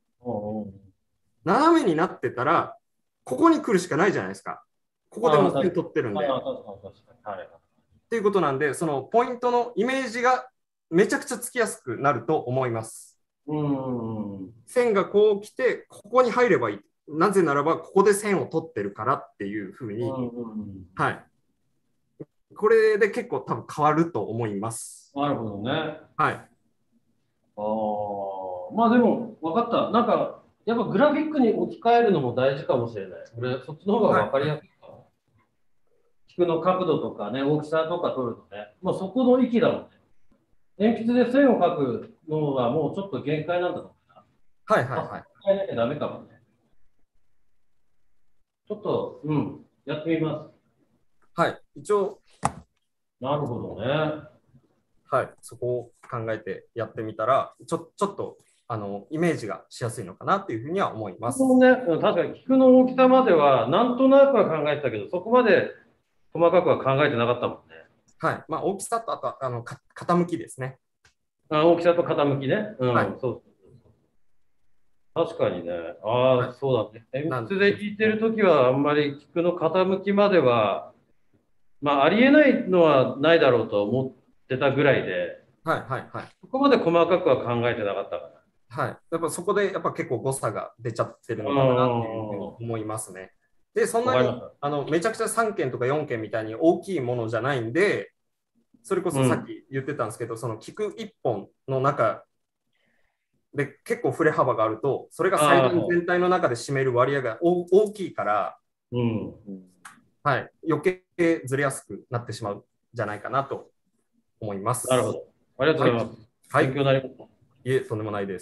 斜めになってたら、ここに来るしかないじゃないですか。ここでも点取ってるんで。っていうことなんで、そのポイントのイメージがめちゃくちゃつきやすくなると思います。線がこう来て、ここに入ればいい。なぜならば、ここで線を取ってるからっていうふうに、はい。これで結構多分変わると思います。 なるほどね。 はい。 まあでも、分かった。なんか、やっぱグラフィックに置き換えるのも大事かもしれない。俺、そっちの方が分かりやすいかな。菊の角度とかね、大きさとか取るとね、もうそこの域だもんね。鉛筆で線を描くのはもうちょっと限界なんだろうな。変えなきゃダメかもね。ちょっと、やってみます。 はい。一応。 なるほどね。 はい。そこを考えてやってみたら、ちょっと、イメージがしやすいのかなっていうふうには思います。 そうね、確かに菊の大きさまでは、なんとなくは考えてたけど、そこまで細かくは考えてなかったもんね。 はい。まあ、大きさと、あと、傾きですね。 大きさと傾きね。そう。確かにね。そうだね。鉛筆で弾いてるときは、あんまり菊の傾きまでは、まあ、ありえないのはないだろうと思ってたぐらいで、そこまで細かくは考えてなかったかな。 はい。やっぱそこで、やっぱ結構誤差が出ちゃってるのかなっていうふうに思いますね。で、そんなにめちゃくちゃ3件とか4件みたいに大きいものじゃないんで、それこそさっき言ってたんですけど、その菊1本の中で結構振れ幅があると、それが祭壇全体の中で占める割合が大きいから、はい、余計ずれやすくなってしまうんじゃないかなと思います。 なるほど。ありがとうございます。 はい。 勉強になりました。いえ、とんでもないです。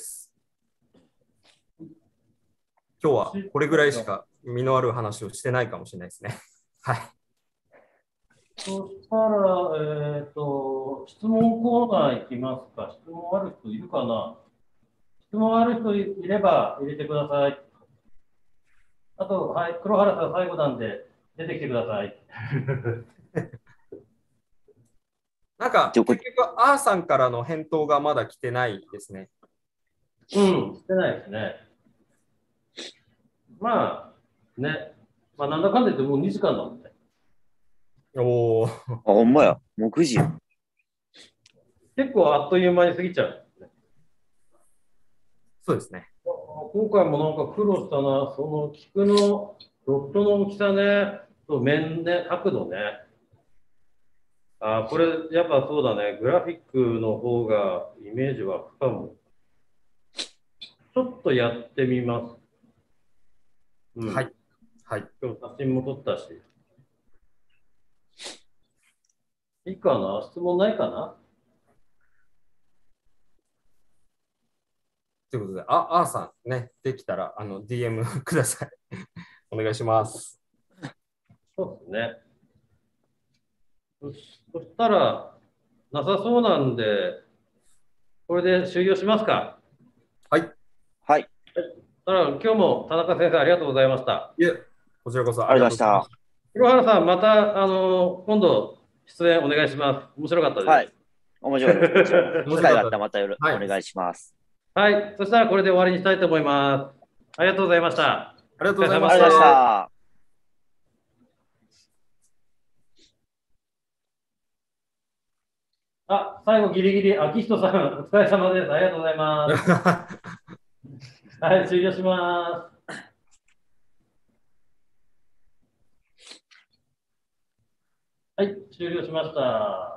今日はこれぐらいしか身のある話をしてないかもしれないですね。はい。 そしたら、質問コーナーいきますか。質問ある人いるかな。質問ある人いれば入れてください。あと、はい、黒原さん最後なんで出てきてください。 なんか、結局、あーさんからの返答がまだ来てないですね。 来てないですね。まあ、ね。まあ、なんだかんだ言ってもう2時間だもんね。 おー。 ほんまや。もう9時。 結構あっという間に過ぎちゃう、ね。 そうですね。 今回もなんか苦労したな。その菊のロットの大きさね、と面ね、角度ね。これやっぱそうだね。グラフィックの方がイメージ湧くかも。ちょっとやってみます。 はい。はい。 今日写真も撮ったし。 いいかな、質問ないかな。 ということで、あーさんね、できたらDM ください。お願いします。 そうですね。そしたら、なさそうなんで、これで終了しますか。 はい。 はい。 だから今日も田中先生ありがとうございました。 いえ、こちらこそありがとうございました。 黒原さん、また今度出演お願いします。面白かったです。 はい。面白いです。こちらも。機会があったらまたはいお願いします。 はい。そしたらこれで終わりにしたいと思います。ありがとうございました。 ありがとうございまありがとうございました。 あ、最後ギリギリ、秋人さん、お疲れ様です。ありがとうございます。はい、終了します。はい、終了しました。